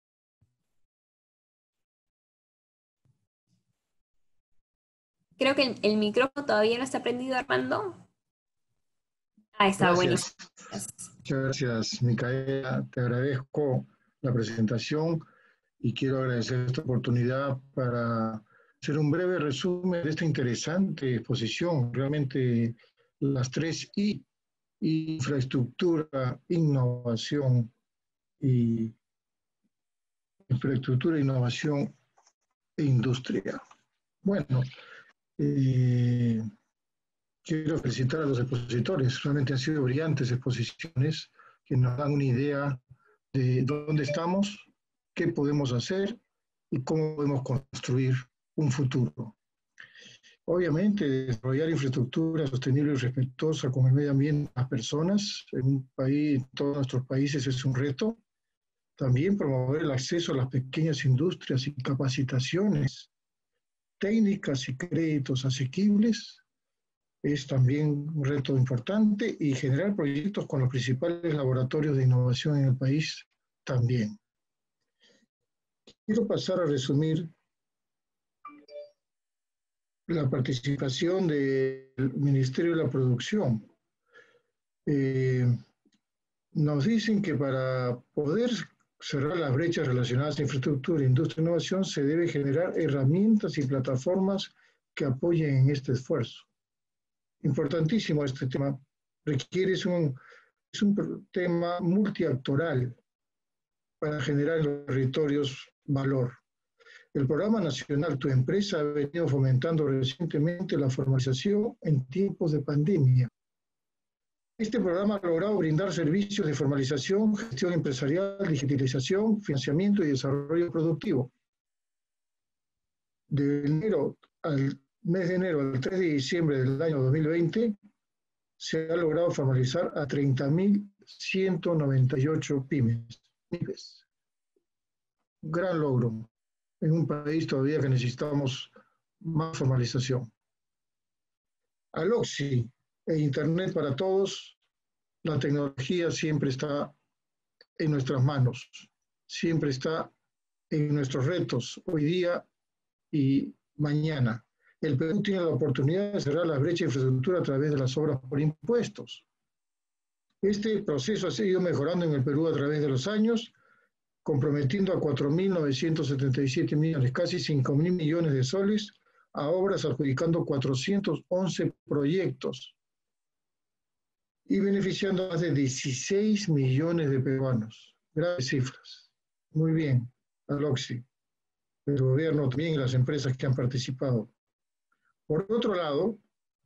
Creo que el, el micrófono todavía no está prendido, Armando. Ah, está buenísimo. Muchas gracias, Micaela. Te agradezco la presentación. Y quiero agradecer esta oportunidad para hacer un breve resumen de esta interesante exposición. Realmente las tres I, infraestructura, innovación y infraestructura, innovación e industria. Bueno, eh, quiero felicitar a los expositores. Realmente han sido brillantes exposiciones que nos dan una idea de dónde estamos, qué podemos hacer y cómo podemos construir un futuro. Obviamente, desarrollar infraestructura sostenible y respetuosa con el medio ambiente y las personas en un país, en todos nuestros países es un reto. También promover el acceso a las pequeñas industrias y capacitaciones técnicas y créditos asequibles es también un reto importante, y generar proyectos con los principales laboratorios de innovación en el país también. Quiero pasar a resumir la participación del Ministerio de la Producción. Eh, nos dicen que para poder cerrar las brechas relacionadas a infraestructura, industria e innovación, se debe generar herramientas y plataformas que apoyen en este esfuerzo. Importantísimo este tema. Requiere es un, es un tema multiactoral para generar en los territorios valor. El Programa Nacional Tu Empresa ha venido fomentando recientemente la formalización en tiempos de pandemia. Este programa ha logrado brindar servicios de formalización, gestión empresarial, digitalización, financiamiento y desarrollo productivo. De enero al mes de enero al tres de diciembre del año dos mil veinte, se ha logrado formalizar a treinta mil ciento noventa y ocho pymes. Gran logro en un país todavía que necesitamos más formalización. Aloxi e Internet para todos, la tecnología siempre está en nuestras manos, siempre está en nuestros retos, hoy día y mañana. El Perú tiene la oportunidad de cerrar las brechas de infraestructura a través de las obras por impuestos. Este proceso ha seguido mejorando en el Perú a través de los años, comprometiendo a cuatro mil novecientos setenta y siete millones, casi cinco mil millones de soles, a obras, adjudicando cuatrocientos once proyectos y beneficiando a más de dieciséis millones de peruanos. Graves cifras. Muy bien, Aloxi. del gobierno también y las empresas que han participado. Por otro lado,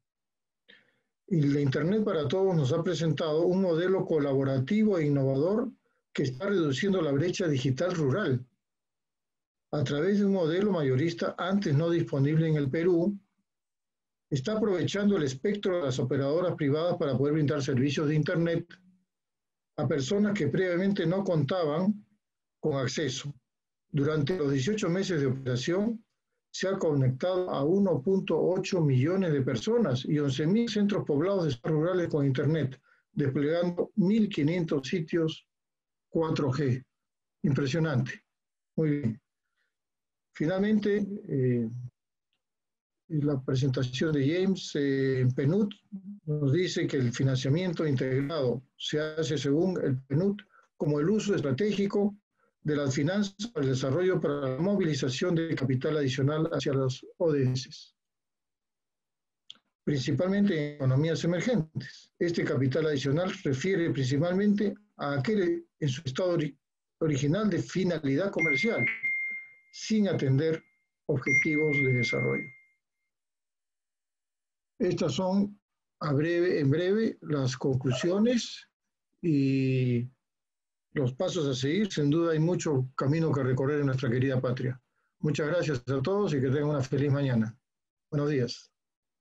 y la Internet para Todos nos ha presentado un modelo colaborativo e innovador que está reduciendo la brecha digital rural. A través de un modelo mayorista antes no disponible en el Perú, está aprovechando el espectro de las operadoras privadas para poder brindar servicios de Internet a personas que previamente no contaban con acceso. Durante los dieciocho meses de operación, se ha conectado a uno punto ocho millones de personas y once mil centros poblados de zonas rurales con Internet, desplegando mil quinientos sitios cuatro G. Impresionante. Muy bien. Finalmente, eh, la presentación de James eh, en P N U D nos dice que el financiamiento integrado se hace según el P N U D como el uso estratégico de las finanzas para el desarrollo para la movilización de capital adicional hacia los O D S, principalmente en economías emergentes. Este capital adicional refiere principalmente a aquel en su estado ori- original de finalidad comercial, sin atender objetivos de desarrollo. Estas son a breve, en breve las conclusiones y los pasos a seguir. Sin duda hay mucho camino que recorrer en nuestra querida patria. Muchas gracias a todos y que tengan una feliz mañana. Buenos días.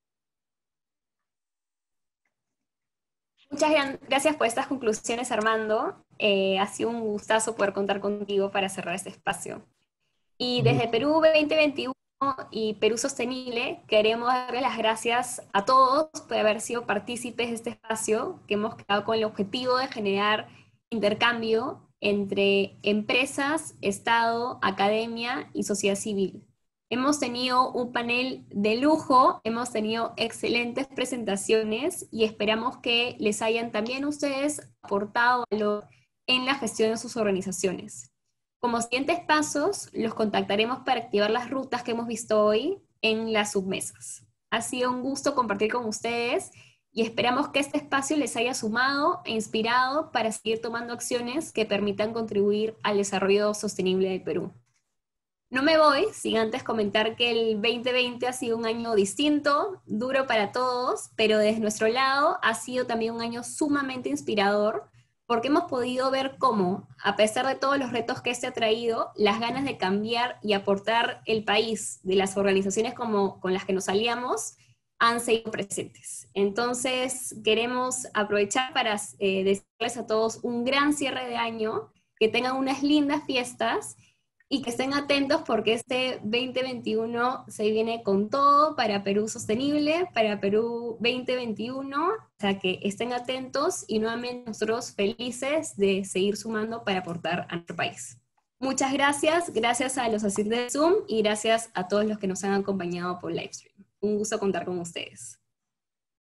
Muchas gracias por estas conclusiones, Armando. Eh, ha sido un gustazo poder contar contigo para cerrar este espacio. Y desde Perú veinte veintiuno y Perú Sostenible queremos darle las gracias a todos por haber sido partícipes de este espacio que hemos creado con el objetivo de generar intercambio entre empresas, Estado, academia y sociedad civil. Hemos tenido un panel de lujo, hemos tenido excelentes presentaciones y esperamos que les hayan también ustedes aportado valor en la gestión de sus organizaciones. Como siguientes pasos, los contactaremos para activar las rutas que hemos visto hoy en las submesas. Ha sido un gusto compartir con ustedes y esperamos que este espacio les haya sumado e inspirado para seguir tomando acciones que permitan contribuir al desarrollo sostenible del Perú. No me voy sin antes comentar que el veinte veinte ha sido un año distinto, duro para todos, pero desde nuestro lado ha sido también un año sumamente inspirador, porque hemos podido ver cómo, a pesar de todos los retos que este ha traído, las ganas de cambiar y aportar el país de las organizaciones como, con las que nos aliamos han seguido presentes. Entonces, queremos aprovechar para eh, decirles a todos un gran cierre de año, que tengan unas lindas fiestas y que estén atentos porque este veinte veintiuno se viene con todo para Perú Sostenible, para Perú veinte veintiuno, o sea que estén atentos y nuevamente nosotros felices de seguir sumando para aportar a nuestro país. Muchas gracias, gracias a los asistentes de Zoom y gracias a todos los que nos han acompañado por Livestream. Un gusto contar con ustedes.